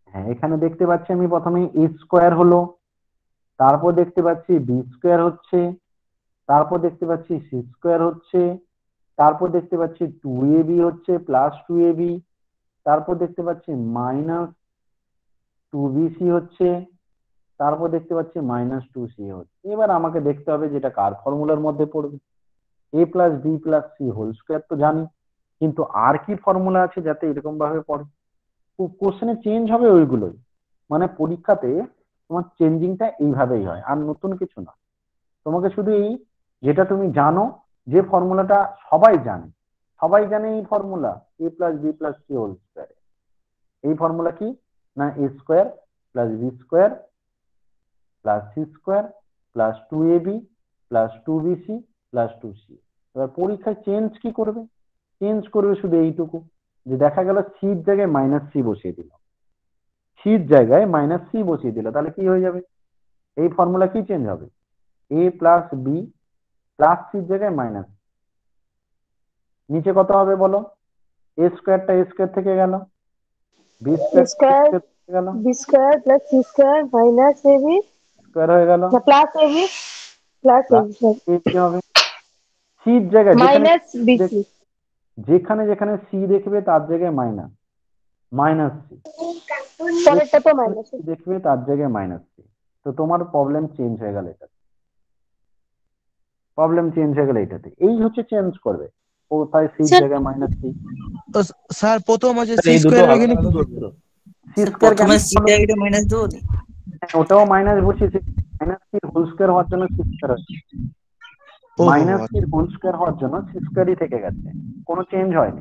হ্যাঁ, এখানে দেখতে পাচ্ছি আমি প্রথমে এ স্কোয়ার হলো, তারপর দেখতে পাচ্ছি বি স্কোয়ার হচ্ছে, তারপর দেখতে পাচ্ছি সি স্কোয়ার হচ্ছে, তারপর দেখতে পাচ্ছি টু এ বি হচ্ছে প্লাস টু এ বি, তারপর দেখতে পাচ্ছি মাইনাস টু বি সি হচ্ছে, তারপর দেখতে পাচ্ছি মাইনাস টু সি হচ্ছে। এবার আমাকে দেখতে হবে যেটা কার ফর্মুলার মধ্যে পড়বে। A plus B plus C whole square তো জানি, কিন্তু আর কি ফর্মুলা আছে যাতে এরকম ভাবে পড়ে? কোশ্চেনে চেঞ্জ হবে ওইগুলোই, মানে পরীক্ষাতে তোমার চেঞ্জিংটা এইভাবেই হয়, আর নতুন কিছু না। তোমাকে শুধু এই যেটা তুমি জানো, যে ফর্মুলাটা সবাই জানে, সবাই জানে এই formula a plus B plus C whole square. এই ফর্মুলা কি না, a square plus B square plus c square plus two A B plus two b c plus two c. এবার পরীক্ষায় চেঞ্জ কি করবে? চেঞ্জ করবে শুধু এইটুকু, যে দেখা গেল সির জায়গায় মাইনাস সি বসিয়ে দিল, সির জায়গায় মাইনাস সি বসিয়ে দিল, তাহলে কি হয়ে যাবে? এই ফর্মুলা কি চেঞ্জ হবে? এ প্লাস বি প্লাস সির জায়গায় মাইনাস, নিচে কত হবে বলো? এ স্কোয়ারটা এ স্কোয়ার থেকে গেল, বি স্কোয়ার স্কোয়ার থেকে গেল, b square plus c square minus a b square হয়ে গেল, plus AB plus plus a b কি হবে? সির জায়গায় যেখানে মাইনাস বিসি যেখানে যেখানে সি দেখবে তার জায়গায় মাইনাস, মাইনাস সি পরেরটা তো মাইনাস দেখবে তার জায়গায় মাইনাস সি। তো তোমার প্রবলেম চেঞ্জ হয়ে গেল, এটা প্রবলেম চেঞ্জ হয়ে গেল এটাতে। এই হচ্ছে চেঞ্জ করবে, ও তাই সির স্যার জায়গায় মাইনাস সি। স্যার প্রথম আছে স্যার সি এই দুটো স্কোয়ার আলাদা এখানে কি আলাদা করবো? সূত্র। সি স্যার স্কোয়ার কেন প্রথমে সি হলো? জায়গাটা মাইনাস দেবো নি? হ্যাঁ, ওটাও মাইনাস বসিয়েছে, মাইনাস সি হোল স্কোয়ার হওয়ার জন্য সি স্কোয়ার হচ্ছে, ও মাইনাস সি হোল স্কোয়ার হওয়ার জন্য সি স্কোয়ারই থেকে গেছে, কোনো চেঞ্জ হয়নি।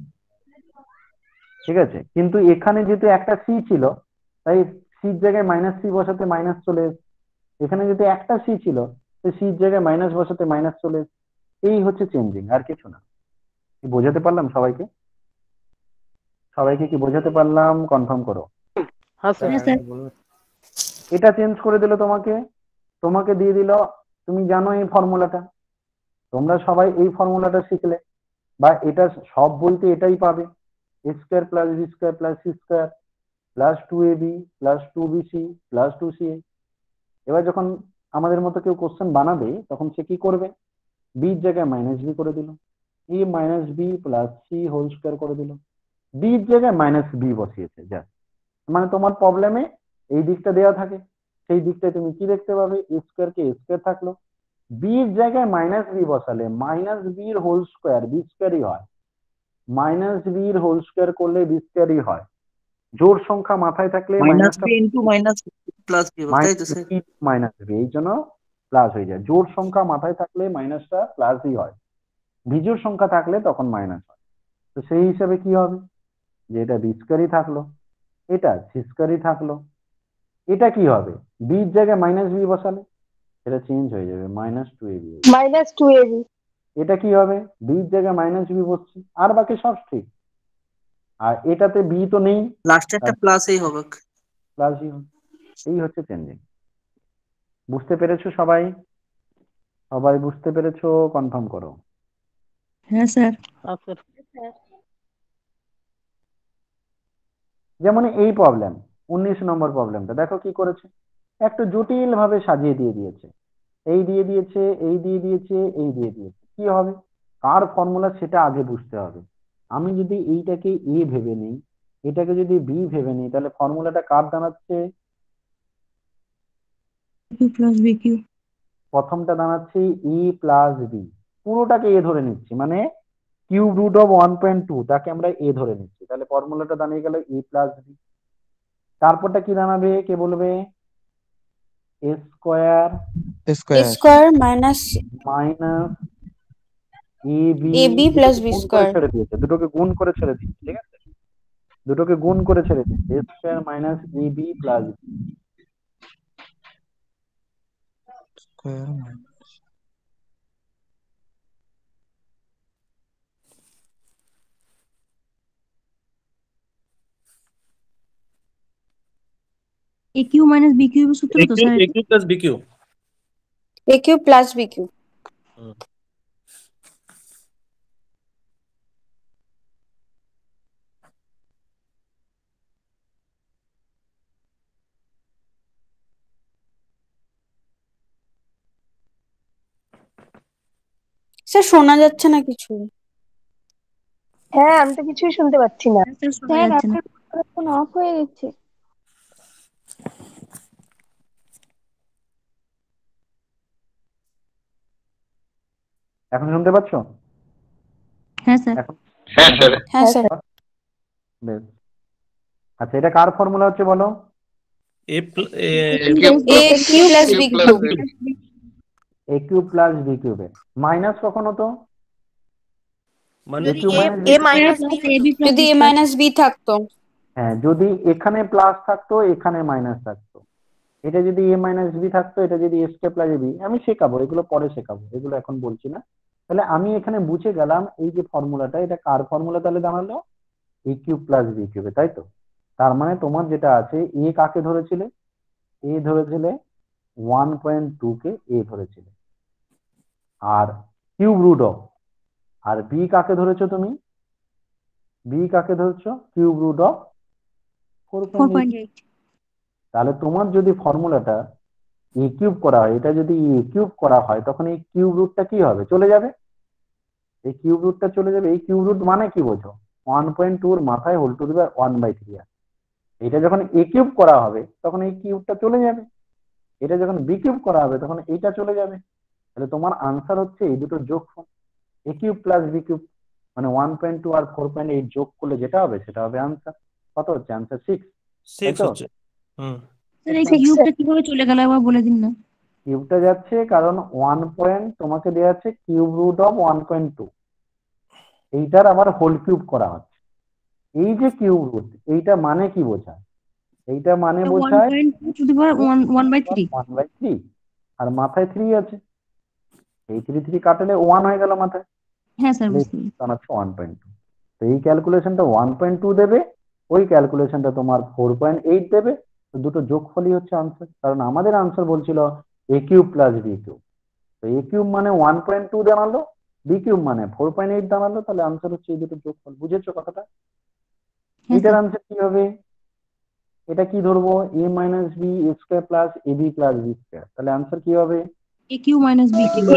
ঠিক আছে, কিন্তু এখানে যেহেতু একটা সি ছিল, তাই সির জায়গায় মাইনাস সি বসাতে মাইনাস চলে এসেছে। এখানে যেহেতু একটা সি ছিল, তো সির জায়গায় মাইনাস বসাতে মাইনাস চলে এসেছে। এই হচ্ছে চেঞ্জিং, আর কিছু না। কি বোঝাতে পারলাম সবাইকে? সবাইকে কি বোঝাতে পারলাম? কনফার্ম করো। হ্যাঁ স্যার। হ্যাঁ স্যার এটা চেঞ্জ করে দিল তোমাকে, তোমাকে দিয়ে দিল, তুমি জানো এই ফর্মুলাটা, তোমরা সবাই এই ফর্মুলাটা শিখলে, বা এটা সব বলতে এটাই পাবে, a square plus B square plus c square plus two A B plus two b c plus two c. এবার যখন আমাদের মতো কেউ কোশ্চেন বানাবে, তখন সে কি করবে? বির জায়গায় মাইনাস বি করে দিল, a minus b plus C whole square করে দিল, বির জায়গায় মাইনাস বি বসিয়েছে। যা, মানে তোমার প্রবলেমে এই দিকটা দেওয়া থাকে, সেই দিকটায় তুমি কি দেখতে পাবে? A square K A square থাকলো, বির জায়গায় মাইনাস বি বসালে মাইনাস বির হোল স্কোয়ার বি স্কোয়ারই হয়, মাইনাস বির হোল স্কোয়ার করলে বি স্কোয়ারই হয়। জোড় সংখ্যা মাথায় থাকলে মাইনাস মাইনাসটা b into minus plus b তাই তো স্যার? মাইনাস বি, এই জন্য প্লাস হয়ে যায়। জোড় সংখ্যা মাথায় থাকলে মাইনাসটা প্লাসই হয়, বিজোড় সংখ্যা থাকলে তখন মাইনাস হয়। তো সেই হিসাবে কি হবে? যে এটা বি স্কোয়ারই থাকলো, এটা সি স্কোয়ারই থাকলো, এটা কি হবে? বির জায়গায় মাইনাস বি বসালে এটা চেঞ্জ হয়ে যাবে, মাইনাস টু এ বি। মাইনাস টু এবি এটা কি হবে? বির জায়গায় মাইনাস বি বসছে, আর বাকি সব ঠিক। আর এটাতে বি তো নেই, লাস্টে একটা প্লাসই হবে। প্লাসই হবে। এই হচ্ছে চেঞ্জিং। বুঝতে পেরেছো সবাই? সবাই বুঝতে পেরেছো? কনফার্ম করো। হ্যাঁ স্যার হ্যাঁ স্যার। যেমন এই প্রবলেম, উনিশ নম্বর প্রবলেমটা দেখো কি করেছে, একটু জটিল ভাবে সাজিয়ে দিয়ে দিয়েছে, এই দিয়ে দিয়েছে, এই দিয়ে দিয়েছে, এই দিয়ে দিয়েছে। কি হবে? কার ফর্মুলা সেটা আগে বুঝতে হবে। আমি যদি এইটাকে এ ভেবে নিই, এটাকে যদি বি ভেবে নিই, তাহলে ফর্মুলাটা কার দাঁড়াচ্ছে? কিউ প্লাস বি কিউ প্রথমটা দাঁড়াচ্ছে ই প্লাস বি, পুরোটাকে এ ধরে নিচ্ছি, মানে cube root of one point two তাকে আমরা এ ধরে নিচ্ছি, তাহলে ফর্মুলাটা দাঁড়িয়ে গেল এ প্লাস বি। তারপরটা কি দাঁড়াবে? কে বলবে? A square a square minus minus A B, A B plus b গুণ করে স্কোয়ার ছেড়ে দিয়েছে, দুটোকে গুণ করে ছেড়ে দিয়েছে। ঠিক আছে, দুটোকে গুণ করে ছেড়ে দিয়েছে, এ square minus A B plus a cube minus B cube সূত্র তো sir? A cube plus b cube. A cube plus b cube sir শোনা যাচ্ছে না কিছু। হ্যাঁ আমি তো কিছুই শুনতে পাচ্ছি না। স্যার শোনা স্যার যাচ্ছে না। আপনার মাইক্রোফোন অফ হয়ে গেছে। এখন শুনতে পাচ্ছ? হ্যাঁ স্যার। এখন হ্যাঁ স্যার। হ্যাঁ হ্যাঁ স্যার। স্যার। বেশ। আচ্ছা, এটা কার ফর্মুলা হচ্ছে বলো? এ প্ল- a a cube plus b cube. A cube plus B কিউবের মাইনাস কখন হতো? মানে এ কিউব মাইনাস এ মাইনাস বি যদি এ মাইনাস বি থাকতো। হ্যাঁ, যদি এখানে প্লাস থাকতো এখানে মাইনাস থাকতো, এটা যদি এ মাইনাস বি থাকতো, এটা যদি এস কে প্লাস বি, আমি শেখাবো এগুলো, পরে শেখাবো এগুলো, এখন বলছি না। তাহলে আমি এখানে বুঝে গেলাম এই যে ফর্মুলাটা, এটা কার ফর্মুলা তাহলে দাঁড়ালো? এ কিউব প্লাস বি কিউবে, তাই তো? তার মানে তোমার যেটা আছে, এ কাকে ধরেছিলে? এ ধরেছিলে ওয়ান পয়েন্ট টু কে এ ধরেছিলে, আর কিউব রুট অফ, আর বি কাকে ধরেছো তুমি? বি কাকে ধরছো? Cube root of four four point point eight. Eight তাহলে তোমার যদি ফর্মুলাটা এ কিউব করা হয়, এটা যদি এ কিউব করা হয়, তখন এই কিউব রুটটা কি হবে? চলে যাবে। এই কিউব রুটটা চলে যাবে। এই কিউব রুট মানে কি বোঝো? ওয়ান পয়েন্ট টু এর মাথায় whole to the power one by three আছে। এটা যখন এ কিউব করা হবে তখন এই কিউবটা চলে যাবে, এটা যখন বি কিউব করা হবে তখন এইটা চলে যাবে। তাহলে তোমার আনসার হচ্ছে এই দুটো যোগফল, a cube plus B cube, মানে ওয়ান পয়েন্ট টু আর ফোর পয়েন্ট এইট যোগ করলে যেটা হবে সেটা হবে আনসার। কত হচ্ছে আনসার? সিক্স, তাই সিক্স তো? হচ্ছে। হুম। স্যার এই কিউবটা কিভাবে চলে গেল একবার বলে দিন না। কিউবটা যাচ্ছে কারণ ওয়ান পয়েন্ট তোমাকে দেওয়া আছে cube root of one point two, এইটার আবার হোল কিউব করা হচ্ছে। এই যে কিউব রুট, এইটা মানে কি বোঝায়? এইটা মানে ওয়ান বোঝায় point two to the power one one by three. One by three, আর মাথায় থ্রি আছে, এই থ্রি থ্রি কাটলে ওয়ান হয়ে গেল মাথায়, হ্যাঁ স্যার বুঝতে পেরেছি। দাঁড়াচ্ছে ওয়ান পয়েন্ট টু। তো এই ক্যালকুলেশনটা ওয়ান পয়েন্ট টু দেবে, ওই ক্যালকুলেশনটা তোমার ফোর পয়েন্ট এইট দেবে, তো দুটো যোগফলই হচ্ছে আনসার। কারণ আমাদের আনসার বলছিল a cube plus B cube, তো এ কিউব মানে ওয়ান পয়েন্ট টু দাঁড়ালো, বি কিউব মানে ফোর পয়েন্ট এইট দাঁড়ালো, তাহলে আনসার হচ্ছে এই দুটো যোগফল। বুঝেছো কথাটা? হ্যাঁ এটার স্যার। আনসার কি হবে? এটা কি ধরবো? A minus B square plus A B plus B square, তাহলে আনসার কি হবে? A cube minus B cube.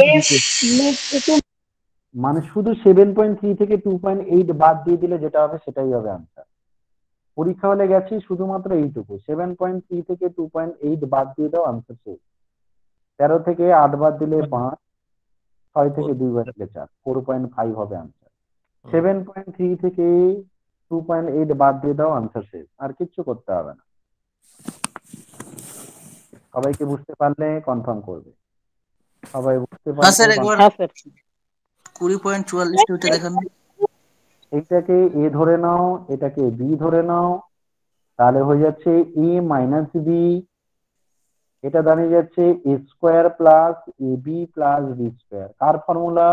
মানে শুধু সেভেন পয়েন্ট থ্রি থেকে টু পয়েন্ট এইট বাদ দিয়ে দিলে যেটা হবে সেটাই হবে আনসার। পরীক্ষা হলে গেছি শুধুমাত্র এইটুকু, সেভেন পয়েন্ট থ্রি থেকে টু পয়েন্ট এইট বাদ দিয়ে দাও, আনসার শেষ। তেরো থেকে আট বাদ দিলে পাঁচ, ছয় থেকে দুই বাদ দিলে চার, ফোর পয়েন্ট ফাইভ হবে আনসার। সেভেন পয়েন্ট থ্রি থেকে টু পয়েন্ট এইট বাদ দিয়ে দাও, আনসার শেষ, আর কিচ্ছু করতে হবে না। সবাইকে বুঝতে পারলে কনফার্ম করবে, সবাই বুঝতে হ্যাঁ স্যার, পারলে একবার confirm- কুড়ি পয়েন্ট চুয়াল্লিশ ওইটা দেখান। এইটাকে এ ধরে নাও, এটাকে বি ধরে নাও, তাহলে হয়ে যাচ্ছে এ মাইনাস বি, এটা দাঁড়িয়ে যাচ্ছে A square plus A B plus B square. কার ফর্মুলা?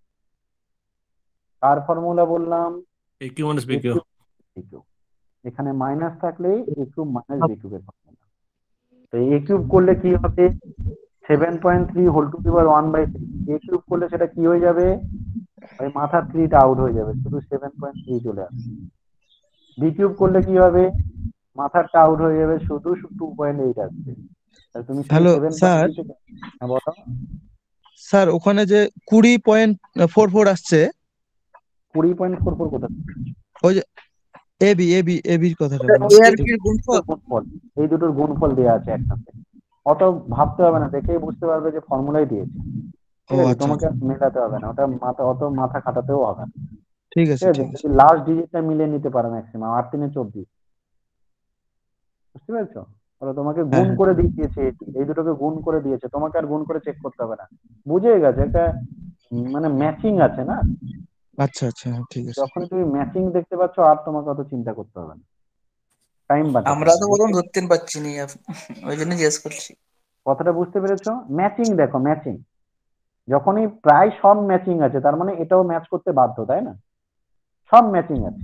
কার ফর্মুলা বললাম? A cube minus B A cube. Cube B cube. এখানে মাইনাস থাকলে এ কিউব মাইনাস বি কিউবের ফর্মুলা। তো এ কিউব করলে কি হবে? Seven point three whole to the power one by three. A cube করলে সেটা কি হয়ে যাবে? ওই মাথার থ্রিটা আউট হয়ে যাবে, শুধু সেভেন পয়েন্ট থ্রি চলে আসবে। বি কিউব করলে কি হবে? মাথারটা আউট হয়ে যাবে, শুধু টু পয়েন্ট এইট আসবে। তাহলে তুমি সেই হ্যালো সেভেন স্যার। পয়েন্ট থেকে, হ্যাঁ বলো। স্যার ওখানে যে কুড়ি পয়েন্ট ফোর ফোর আসছে, কুড়ি পয়েন্ট ফোর ফোর কোথা? ওই যে এবি এবি এবির কথাটা এ বলছি। আর বির গুণফল। গুণফল, এই দুটোর গুণফল দেওয়া আছে একসাথে, অত ভাবতে হবে না, দেখেই বুঝতে পারবে যে ফর্মুলাই দিয়েছে। ও ঠিক আছে, আচ্ছা তোমাকে আচ্ছা, আর মেলাতে হবে না, ওটা মাথা অত মাথা খাটাতেও হবে না। ঠিক ঠিক আছে আছে, ঠিক আছে। যদি লাস্ট ডিজিটটা মিলে নিতে পারে ম্যাক্সিমাম, আট তিনে চব্বিশ। বুঝতে পেরেছো? তাহলে তোমাকে হ্যাঁ গুণ হ্যাঁ করে দিয়ে দিয়েছে, এই দুটোকে গুণ করে দিয়েছে, তোমাকে আর গুণ করে চেক করতে হবে না। বুঝে গেছে একটা, উম, মানে ম্যাচিং আছে না, আচ্ছা আচ্ছা, হ্যাঁ, ঠিক আছে। যখন তুমি ম্যাচিং দেখতে পাচ্ছ আর তোমাকে অত চিন্তা করতে হবে না, টাইম বাঁচাতে আমরা হবে। তো প্রথম ধরতে পারছি না, ওই জন্য জিজ্ঞেস করছি। কথাটা বুঝতে পেরেছো? ম্যাচিং দেখো, ম্যাচিং যখনই প্রায় সব ম্যাচিং আছে, তার মানে এটাও ম্যাচ করতে বাধ্য, তাই না? সব ম্যাচিং আছে,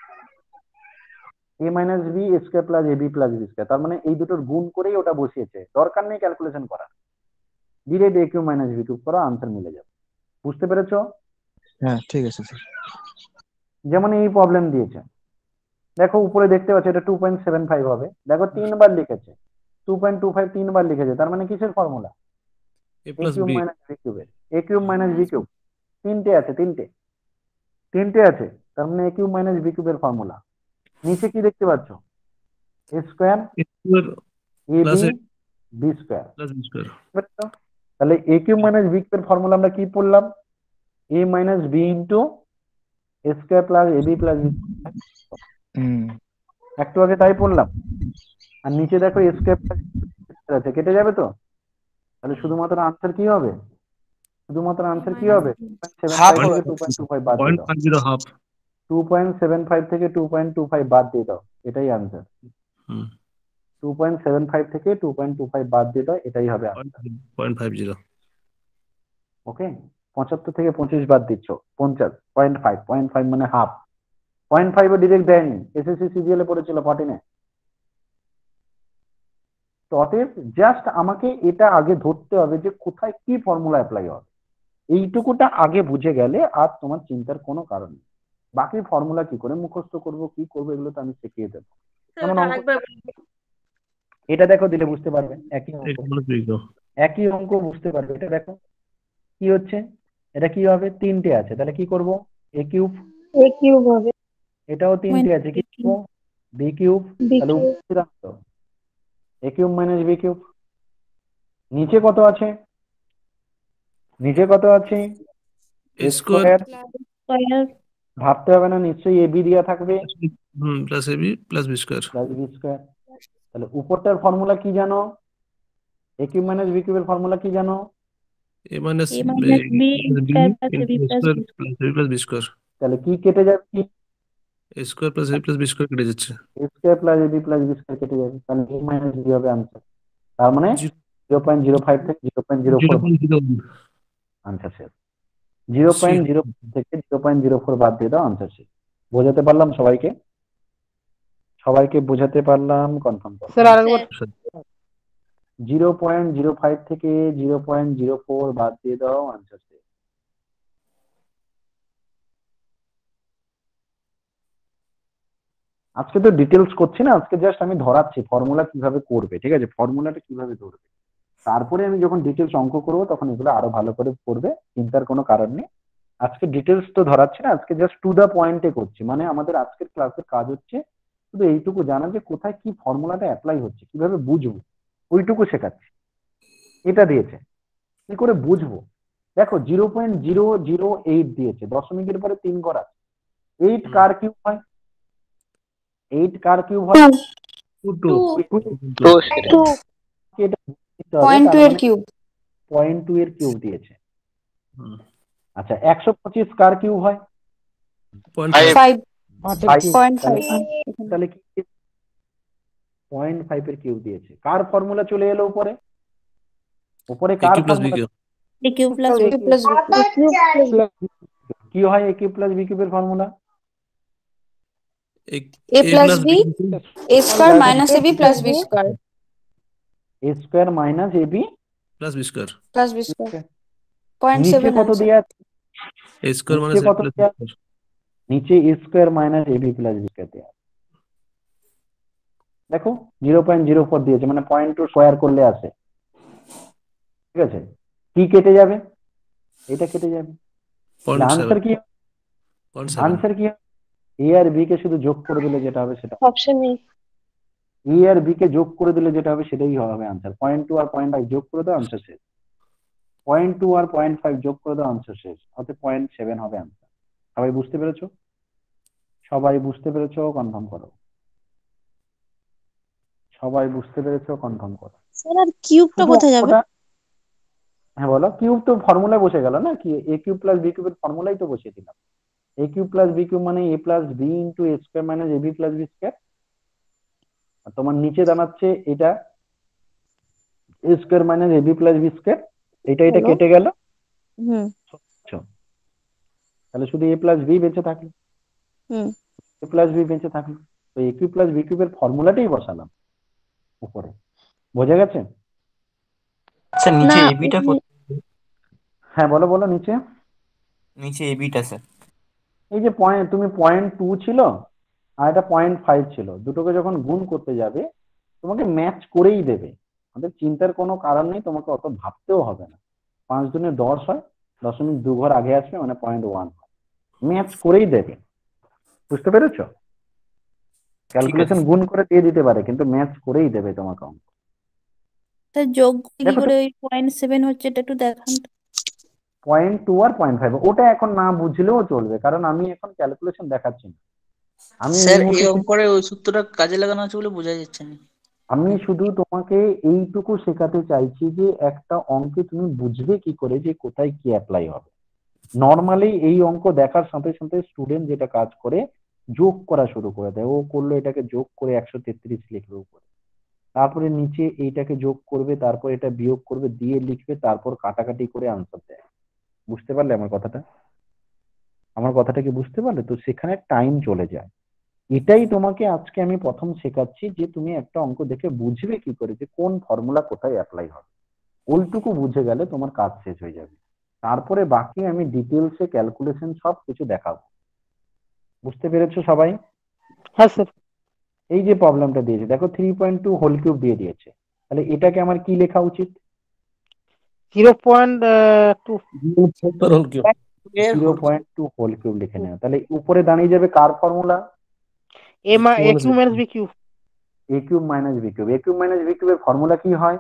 A minus B square plus A B plus B square, তার মানে এই দুটোর গুণ করেই ওটা বসিয়েছে, দরকার নেই ক্যালকুলেশন করার, direct A cube minus B cube করো, আনসার মিলে যাবে। বুঝতে পেরেছো? হ্যাঁ ঠিক আছে স্যার। যেমন এই প্রবলেম দিয়েছে, দেখো উপরে দেখতে পাচ্ছ এটা টু পয়েন্ট সেভেন ফাইভ হবে, দেখো তিনবার লিখেছে, টু পয়েন্ট টু ফাইভ তিনবার লিখেছে, তার মানে কিসের formula? A A plus cube B. Minus B কিউবের, A cube minus B cube. তিনটে আছে, তিনটে তিনটে আছে, তার মানে এ কিউব মাইনাস বি কিউবের ফর্মুলা। নিচে কি দেখতে পাচ্ছ? A square A square A plus B A B square. plus B square. তাহলে এ কিউব মাইনাস বি কিউবের ফর্মুলা আমরা কি পড়লাম? A minus B into A square plus A B plus B. হুম একটু আগে তাই পড়লাম। আর নিচে দেখো এ স্কোয়ার আছে, কেটে যাবে তো। তাহলে শুধুমাত্র আনসার কি হবে? শুধুমাত্র আনসার কি হবে? Half সেভেন ফাইভ হবে। থেকে টু পয়েন্ট টু ফাইভ বাদ দিয়ে Point দাও। five zero half. Two point seven five থেকে টু পয়েন্ট টু ফাইভ বাদ দিয়ে দাও, এটাই answer. Hmm. Two point seven five থেকে টু পয়েন্ট টু ফাইভ বাদ দিয়ে দাও, এটাই হবে Point answer. point five zero. Okay, পঁচাত্তর থেকে পঁচিশ বাদ দিচ্ছ, পঞ্চাশ পয়েন্ট ফাইভ পয়েন্ট ফাইভ মানে হাফ। পয়েন্ট ফাইভ ডিরেক্ট দেয়নি, এসএসসি সিজিএল এ পড়েছিল ফর্টিনে। তো অতএব জাস্ট আমাকে এটা আগে ধরতে হবে যে কোথায় কি ফর্মুলা অ্যাপ্লাই হবে। এইটুকুটা আগে বুঝে গেলে আর তোমার চিন্তার কোনো কারণ নেই। বাকি ফর্মুলা কি করে মুখস্থ করব, কি করবো, এগুলো তো আমি শিখিয়ে দেবো। যেমন অঙ্ক, এটা দেখো দিলে বুঝতে পারবে, একই A অঙ্ক minus B go. একই অঙ্ক বুঝতে পারবে। এটা দেখো কি হচ্ছে, এটা কি হবে, তিনটে আছে, তাহলে কি করব? এ কিউব। এ কিউব হবে, এটাও তিনটে আছে, কি করবো? B cube. বি তাহলে কিউব, উপরে রাখতো A cube minus B cube. নিচে কত আছে? নিচে কত আছে? A A square square. Square, ভাবতে হবে না, নিশ্চয়ই এ বি দেওয়া থাকবে plus B, hmm, plus A B plus B square. Plus B square. তাহলে উপরটার ফর্মুলা কি জানো? এ কিউব মাইনাস বি কিউবের ফর্মুলা কি জানো? A minus A A minus B minus B square plus A B into A plus square B plus A B plus B square. তাহলে কি কেটে যাবে? কি A square plus A B plus B square কেটে যাচ্ছে। A square plus A B plus B square কেটে যাবে, তাহলে এ মাইনাস বি হবে আনসার। তার মানে জিরো পয়েন্ট জিরো ফাইভ থেকে zero point zero zero four point zero one. Answer শেষ। জিরো পয়েন্ট জিরো থেকে জিরো পয়েন্ট জিরো ফোর বাদ দিয়ে দাও, আনসার শেষ। বোঝাতে পারলাম সবাইকে? সবাইকে বোঝাতে পারলাম? কনফার্ম করো। স্যার আরেকবার। জিরো পয়েন্ট জিরো ফাইভ থেকে জিরো পয়েন্ট জিরো ফোর বাদ দিয়ে দাও, আনসার শেষ। আজকে তো ডিটেলস করছি না, আজকে জাস্ট আমি ধরাচ্ছি ফর্মুলা কিভাবে করবে, ঠিক আছে? ফর্মুলাটা কিভাবে ধরবে, তারপরে আমি যখন ডিটেলস অঙ্ক করবো তখন এগুলো আরো ভালো করে করবে, চিন্তার কোনো কারণ নেই। আজকে ডিটেলস তো ধরাচ্ছি না, আজকে জাস্ট টু দা পয়েন্টে করছি। মানে আমাদের আজকের ক্লাসের কাজ হচ্ছে শুধু এইটুকু জানা যে কোথায় কি ফর্মুলাটা অ্যাপ্লাই হচ্ছে, কিভাবে বুঝবো, ওইটুকু শেখাচ্ছি। এটা দিয়েছে, কি করে বুঝবো? দেখো zero point zero zero eight দিয়েছে, দশমিকের পরে তিন ঘর আছে। এইট কার কিউব হয়? এইট কার কিউব হয়? Two two two, point two এর কিউব। পয়েন্ট টু এর কিউব দিয়েছে। হুম। আচ্ছা, একশো পঁচিশ কার কিউব হয়? পয়েন্ট ফাইভ পাঁচের Five। Cube, point five. তাহলে কি পয়েন্ট ফাইভ এর কিউব দিয়েছে। কার ফর্মুলা চলে এলো উপরে? উপরে A কার cube plus B formula? Cube. A cube plus A plus B cube. কি হয় এ কিউব প্লাস বি কিউবের formula? A A A plus plus B B A square minus A B plus B square A square minus A B plus B square. Plus B square. Point নিচে seven কত দেওয়া আছে? A square নিচে minus A কত plus B দেওয়া আছে? square. নিচে A square minus A B plus B square দেওয়া আছে। দেখো জিরো পয়েন্ট জিরো ফোর দিয়েছে, মানে পয়েন্ট টু স্কোয়ার করলে আসে, ঠিক আছে? কি কেটে যাবে? এটা কেটে যাবে। Point answer seven. কি? Point seven. আনসার কি? এ আর বি কে শুধু যোগ করে দিলে যেটা হবে সেটা, option A. A R B কে যোগ করে দিলে যেটা হবে সেটাই হবে আনসার। পয়েন্ট টু আর পয়েন্ট ফাইভ যোগ করে দাও, আনসার শেষ। পয়েন্ট টু আর পয়েন্ট ফাইভ যোগ করে দাও, আনসার শেষ। অর্থাৎ পয়েন্ট সেভেন হবে আনসার। সবাই বুঝতে পেরেছো? সবাই বুঝতে পেরেছো? কনফার্ম করো। সবাই বুঝতে পেরেছো? কনফার্ম করো। স্যার আর কিউবটা শুধু কোথায় যাবে? অঙ্কটা- হ্যাঁ বলো। কিউব তো ফর্মুলায় বসে গেল না, কি এ কিউব প্লাস বি কিউবের ফর্মুলাই তো বসিয়ে দিলাম। A cube plus B cube মানে A plus B into A square minus A B plus B square. আর তোমার নিচে দাঁড়াচ্ছে এটা A square minus A B plus B square. এটা এটা হলো। কেটে গেল, হুম তাহলে শুধু এ প্লাস বি বেঁচে থাকলো। হুম এ প্লাস বি বেঁচে থাকলো, তো এ কিউব প্লাস বি কিউবের ফর্মুলাটাই বসালাম উপরে। বোঝা গেছে? স্যার নিচে না, এবিটা হ্যাঁ বলো বলো নিচে। নিচে এবিটা স্যার। এই যে পয়েন্ট, তুমি পয়েন্ট টু ছিল আর এটা পয়েন্ট ফাইভ ছিল, দুটোকে যখন গুণ করতে যাবে তোমাকে ম্যাচ করেই দেবে। আমাদের চিন্তার কোনো কারণ নেই, তোমাকে অত ভাবতেও হবে না। পাঁচ দুনে দশ হয়, দশমিক দু ঘর আগে আসবে মানে পয়েন্ট ওয়ান ম্যাচ করেই দেবে। বুঝতে পেরেছো? ক্যালকুলেশন গুণ করে দিয়ে দিতে পারে কিন্তু ম্যাচ করেই দেবে তোমাকে অঙ্ক। তা যোগ কি দেখো করে ওই পয়েন্ট সেভেন হচ্ছে এটা একটু দেখান তো। পয়েন্ট টু আর পয়েন্ট ফাইভ ওটা এখন না বুঝলেও চলবে, কারণ আমি এখন ক্যালকুলেশন দেখাচ্ছি না। আমি এই স্যার এই মুহূর্তে অঙ্করে ওই সূত্রটা কাজে লাগানো আছে বলে বোঝা যাচ্ছে না। আমি শুধু তোমাকে এইটুকু শেখাতে চাইছি যে একটা অঙ্কে তুমি বুঝবে কি করে যে কোথায় কি অ্যাপ্লাই হবে। নর্মালি এই অঙ্ক দেখার সাথে সাথে স্টুডেন্ট যেটা কাজ করে যোগ করা শুরু করে দেয়। ও করলো এটাকে যোগ করে একশো তেত্রিশ লিখবে উপরে, তারপরে নিচে এইটাকে যোগ করবে, তারপর এটা বিয়োগ করবে, দিয়ে লিখবে, তারপর কাটাকাটি করে আনসার দেয়। বুঝতে পারলে আমার কথাটা? আমার কথাটা কি বুঝতে পারলে? তো সেখানে টাইম চলে যায়। এটাই তোমাকে আজকে আমি প্রথম শেখাচ্ছি যে তুমি একটা অঙ্ক দেখে বুঝবে কি করে যে কোন ফর্মুলা কোথায় অ্যাপ্লাই হবে। ওইটুকু বুঝে গেলে তোমার কাজ শেষ হয়ে যাবে। তারপরে বাকি আমি ডিটেলসে ক্যালকুলেশন সব কিছু দেখাবো। বুঝতে পেরেছো সবাই? হ্যাঁ স্যার। এই যে প্রবলেমটা দিয়েছে দেখো, three point two whole cube দিয়ে দিয়েছে, তাহলে এটাকে আমার কি লেখা উচিত? Zero point two whole cube zero point two whole cube লিখে নেওয়া। তাহলে উপরে দাঁড়িয়ে যাবে কার ফর্মুলা? এ মা A cube minus B cube. A cube minus B cube. A cube minus B কিউবের ফর্মুলা কি হয়?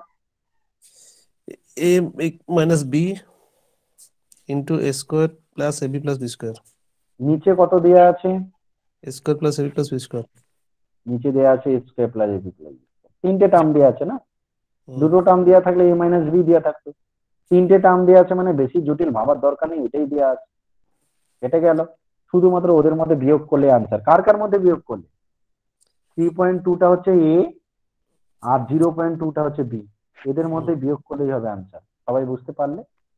A minus B into A square plus AB plus B square. নিচে কত দেয়া আছে? A square plus AB plus B square. নিচে দেয়া আছে A square plus AB plus B square. তিনটে টার্ম দেয়া আছে না? দুটো টার্ম দেয়া থাকলে এ মাইনাস বি দেয়া থাকতো। তিনটে টার্ম দেয়া আছে মানে বেশি জটিল ভাবার দরকার নেই, এটাই দেয়া আছে। এটা গেল। শুধুমাত্র ওদের মধ্যে বিয়োগ করলে আনসার। কার কার মধ্যে বিয়োগ করলে? থ্রি পয়েন্ট টুটা হচ্ছে এ আর জিরো পয়েন্ট টুটা হচ্ছে বি, এদের মধ্যে বিয়োগ করলেই হবে আনসার। সবাই বুঝতে পারলে?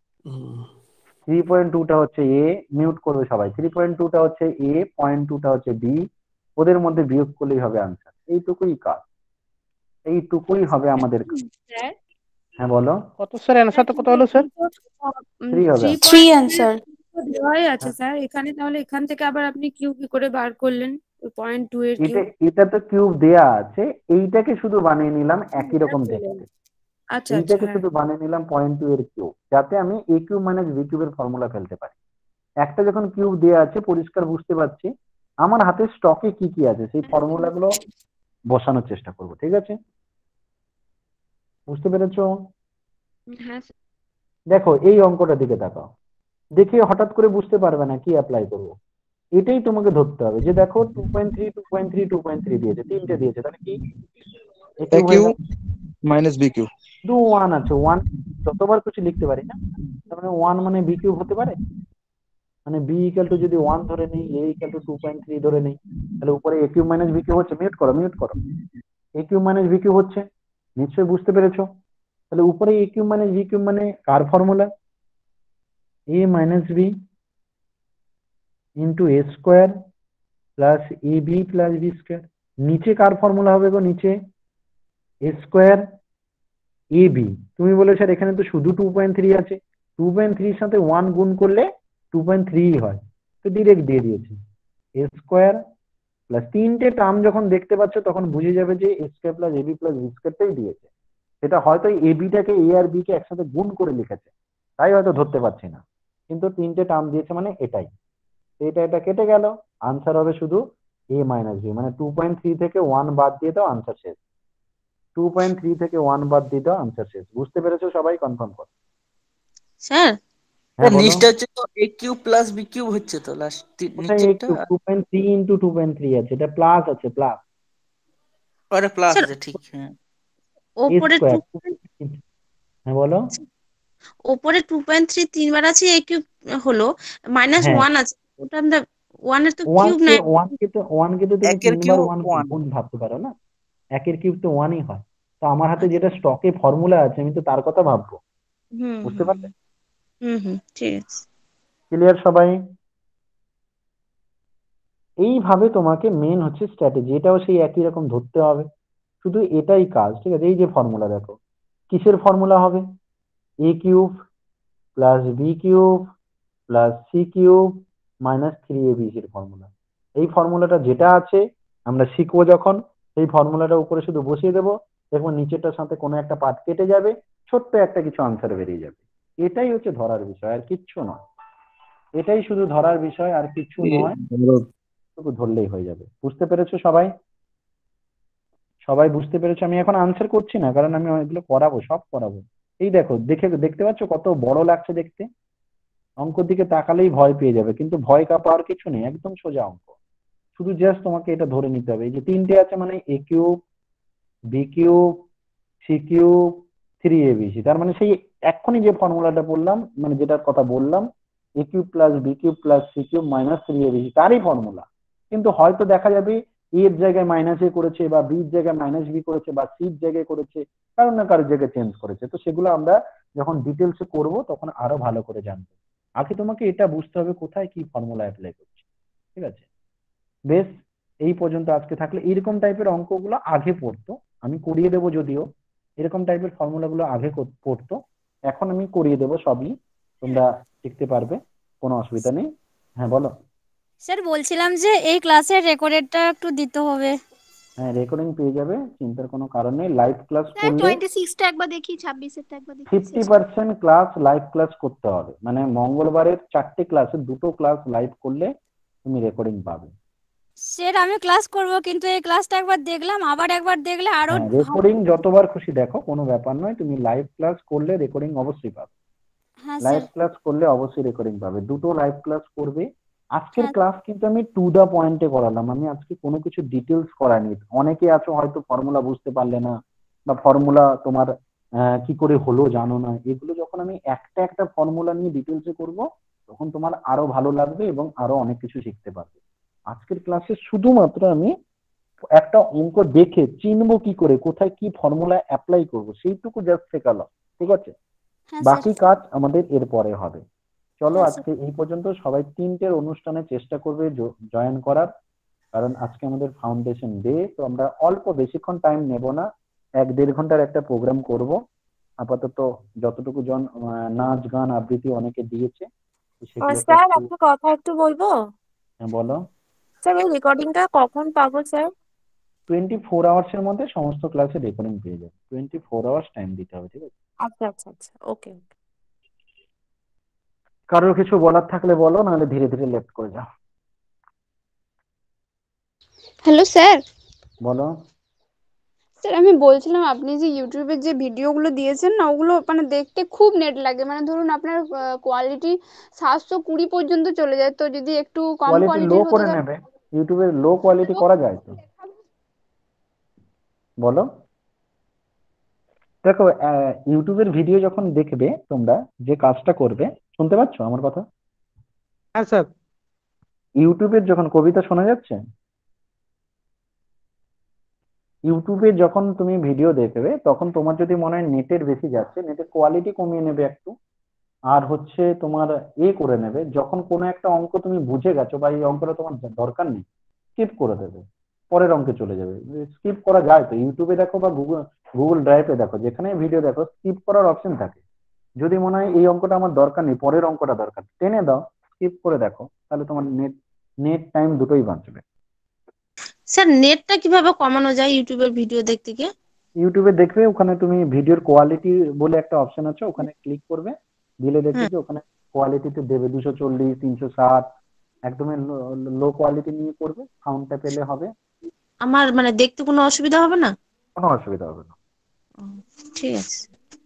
থ্রি পয়েন্ট টুটা হচ্ছে এ, মিউট করবে সবাই। থ্রি পয়েন্ট টুটা হচ্ছে এ, পয়েন্ট টুটা হচ্ছে বি, ওদের মধ্যে বিয়োগ করলেই হবে আনসার। এইটুকুই কাজ, এইটুকুই হবে আমাদের কাজ। হ্যাঁ বলো। কত স্যার অ্যানসারটা কত হলো স্যার? থ্রি হবে। থ্রি অ্যান্সার দেওয়াই আছে স্যার এখানে, তাহলে এখান থেকে আবার আপনি কিউ কি করে বার করলেন পয়েন্ট টু এর এটা কিউ? এটা তো কিউব দেয়া আছে, এইটাকে শুধু বানিয়ে নিলাম একই রকম দেখতে। আচ্ছা আচ্ছা এইটাকে হ্যাঁ। শুধু বানিয়ে নিলাম পয়েন্ট টু এর কিউব, যাতে আমি এ কিউব মাইনাস বি কিউবের ফর্মুলা ফেলতে পারি। একটা যখন কিউব দেয়া আছে পরিষ্কার বুঝতে পারছি, আমার হাতে স্টকে কি কি আছে সেই ফর্মুলা গুলো বসানোর চেষ্টা করব। ঠিক আছে? বুঝতে পেরেছো? হ্যাঁ স্যার। দেখো এই অঙ্কটার দিকে তাকাও, দেখে হঠাৎ করে বুঝতে পারবে না কি অ্যাপ্লাই করবো। এটাই তোমাকে ধরতে হবে যে দেখো two point three two point three two point three দিয়েছে, তিনটে দিয়েছে, তাহলে কি A cube minus B cube. দু ওয়ান আছে, ওয়ান যতবার কিছু লিখতে পারি না, তার মানে ওয়ান মানে বি কিউব হতে পারে। মানে বি ইকুয়াল টু যদি ওয়ান ধরে নেই, A equal to two point three ধরে নেই, তাহলে উপরে A cube minus B cube হচ্ছে। মিউট করো মিউট করো। A cube minus B cube হচ্ছে, নিশ্চয়ই বুঝতে পেরেছো? তাহলে উপরে A cube minus B cube মানে কার formula? A minus B into A square plus A B plus B square. নিচে কার ফর্মুলা হবে গো? নিচে এ স্কোয়ার এ বি। তুমি বলে স্যার এখানে তো শুধু টু পয়েন্ট থ্রি আছে, টু পয়েন্ট থ্রির সাথে ওয়ান গুণ করলে টু পয়েন্ট থ্রি হয়, তো ডিরেক্ট দিয়ে দিয়েছি এ স্কোয়ার প্লাস তিনটে টার্ম যখন দেখতে পাচ্ছ তখন বুঝে যাবে যে A square plus AB plus B স্কোয়ারটাই দিয়েছে। সেটা হয়তো এ বিটাকে এ আর বি কে একসাথে গুণ করে লিখেছে, তাই হয়তো ধরতে পারছি না, কিন্তু তিনটে টার্ম দিয়েছে মানে এটাই। এটা এটা কেটে গেল, আনসার হবে শুধু এ মাইনাস বি। মানে টু পয়েন্ট থ্রি থেকে ওয়ান বাদ দিয়ে দাও, আনসার শেষ। টু পয়েন্ট থ্রি থেকে ওয়ান বাদ দিয়ে দাও, আনসার শেষ। বুঝতে পেরেছো সবাই? কনফার্ম করো। স্যার হ্যাঁ বলো। নিচটা হচ্ছে তো এ কিউব প্লাস বি কিউব হচ্ছে তো লাস্ট ওটাই নিচেরটা। একটু two point three into two point three আছে, এটা প্লাস আছে, প্লাস আরে প্লাস স্যার আছে ঠিক। হ্যাঁ এ ওপরে টু স্কোয়ার। হ্যাঁ বলো। ওপরে টু পয়েন্ট থ্রি তিনবার আছে এ কিউব হলো, মাইনাস হ্যাঁ ওয়ান আছে, ওটা আমরা ওয়ানের তো ওয়ান কিউব কে নাই। ওয়ান কে তো ওয়ান কে তো তুমি একের তিনবার কিউব ওয়ান ওয়ান। গুণ ভাবতে পারো না, একের কিউব তো ওয়ানই হয়। তো আমার হাতে যেটা স্টকে ফর্মুলা আছে আমি তো তার কথা ভাববো। হুম বুঝতে হুম পারলে? হুম হুম ঠিক আছে। ক্লিয়ার সবাই? এইভাবে তোমাকে মেন হচ্ছে স্ট্র্যাটেজি, এটাও সেই একই রকম ধরতে হবে, শুধু এটাই কাজ। ঠিক আছে? এই যে ফর্মুলা দেখো, কিসের ফর্মুলা হবে? A cube plus B cube plus C cube minus three A B সির ফর্মুলা। এই ফর্মুলাটা যেটা আছে আমরা শিখবো যখন, সেই ফর্মুলাটা উপরে শুধু বসিয়ে দেবো, দেখবো নিচেরটার সাথে কোনো একটা পার্ট কেটে যাবে, ছোট্ট একটা কিছু আনসার বেরিয়ে যাবে। এটাই হচ্ছে ধরার বিষয়, আর কিচ্ছু নয়। এটাই শুধু ধরার বিষয়, আর কিছু নয়, শুধু ধরলেই হয়ে যাবে। বুঝতে পেরেছো সবাই? সবাই বুঝতে পেরেছো? আমি এখন আনসার করছি না, কারণ আমি এগুলো করাবো, সব করাবো। এই দেখো, দেখে দেখতে পাচ্ছ কত বড় লাগছে দেখতে? অঙ্কর দিকে তাকালেই ভয় পেয়ে যাবে, কিন্তু ভয় কাঁপার কিছু নেই, একদম সোজা অঙ্ক। শুধু জাস্ট তোমাকে এটা ধরে নিতে হবে, এই যে তিনটে আছে মানে এ cube, B cube, C cube, three এ বি সি, তার মানে সেই এক্ষুনি যে ফর্মুলাটা বললাম, মানে যেটার কথা বললাম, A cube plus B cube plus C cube minus three A B C, তারই ফর্মুলা। কিন্তু হয়তো দেখা যাবে এ এর জায়গায় মাইনাস এ করেছে, বা বি এর জায়গায় মাইনাস বি করেছে, বা সি এর জায়গায় করেছে, কারণ না কারোর জায়গায় চেঞ্জ করেছে। তো সেগুলো আমরা যখন ডিটেলসে করব তখন আরো ভালো করে জানবো। আগে তোমাকে এটা বুঝতে হবে কোথায় কি ফর্মুলা অ্যাপ্লাই করছে। ঠিক আছে? বেশ, এই পর্যন্ত আজকে থাকলে। এইরকম টাইপের অঙ্কগুলো আগে পড়তো, আমি করিয়ে দেবো যদিও, এরকম টাইপের ফর্মুলাগুলো আগে কর- পড়তো, এখন আমি করিয়ে দেবো সবই, তোমরা শিখতে পারবে, কোনো অসুবিধা নেই। হ্যাঁ বলো। স্যার বলছিলাম যে এই ক্লাসের রেকর্ডেডটা একটু দিতে হবে। হ্যাঁ, রেকর্ডিং পেয়ে যাবে, চিন্তার কোনো কারণ নেই। লাইভ ক্লাস স্যার করলে টোয়েন্টি সিক্সটা একবার দেখি, ছাব্বিশেরটা একবার দেখি, ফিফটি শেষটা। পার্সেন্ট ক্লাস লাইভ ক্লাস করতে হবে, মানে মঙ্গলবারের চারটে ক্লাসে দুটো ক্লাস লাইভ করলে তুমি রেকর্ডিং পাবে। স্যার আমি ক্লাস করব, কিন্তু এই ক্লাসটা একবার দেখলাম, আবার একবার দেখলে আরো হ্যাঁ, ভালো। রেকর্ডিং যতবার খুশি দেখো, কোনো ব্যাপার নয়, তুমি লাইভ ক্লাস করলে রেকর্ডিং অবশ্যই পাবে। হ্যাঁ লাইভ স্যার। ক্লাস করলে অবশ্যই রেকর্ডিং পাবে, দুটো লাইভ ক্লাস করবে। আজকের হ্যাঁ ক্লাস কিন্তু আমি টু দা পয়েন্টে করালাম, আমি আজকে কোনো কিছু ডিটেলস করাইনি। অনেকে আছো হয়তো ফর্মুলা বুঝতে পারলে না, বা ফর্মুলা তোমার আহ, কি করে হলো জানো না। এগুলো যখন আমি একটা একটা ফর্মুলা নিয়ে ডিটেলসে করব, তখন তোমার আরো ভালো লাগবে এবং আরো অনেক কিছু শিখতে পারবে। আজকের ক্লাসে শুধুমাত্র আমি একটা অঙ্ক দেখে চিনবো কি করে, কোথায় কি ফর্মুলা অ্যাপ্লাই করব, সেইটুকু জাস্ট শেখালাম। ঠিক আছে? হ্যাঁ স্যার। বাকি কাজ আমাদের এরপরে হবে। চলো হ্যাঁ স্যার। আজকে এই পর্যন্ত, সবাই তিনটের অনুষ্ঠানে চেষ্টা করবে জয়েন করার, কারণ আজকে আমাদের ফাউন্ডেশন ডে। তো আমরা অল্প বেশিক্ষণ টাইম নেব না, এক দেড় ঘন্টার একটা প্রোগ্রাম করব। আপাতত যতটুকু জন আহ, নাচ গান আবৃত্তি অনেকে দিয়েছে, তো সেগুলোকে স্যার একটু। একটা কথা একটু বলবো। হ্যাঁ, বলো। স্যার এই রেকর্ডিংটা কখন পাবো স্যার? টোয়েন্টি ফোর আওয়ার্স এর মধ্যে সমস্ত ক্লাসে রেকর্ডিং পেয়ে যাবে, টোয়েন্টি ফোর আওয়ার্স টাইম দিতে হবে। ঠিক আছে? আচ্ছা আচ্ছা আচ্ছা, ওকে ওকে। কারোর কিছু বলার থাকলে বলো, নাহলে ধীরে ধীরে লেফট করে যাও। Hello sir. বলো। স্যার আমি বলছিলাম, আপনি যে ইউটিউবের যে ভিডিওগুলো দিয়েছেন না, ওগুলো মানে দেখতে খুব নেট লাগে, মানে ধরুন আপনার কোয়ালিটি সাতশো কুড়ি পর্যন্ত চলে যায়, তো যদি একটু কম কোয়ালিটি লো কোয়ালিটির হতো করে তাহলে। নেবে, ইউটিউবে লো কোয়ালিটি করা যায় তো। বলো। দেখো, আহ, ইউটিউবের ভিডিও যখন দেখবে তোমরা, যে কাজটা করবে, শুনতে পাচ্ছ আমার কথা? হ্যাঁ স্যার। ইউটিউবের যখন, কবিতা শোনা যাচ্ছে? ইউটিউবে যখন তুমি ভিডিও দেখবে, তখন তোমার যদি মনে হয় নেটের বেশি যাচ্ছে, নেটের কোয়ালিটি কমিয়ে নেবে একটু। আর হচ্ছে তোমার এ করে নেবে, যখন কোনো একটা অঙ্ক তুমি বুঝে গেছো বা এই অঙ্কটা তোমার দরকার নেই, স্কিপ করে দেবে, পরের অঙ্কে চলে যাবে। স্কিপ করা যায় তো, ইউটিউবে দেখো বা গুগল গুগল ড্রাইভে দেখো, যেখানে ভিডিও দেখো স্কিপ করার অপশন থাকে। যদি মনে হয় এই অঙ্কটা আমার দরকার নেই, পরের অঙ্কটা দরকার, টেনে দাও, স্কিপ করে দেখো, তাহলে তোমার নেট নেট টাইম দুটোই বাঁচবে। স্যার নেটটা কিভাবে কমানো যায় ইউটিউবের ভিডিও দেখতে গিয়ে? ইউটিউবে দেখবে, ওখানে তুমি ভিডিওর কোয়ালিটি বলে একটা অপশন আছে, ওখানে ক্লিক করবে, দিলে দেখবে হুম। যে ওখানে কোয়ালিটিতে দেবে দুশো চল্লিশ, তিনশো ষাট, একদমই লো কোয়ালিটি নিয়ে করবে, সাউন্ডটা পেলে হবে। আমার মানে দেখতে কোনো অসুবিধা হবে না? কোনো অসুবিধা হবে না। ও, ঠিক আছে।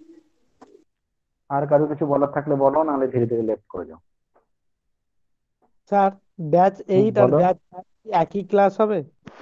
আর কারো কিছু বলার থাকলে বলো, নাহলে ধীরে ধীরে লেফট করে যাও। স্যার ব্যাচ হুম, এইট আর বলো। ব্যাচ একই ক্লাস হবে?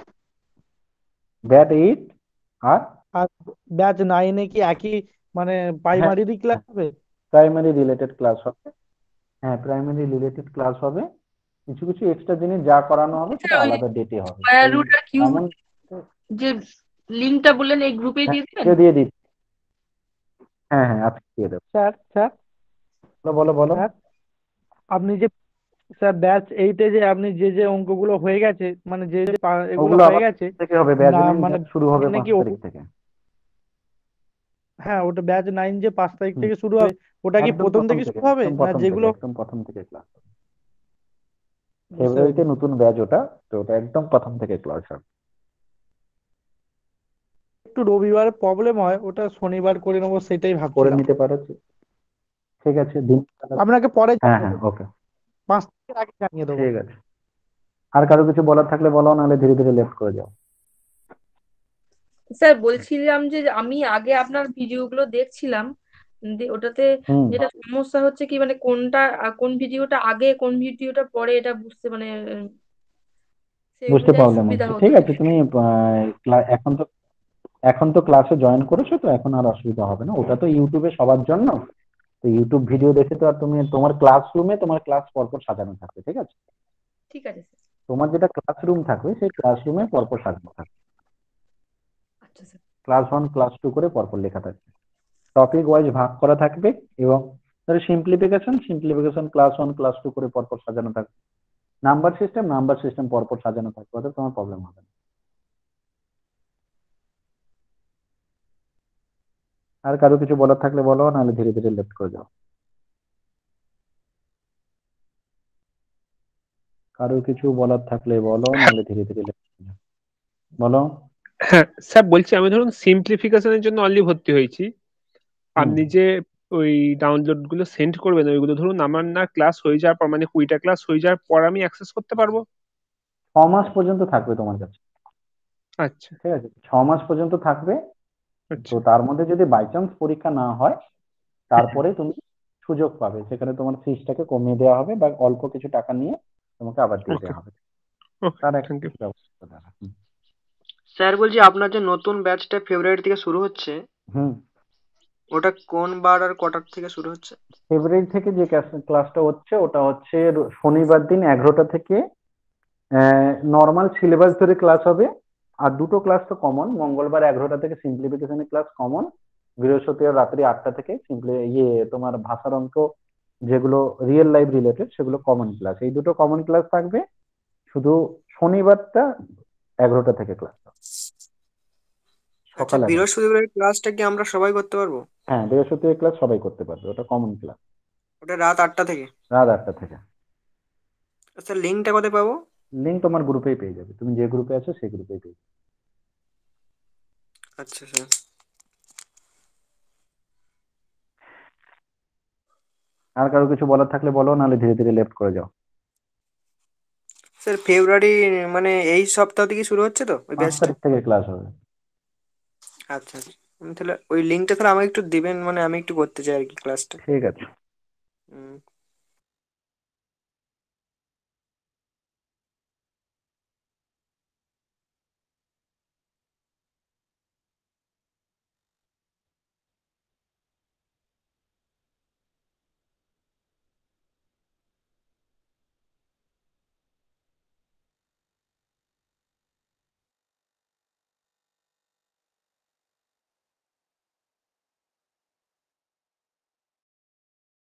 ব্যাট এইট আর আর ব্যাচ নাইনে কি একই মানে হ্যাঁ, প্রাইমারিরই ক্লাস হবে? প্রাইমারি রিলেটেড ক্লাস হবে। হ্যাঁ, প্রাইমারি রিলেটেড ক্লাস হবে। কিছু কিছু এক্সট্রা জিনিস যা করানো হবে সেটা আলাদা ডেটে হবে। স্কয়ার এই রুট আর কিউব এমন। যে লিঙ্কটা বললেন এই গ্রুপে হ্যাঁ, দিয়ে দিবেন? আজকে দিয়ে দিচ্ছি। হ্যাঁ হ্যাঁ, আজকে দিয়ে দেবো। স্যার স্যার বলো বলো বলো। স্যার আপনি যে স্যার ব্যাচ এইটে যে আপনি যে যে অঙ্কগুলো হয়ে গেছে, মানে যে যে পা- এগুলো ওগুলো হয়ে আবার গেছে থেকে হবে, ব্যাচ না, নাইন মানে শুরু হবে নাইনে পাঁচ কি তারিখ ও- থেকে। হ্যাঁ ওটা ব্যাচ নাইন যে পাঁচ তারিখ হুম, থেকে শুরু হবে, ওটা কি একদম প্রথম প্রথম থেকে থেকে, শুরু হবে একদম না প্রথম থেকে, যেগুলো? একদম প্রথম থেকে ক্লাস হবে। বুঝতে ফেব্রুয়ারিতে পেরেছি। নতুন ব্যাচ ওটা, তো ওটা একদম প্রথম থেকে ক্লাস হবে। একটু রবিবারে প্রবলেম হয়, ওটা শনিবার করে নেবো সেটাই করে ভাবছিলাম। নিতে পারো। ঠিক আছে দিন। আপনাকে পরে হ্যাঁ জানিয়ে হ্যাঁ দেবো, ওকে পাঁচ তারিখের আগে জানিয়ে দেবো। ঠিক আছে। আর কারো কিছু বলার থাকলে বলো, নাহলে ধীরে ধীরে লেফট করে যাও। স্যার বলছিলাম যে আমি আগে আপনার ভিডিওগুলো দেখছিলাম, দে- ওটাতে হুম যেটা সমস্যা হচ্ছে কি মানে কোনটা আহ, কোন ভিডিওটা আগে কোন ভিডিওটা পরে এটা বুঝতে মানে আহ, সেই বুঝতে অনুযায়ী প্রবলেম সুবিধা হচ্ছে, হতো ঠিক না। আছে। তুমি আহ, ক্লা- এখন তো এখন তো ক্লাসে জয়েন করেছো, তো এখন আর অসুবিধা হবে না। ওটা তো ইউটিউবে সবার জন্য, তো ইউটিউব ভিডিও দেখে তো আর তুমি তোমার ক্লাসরুমে তোমার ক্লাস পরপর সাজানো থাকবে, ঠিক আছে। ঠিক আছে স্যার। তোমার যেটা ক্লাসরুম থাকবে সেই ক্লাসরুমে পরপর সাজানো থাকবে, আচ্ছা sir. Class one class two করে পরপর লেখা থাকবে, টপিক ওয়াইজ ভাগ করা থাকবে, এবং ধরো simplification simplification class one class two করে পরপর সাজানো থাকবে, নাম্বার সিস্টেম নাম্বার সিস্টেম পরপর সাজানো থাকবে, অর্থাৎ তোমার প্রবলেম হবে না। আর কারো কিছু বলার থাকলে বলো, নাহলে ধীরে ধীরে লেফট করে যাও। কারো কিছু বলার থাকলে বলো, নাহলে ধীরে ধীরে লেফট করে যাও। বলো। হ্যাঁ স্যার, বলছি আমি ধরুন সিম্পলিফিকেশনের জন্য অনলি ভর্তি হয়েছি, হুম আপনি যে ওই ডাউনলোড গুলো সেন্ড করবেন ওইগুলো ধরুন আমার না ক্লাস হয়ে যাওয়ার পর মানে কুড়িটা ক্লাস হয়ে যাওয়ার পর আমি অ্যাক্সেস করতে পারবো? ছ মাস পর্যন্ত থাকবে তোমার কাছে, আচ্ছা ঠিক আছে। ছ মাস পর্যন্ত থাকবে। তো আচ্ছা তার মধ্যে যদি বাই চান্স পরীক্ষা না হয়, তারপরে তুমি সুযোগ পাবে, সেখানে তোমার ফিসটাকে কমিয়ে দেওয়া হবে বা অল্প কিছু টাকা নিয়ে তোমাকে আবার দিয়ে ওকে দেওয়া হবে, ওকে তার একটা থ্যাংক ইউ। ব্যবস্থা দেওয়া। হুম স্যার বলছি আপনার যে নতুন ব্যাচটা ফেব্রুয়ারি থেকে শুরু হচ্ছে, হুম ওটা কোন বার আর কটার থেকে শুরু হচ্ছে? ফেব্রুয়ারি থেকে যে ক্লাসটা হচ্ছে ওটা হচ্ছে র- শনিবার দিন এগারোটা থেকে নর্মাল সিলেবাস ধরে ক্লাস হবে। আর দুটো ক্লাস তো কমন, মঙ্গলবার এগারোটা থেকে সিম্পলিফিকেশনের ক্লাস কমন, বৃহস্পতিবার রাত্রি আটটা থেকে সিম্পলি ইয়ে তোমার ভাষার অঙ্ক যেগুলো রিয়েল লাইফ রিলেটেড সেগুলো কমন ক্লাস, এই দুটো কমন ক্লাস থাকবে। শুধু শনিবারটা এগারোটা থেকে ক্লাস আচ্ছা, সকাল এগারোটা। বৃহস্পতিবারের ক্লাসটা কি আমরা সবাই করতে পারবো? হ্যাঁ বৃহস্পতিবার ক্লাস সবাই করতে পারবে, ওটা কমন ক্লাস, ওটা রাত আটটা থেকে? রাত আটটা থেকে। আচ্ছা, লিঙ্কটা কোথায় পাবো? লিঙ্ক তোমার গ্রুপেই পেয়ে যাবে, তুমি যে গ্রুপে আছো সেই গ্রুপেই পেয়ে যাবে। আচ্ছা স্যার। আর কারো কিছু বলার থাকলে বলো, নাহলে ধীরে ধীরে লেফট করে যাও। স্যার ফেব্রুয়ারি মানে এই সপ্তাহ থেকে শুরু হচ্ছে তো ওই পাঁচ ব্যাচটা? তারিখ থেকে ক্লাস হবে। আচ্ছা আচ্ছা। উম, তাহলে ওই লিঙ্কটা তাহলে আমাকে একটু দিবেন, মানে আমি একটু করতে চাই আর কি ক্লাসটা। ঠিক আছে। হুম